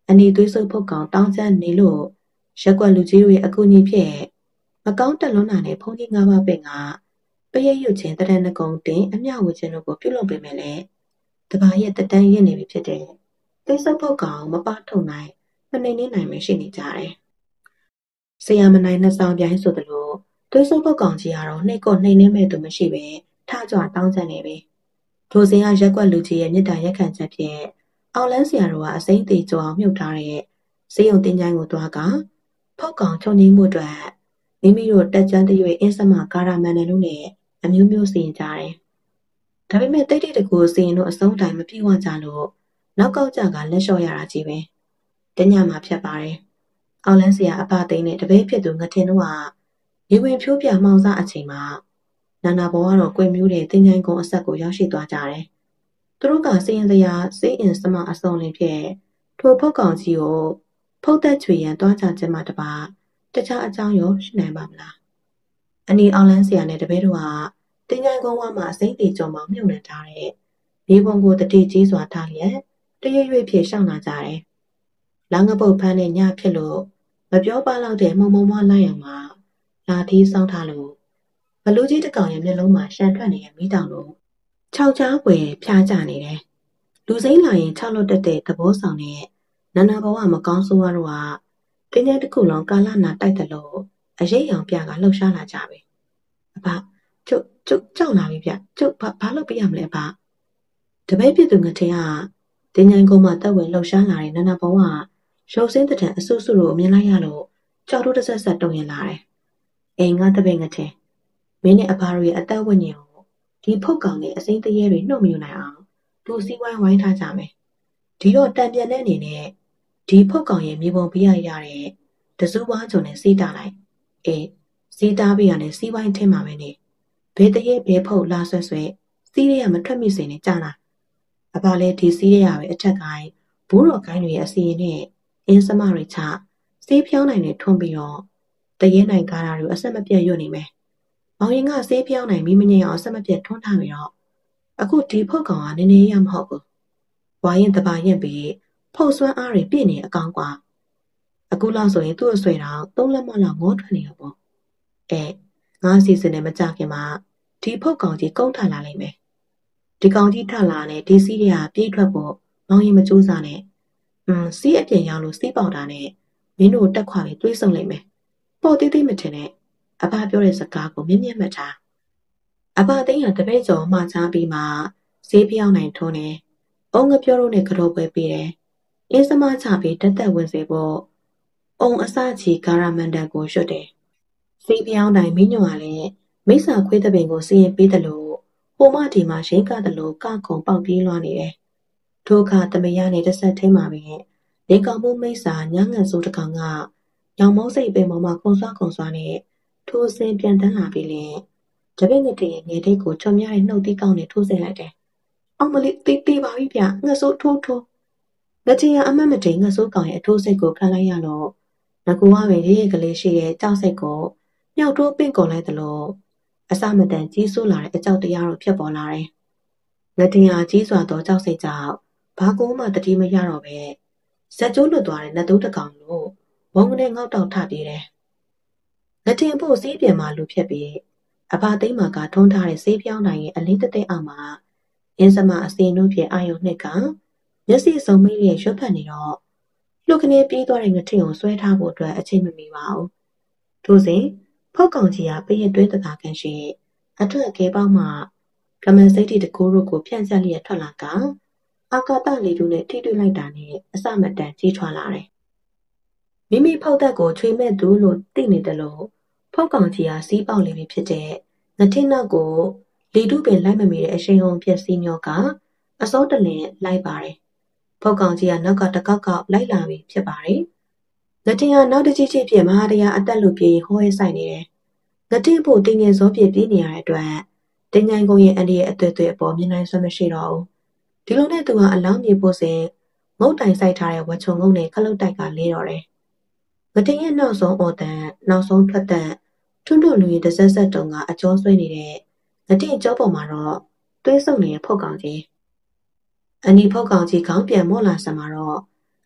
အနေသွေးဆုပ်ဖုတ်ကောင်တောင်းကျမ်းနေလို့ရက်ကွက်လူကြီးတွေအကူအညီဖြစ်မကောင်းတက်လွန်းတာနဲ့ဖုန်ကြီး၅ပါးပင်ကပရိတ်ရွတ်ခြင်းတရဏဂုံတင်အမျှဝေခြင်းတို့ကိုပြုလုပ်ပေးမယ်လေတပါရဲ့တတန်းရင့်နေပြီဖြစ်တဲ့သွေးဆုပ်ဖုတ်ကောင်မပထုတ်နိုင်မနေနေနိုင်မရှိနေကြတယ်ဆရာမနိုင်နှစ်ဆောင်ပြိုင်းဆိုသလိုသွေးဆုပ်ဖုတ်ကောင်ကြီးကတော့နှိတ်ကိုနှိမ်နှင်းမဲ့သူမရှိပဲထကြွတောင်းကျမ်းနေပြီထိုစဉ်ကရက်ကွက်လူကြီးရဲ့မြစ်တာရက်ခံချက်ဖြင့်အောင်လန်းဆရာတော်ကအစိမ့်သေးကြောအောင်မြုပ်ထားတဲ့စေယုံတင်ချိုင်းကိုတွားကဖောက်ကောင်ချုံငိမ့်မှုအတွက်မိမိတို့တက်ကြွတဲ့၍အင်းစမကာရမန်နယ်တို့နဲ့အမျိုးမျိုးစီရင်ကြတယ်။ဒါပေမဲ့တိတ်တိတ်တကူစီရင်တို့အဆုံးတိုင်းမပြေဝကြလို့နောက်ကောက်ကြကလက်လျှော့ရတာကြီးပဲ။တညမှာဖြတ်ပါတယ်။အောင်လန်းဆရာအဖသိန်းနဲ့တပည့်ဖြစ်သူငထင်တို့ကရေဝင်ဖြိုးပြမှောင်စားအချိန်မှာနာနာဘောကတော့ကွယ်မျိုးတဲ့တင်ချိုင်းကုန်းအဆက်ကိုရောက်ရှိသွားကြတယ်။သူတို့ကစီရင်စရာစေးအင်စမအစုံလင်ဖြစ်ထိုဖုတ်ကောင်ကြီးကိုဖုတ်သက်ချွေရန်တွားကြခြင်းမှတပါတခြားအကြောင်းရောရှိနိုင်ပါမလားအနီအောင်လန်းဆရာနဲ့တပည့်တို့ကတင်ချိုင်းကုန်းဝမှာစိမ့်တီကျော်မှမြုပ်နှံထားတဲ့မြေပုံကိုတတိကြီးစွာထားလျက်တရွေ့ရွေ့ဖြစ်ရှောင်လာကြတယ်။လောင်းငပုတ်ဖမ်းတဲ့ညဖြစ်လို့မပြောပါတော့တဲ့မှုံမမလိုက်အောင်မှာလာထီးစောင်းထားလို့ဘလူးကြီးတစ်ကောင်ရဲ့မျက်လုံးမှာရှန်ထွက်နေတဲ့မိတောင်လို့ခြောက်ချားပွေဖြားကြနေတယ်။လူစိမ့်လာရင်ခြောက်လွတ်တတ်တဲ့သဘောဆောင်တဲ့နာနာဘဝမကောင်းဆိုးရတော့ကတင်းကျင်းတစ်ခုလုံးကာလနာတိုက်တယ်လို့အရေးရောင်ပြကလှုပ်ရှားလာကြပြီ။အဖကျုပ်ကြောက်လာပြီဗျ။ကျုပ်ဘာလုပ်ပြရမလဲအဖ။တပည့်ပြသူငထင်ကတင်းကျင်းကုန်းမှာတက်ဝင်လှုပ်ရှားလာတဲ့နာနာဘဝရုပ်စင်းတဲ့အဆူဆူကိုမြင်လိုက်ရလို့ကြောက်တို့တစ်ဆက်ဆက်တုံရင်လာတယ်။အိမ်ကတပည့်ငထင်မင်းနဲ့အဖတို့ရဲ့အသက်ဝိညာဉ်ကိုဒီဖုတ်ကောင်နဲ့အစိမ့်တရေတွေနှုတ်မြူနိုင်အောင်သူစည်းဝိုင်းဝိုင်းထားကြမယ်ဒီတော့တံပြန်တဲ့အနေနဲ့ဒီဖုတ်ကောင်ရဲ့မြေပုံပြရရတဲ့တစုပွားချုံနဲ့စီးတာလိုက်အေးစီးတာပြရနဲ့စီးဝိုင်းထင်းမှာပဲနေဘဲတရေဘဲဖုတ်လာဆွဲဆွဲစီးရရမထွက်မိစေနဲ့ကြာလာအဖလည်းဒီစီးရရပဲအထက်ကိုင်းဘူးတော်ကိုင်းတွေရဲ့အစီရင်နဲ့အင်းစမတွေချစီးဖြောင်းနိုင်နဲ့ထွန်းပြီးတော့တရေနိုင်ကားတာတွေအဆက်မပြတ်ရွတ်နေမယ်မောင်ရင်ကဆေးပြောင်းနိုင်မိမငြိမ်အောင်ဆက်မပြတ်ထွန်းထားပြီးတော့အခုဒီဖုတ်ကောင်ကနည်းနည်းရမဟုတ်ဘူး။ဝါရင်တပါရင်ပြီးဖုတ်ဆွမ်းအားတွေပြည့်နေအကောင်ကွာ။အခုလောက်ဆိုရင်သူ့အဆွေတော်သုံးလက်မလောက်ငေါထွက်နေတော့ပေါ့။ငါစီစဉ်နေမကြခင်မှာဒီဖုတ်ကောင်ကြီးကုန်းထလာလိမ့်မယ်။ဒီကောင်ကြီးထလာနဲ့ဒီစီးတွေကပြေးထွက်ဖို့မောင်ရင်မကြိုးစားနဲ့။စီးအပြင်ရောက်လို့စီးပေါက်တာနဲ့မင်းတို့တက်ခွာပြီးတွေးဆုံလိမ့်မယ်။ပေါ်သေးသေးမထင်နဲ့။အဖပြောတဲ့စကားကိုမြင့်မြတ်မှတ်ထားအဖသိန်းရတပည့်ကျော်မှချပြီးမှဈေးပြောင်းနိုင်ထုံးတယ်။အုံငပြောတို့နဲ့ကြောပွဲပေးတယ်။အင်းစမချပြီးတက်တက်ဝင်စေဖို့အုံအစချီကာရမန်တန်ကိုရွတ်တယ်။ဈေးပြောင်းတိုင်းမင်းညွန့်ကလည်းမိစ္ဆာခွေးတဲ့ပင်ကိုစီရင်ပေးတယ်လို့ဟိုမဒီမှာရိတ်ကတယ်လို့ကခုံပေါက်ပြေးလွှားနေတယ်။ထိုအခါတမယားနဲ့တစ်ဆက်ထဲမှာပဲလေကောင်မှုမိစ္ဆာညငန်စိုးတကောင်ကရောင်မုံစိတ်ပင်ပေါ်မှာခုံဆွာနဲ့ထိုးစင်ပြန်တန်းလာပြီလင်တပည့်ငယ်တည်းငယ်တိတ်ကိုချွန်များတဲ့နှုတ်သီးကောင်းနဲ့ထိုးစင်လိုက်တယ်။အောင်မလေးတေးပါပြီဗျငါဆိုးထိုးငချင်ရအမတ်မတိန်ငါဆိုးကောင်ရဲ့အထိုးစိတ်ကိုခံလိုက်ရတော့ငကူကပဲရေးရကလေးရှိတဲ့ကြောက်စိတ်ကိုမြောက်တိုးပင့်ကုန်လိုက်သလိုအစမတန်ကြီးဆိုးလာတဲ့အကြောက်တရားတို့ဖြစ်ပေါ်လာတယ်။ငတင်ဟာကြီးစွာသောကြောက်စိတ်ကြောင့်ဘာကိုမှတတိမရတော့ပဲဇက်ကျိုးလွတ်သွားတဲ့နတ်တိုးတကောင်လို့ဘုံကနေငေါက်တောက်ထပြေးတယ်။ငတင်ဖို့စီးပြန်မှလူဖြစ်ပြီးအဖသိမ်းမှာကထုံးထားတဲ့ဆေးပြောင်းနိုင်ရဲ့အလေးသက်အောက်မှာအင်းစမအစင်းတို့ဖြင့်အာယုံနှစ်ကမျက်စိစုံမိလျက်ရွတ်ဖတ်နေတော့လှုပ်ခနဲပြေးသွားတဲ့ငထင်ကိုဆွဲထားဖို့အတွက်အချိန်မမီပါဘူး။ထို့စဉ်ဖောက်ကောင်ကြီးကပရင်တွဲတကာကန်ရှိအထွက်ကဲပေါက်မှကမန်စိတ်တီတကူတို့ကိုဖြန့်ကျက်လျက်ထွက်လာကအာကာသလေတို့နဲ့ထိတွေ့လိုက်တာနဲ့အစမတန်ကြီးထွားလာတယ်။မိမိဖောက်သက်ကိုချွေမဲ့သူလို့သိနေတယ်လို့ဖောက်ကောင်ကြီးကစီးပေါက်လေပြီဖြစ်တဲ့ငထင်းနောက်ကိုလေတုပင်လိုက်မမီတဲ့အရှိန်ဟုန်ပြက်စီးမျိုးကအစောတလင်လိုက်ပါတယ်။ဖောက်ကောင်ကြီးကနောက်ကတကောက်ကောက်လိုက်လာပြီဖြစ်ပါတယ်။ငထင်းကနောက်တစ်ချိဖြစ်မဟာတရားအသက်လူပြေးဟောရဲဆိုင်နေတယ်။ငထင်းဖို့တင်းငယ်စောပြေးပြေးနေရတဲ့အတွက်တင်းငိုင်းကုန်းရဲ့အန်ဒီရဲ့အသွေးသွေးအပေါ်မြင်နိုင်စွမ်းမရှိတော့ဘူး။ဒီလိုနဲ့သူကအလောင်းမြေဖို့စဉ်ငုတ်တိုင်ဆိုင်ထားတဲ့ဝချုံငုံနဲ့ခလုတ်တိုက်ကလေးတော့တယ်။ငထင်းရဲ့နောက်ဆုံးအော်တန်နောက်ဆုံးထွက်တဲ့ထွန်းထွန်းလူကြီးတစ်ဆက်ဆက်တုံကအကျော်ဆွဲနေတဲ့ငတိအကျောပေါ်မှာတော့သွေးဆုံနေတဲ့ဖုတ်ကောင်ကြီးအနီဖုတ်ကောင်ကြီးခေါင်းပြန်မော့လာစမှာတော့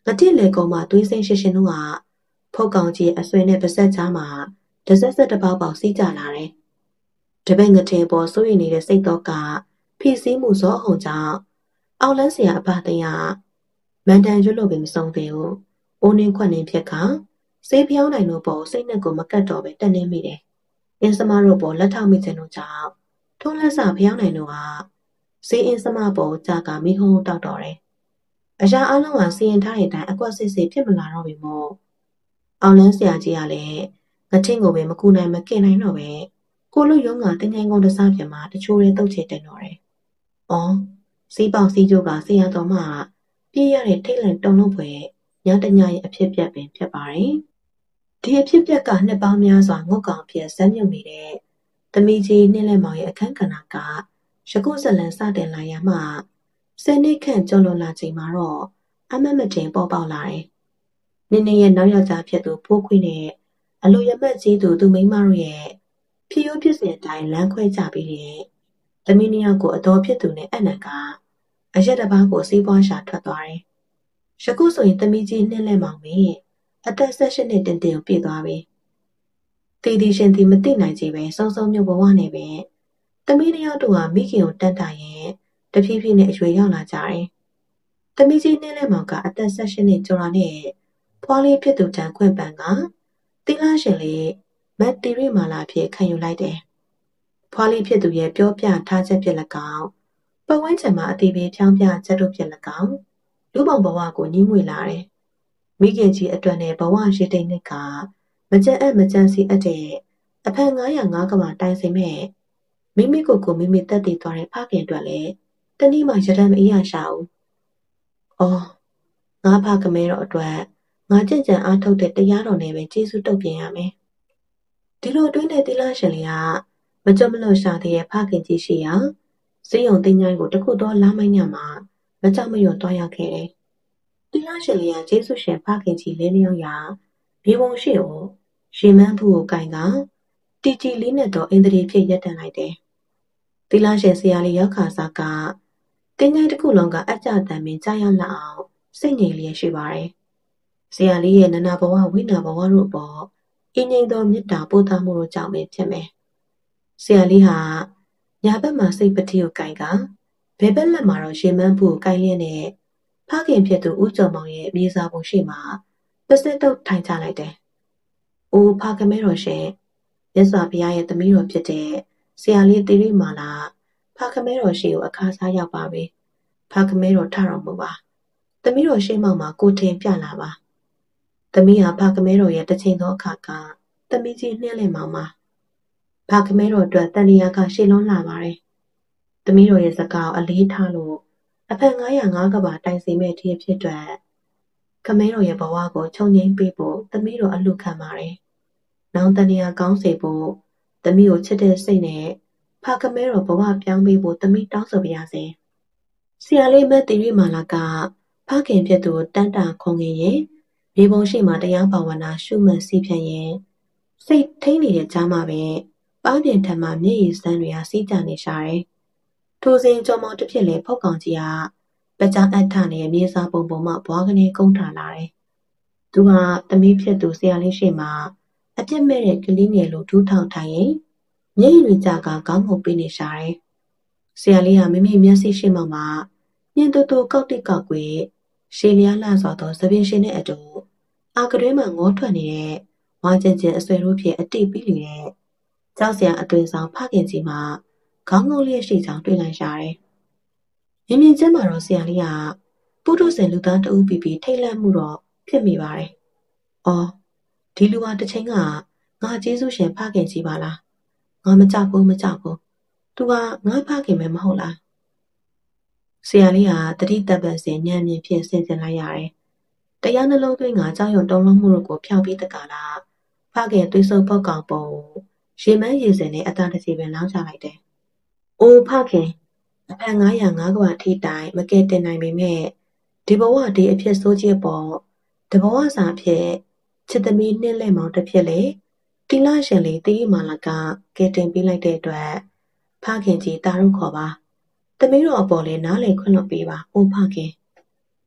ငတိလေကောင်မှာသွေးစိမ့်ရှင်းရှင်းတို့ကဖုတ်ကောင်ကြီးအဆွေနဲ့ပါဆက်ချားမှာတဆက်ဆက်တစ်ပေါက်ပေါက်စီးကြလာတယ်။တပည့်ငတင်ပေါ်စိုးရိမ်နေတဲ့စိတ်တော့ကဖိစီးမှုဇောဟုံကြောင့်အောင်လန်းเสียအဖသိရမန်တန်ရွတ်လို့ပဲမဆုံးသေးဘူး။အိုးနှင်းခွက်နှင်းဖြစ်ခါစေးပြောင်းနိုင်လို့ပေါ်စိတ်နဲ့ကိုမကတ်တော့ပဲတက်နေမိတယ်။အင်းစမတို့ပေါ်လက်ထောက်မိခြင်းတို့ကြောင့်ထုံးလက်စဖျောင်းနိုင်တို့ကစေးအင်းစမပေါ်ကြာကမိဟုံးတောက်တော့တယ်။အရာအလုံးကစီရင်ထားတဲ့အတိုင်းအကွက်စစ်စစ်ဖြစ်မလာတော့ပြီမို့အောင်လန်းဆရာကြီးကလည်းငထင်းကိုပဲမကူနိုင်မကင်နိုင်တော့ပဲကိုလူရုံးကတင်ငိုင်းကုန်းတစားပြမှာတချို့တွေတုတ်ချတင်တော့တယ်။အော်စီးပေါက်စီးကျိုးကဆရာတော်မှပြေးရတဲ့ထိတ်လန့်တုန်လို့ဖွယ်ညတညရဲ့အဖြစ်ပြက်ပင်ဖြစ်ပါတယ်။ဒီအဖြစ်ပြက်ကနှစ်ပေါင်းများစွာငုတ်ကောင်ဖြစ်ဇက်မြုပ်နေတဲ့သမီးကြီးနှင်းလက်မောင်ရဲ့အခန်းကဏ္ဍကရကုဇလန်စတင်လာရမှ10နှစ်ခန့်ကျော်လွန်လာချိန်မှာတော့အမတ်မတင်ပေါ်ပေါက်လာတယ်။နင်းနေရဲ့နောက်ယောက်ျားဖြစ်သူဖိုးခွေးနဲ့အလိုရမတ်ကြီးသူမိန်းမတို့ရဲ့ဖြစ်ရိုးဖြစ်စဉ်အတိုင်းလမ်းခွဲကြပြီးတဲ့သမီးနှစ်ယောက်ကိုအတော်ဖြစ်သူနဲ့အနံကအရက်တစ်ပါးကိုစီးပွားရှာထွက်သွားတယ်။ယခုဆိုရင်သမီးကြီးနှင်းလဲမောင်မင်းအသက်18နှစ်တင်တင်ကိုပြည့်သွားပြီ။တီတီရှင်တီမသိနိုင်ကြပဲစုံစုံမျိုးဘဝနဲ့ပဲသမီးနှစ်ယောက်တို့ဟာမိခင်ကိုတန်းတာရင်တဖြည်းဖြည်းနဲ့အရွယ်ရောက်လာကြတယ်။သမီးကြီးနှင်းလဲမောင်ကအသက်18နှစ်ကျော်လာတဲ့ဖွားလေးဖြစ်သူတန်ခွင့်ပန်ကတီလာရှင်လေးမတ်တီရီမာလာဖြစ်ခံယူလိုက်တယ်။ဖွားလေးဖြစ်သူရဲ့ပြောပြထားချက်ဖြစ်၎င်းပတ်ဝန်းကျင်မှာအသေးသေးဖြောင်းပြချက်တို့ဖြစ်၎င်းလူပောင်ဘဝကိုညီးငွေလာတယ်။မိခင်ကြီးအတွက်နဲ့ဘဝရှိတဲ့နှစ်ကမကြက်အပ်မကြမ်းစီအပ်တဲ့အဖက်905ကဘာတိုင်စိမဲ့မိမိကိုယ်မိမိတက်တည်သွားတဲ့ဖခင်အတွက်လည်းတနည်းမှရတမ်းမအေးရရှာဘူး။အော်ငါဖကမဲတော့အတွက်ငါကြင်ကြံအားထုတ်တဲ့တရားတော်နဲ့ပဲကျေးဇူးတုတ်ပြင်ရမယ်။ဒီလိုအတွင်းတဲ့သီလရှင်လေးကမကြွမလို့ရှာတဲ့ဖခင်ကြီးရှိရာစေယုံတင်ញိုင်းကိုတခုတော့လာမိုင်းညမှာမကြောက်မရွံ့တွားရောက်ခဲ့တယ်။သီလရှင်လေးကကျေးဇူးရှင်ဖခင်ကြီးလေးလျောက်ရာမြေပုံရှိကိုရေမန်းဘူးကိုကင်ကတီတီလေးနဲ့တော့အင်္ဒရီဖြစ်ရက်တန်လိုက်တယ်။သီလရှင်ဆရာလေးရောက်ခါစားကတင်ញိုင်းတစ်ခုလုံးကအကြတမ်းပင်ကြားရလောက်အောင်စိတ်ငြိမ်လျက်ရှိပါတယ်။ဆရာလေးရဲ့နနာဘဝဝိနာဘဝတို့ပေါ်အင်းငိမ့်သောမေတ္တာပို့သမှုတို့ကြောင့်ပဲဖြစ်မယ်။ဆရာလေးဟာညာဘက်မှာစိတ်ပတိကိုကင်ကဘယ်ဘက်လက်မှာတော့ရေမန်းဘူးကိုကင်လျက်နဲ့ဖခင်ဖြစ်သူဦးကျော်မောင်ရဲ့မြေစာပုံရှိမှာပစစ်တုတ်ထိုင်ချလိုက်တယ်။အိုးဖခင်မဲတော်ရှင်မြတ်စွာဘုရားရဲ့သမီးတော်ဖြစ်တဲ့ဆရာလေးတိရိမာလာဖခင်မဲတော်ရှိကိုအခါစားရောက်ပါပြီ။ဖခင်မဲတော်ထတော်မူပါ။သမီးတော်ရှိမောင်မှာကိုထင်ပြလာပါ။သမီးဟာဖခင်မဲတော်ရဲ့တစ်ချိန်သောအခါကသမီးကြီးနှင်းလင်မောင်မှာဖခင်မဲတော်အတွက်တန်ရာကရှေ့လွန်းလာပါတယ်။သမီးတော်ရဲ့စကားကိုအလေးထားလို့အဖက်905ကဘာတိုင်စီမဲ့တည်းဖြစ်အတွက်ခမဲတော်ရဲ့ဘဝကိုခြုံငိမ့်ပေးဖို့သမီးတော်အလှခံပါတယ်။နောင်တန်ရာကောင်းစေဖို့သမီးကိုချစ်တဲ့စိတ်နဲ့ဖခမဲတော်ဘဝပြောင်းပေးဖို့သမီးတောင်းဆိုပါရစေ။ဆရာလေးမတီရီမာလာကဖခင်ဖြစ်သူတန်တာခုံငင်ရင်မြေပုံရှိမှတရားဘာဝနာရှုမှတ်စီးဖြန့်ရင်စိတ်ထိန်နေတဲ့ကြားမှာပဲပန်းပြင်ထံမှာမျက်ရည်စမ်းတွေကစီးကြနေရှာတယ်။ထိုစဉ်ကြော်မောင်တစ်ဖြစ်လေဖုတ်ကောင်ကြီးကပကြောင်အထနဲ့မြေစာပုံပေါ်မှာဘွားကနေကုန်းထားလာတယ်။သူကသမီးဖြစ်သူဆရာလေးရှိမှအပြစ်မဲ့တဲ့ကလေးငယ်လိုဒူးထောင်ထိုင်ရင်မျက်ရည်ကြကခေါင်းငုံပေးနေရှာတယ်။ဆရာလေးကမိမိမျက်စိရှိမှညင်တူတူကောက်တိကောက်ကွေရှေလျားလှစွာသောသပင်ရှင်နဲ့အတူအာကတွင်းမှာငေါထွက်နေတဲ့ဝါကျင်ကျင်အဆွေတို့ဖြစ်အတိပြီးနေတဲ့ကြောက်စရာအသွင်ဆောင်ဖခင်ကြီးမှာခေါင်းငုံလျက်ရှိကြောင်းတွေ့လိုက်ရတယ်။မြင်မြင်ချင်းမှာတော့ဆရာလေးကပုထုဇဉ်လူသားတဦးပြီးထိတ်လန့်မှုတော့ဖြစ်မိပါတယ်။အော်ဒီလူဟာတစ်ချိန်ကငါကျေးဇူးရှင်ဖခင်ကြီးပါလား။ငါမကြောက်ဘူး။သူကငါဖခင်ပဲမဟုတ်လား။ဆရာလေးကတတိတပတ်စဉ်ညံ့မြင်ဖြစ်ဆင်ခြင်လိုက်ရတယ်။တရားနှလုံးသွင်းကကြောက်ရွံ့တုန်လှုပ်မှုတို့ကိုဖျောက်ပြီးတကလားဖခင်သွေးစုပ်ပေါက်ကောင်ပုံရေမန်းရေစင်နဲ့အသားတစ်စီပင်လောင်းချလိုက်တယ်။အိုးဖခင်အဖက်905ကဘာထိတိုင်မကဲတင်နိုင်ပေမဲ့ဒီဘဝဒီအဖြစ်ဆိုးကြီးပေါ်တဘဝစာဖြစ်ချစ်သမီးနှင်းလဲမောင်တစ်ဖြစ်လေတိလရှင်လေးတီးမာလာကကဲတင်ပေးလိုက်တဲ့အတွက်ဖခင်ကြီးတာရုခေါ်ပါသမီးတော်အပေါ်လဲနားလေခွင့်လွှတ်ပေးပါအိုဖခင်ရ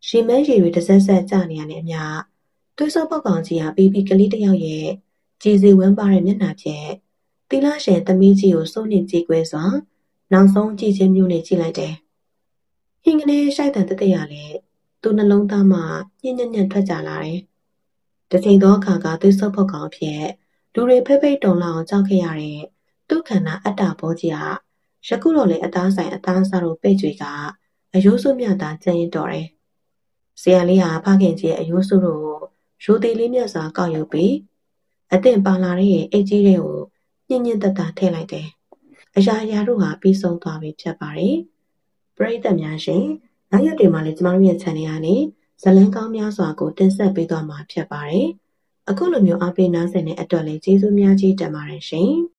ရေမန်းရေတွေတစ်ဆက်ဆက်ကျနေရတဲ့အမျှသွေးစောပေါက်ကောင်ကြီးဟာပြီးပြီးကလေးတစ်ယောက်ရဲ့ကြည်စီဝမ်းပါတဲ့မျက်နှာဖြင့်သီလရှင်သမီးကြီးကိုစိုးနှင့်ကြည်ကွဲစွာနောက်ဆုံးကြည်ချင်းမျိုးနဲ့ကြည့်လိုက်တယ်။ဟင်းကနေရှိုက်တန်တသက်ရလေသူနှလုံးသားမှညှဉ်းညံ့ညံ့ထွက်ကြလာတယ်။တစ်ချိန်သောအခါကသွေးစောပေါက်ကောင်ဖြစ်လူတွေဖိတ်ဖိတ်တုံလောက်အောင်ကြောက်ခဲ့ရတဲ့သူ့ခန္ဓာအတ္တဘောကြီးဟာယခုတော့လေအသားဆိုင်အသားစားတို့ပိတ်ကြွေကအယိုးစုမြတာကျန်ရင်တော်တယ်။ဆရာလေးဟာဖခင်ကြီးရဲ့အယိုးစုတို့ကိုရိုသေလေးမြတ်စွာကောက်ယူပြီးအသင့်ပါလာတဲ့အိတ်ကြီးတွေကိုညင်ညင်တတထည့်လိုက်တယ်။အရာရာတို့ဟာပြီးဆုံးသွားပြီဖြစ်ပါတယ်။ပရိသတ်များရှင်နောက်ရက်တွေမှာလည်းကျမတို့ရဲ့ channel ကနေဇာတ်လမ်းကောင်းများစွာကိုတင်ဆက်ပေးသွားမှာဖြစ်ပါတယ်။အခုလိုမျိုးအားပေးနားဆင်တဲ့အတွက်လည်းကျေးဇူးများကြီးတင်ပါတယ်ရှင်။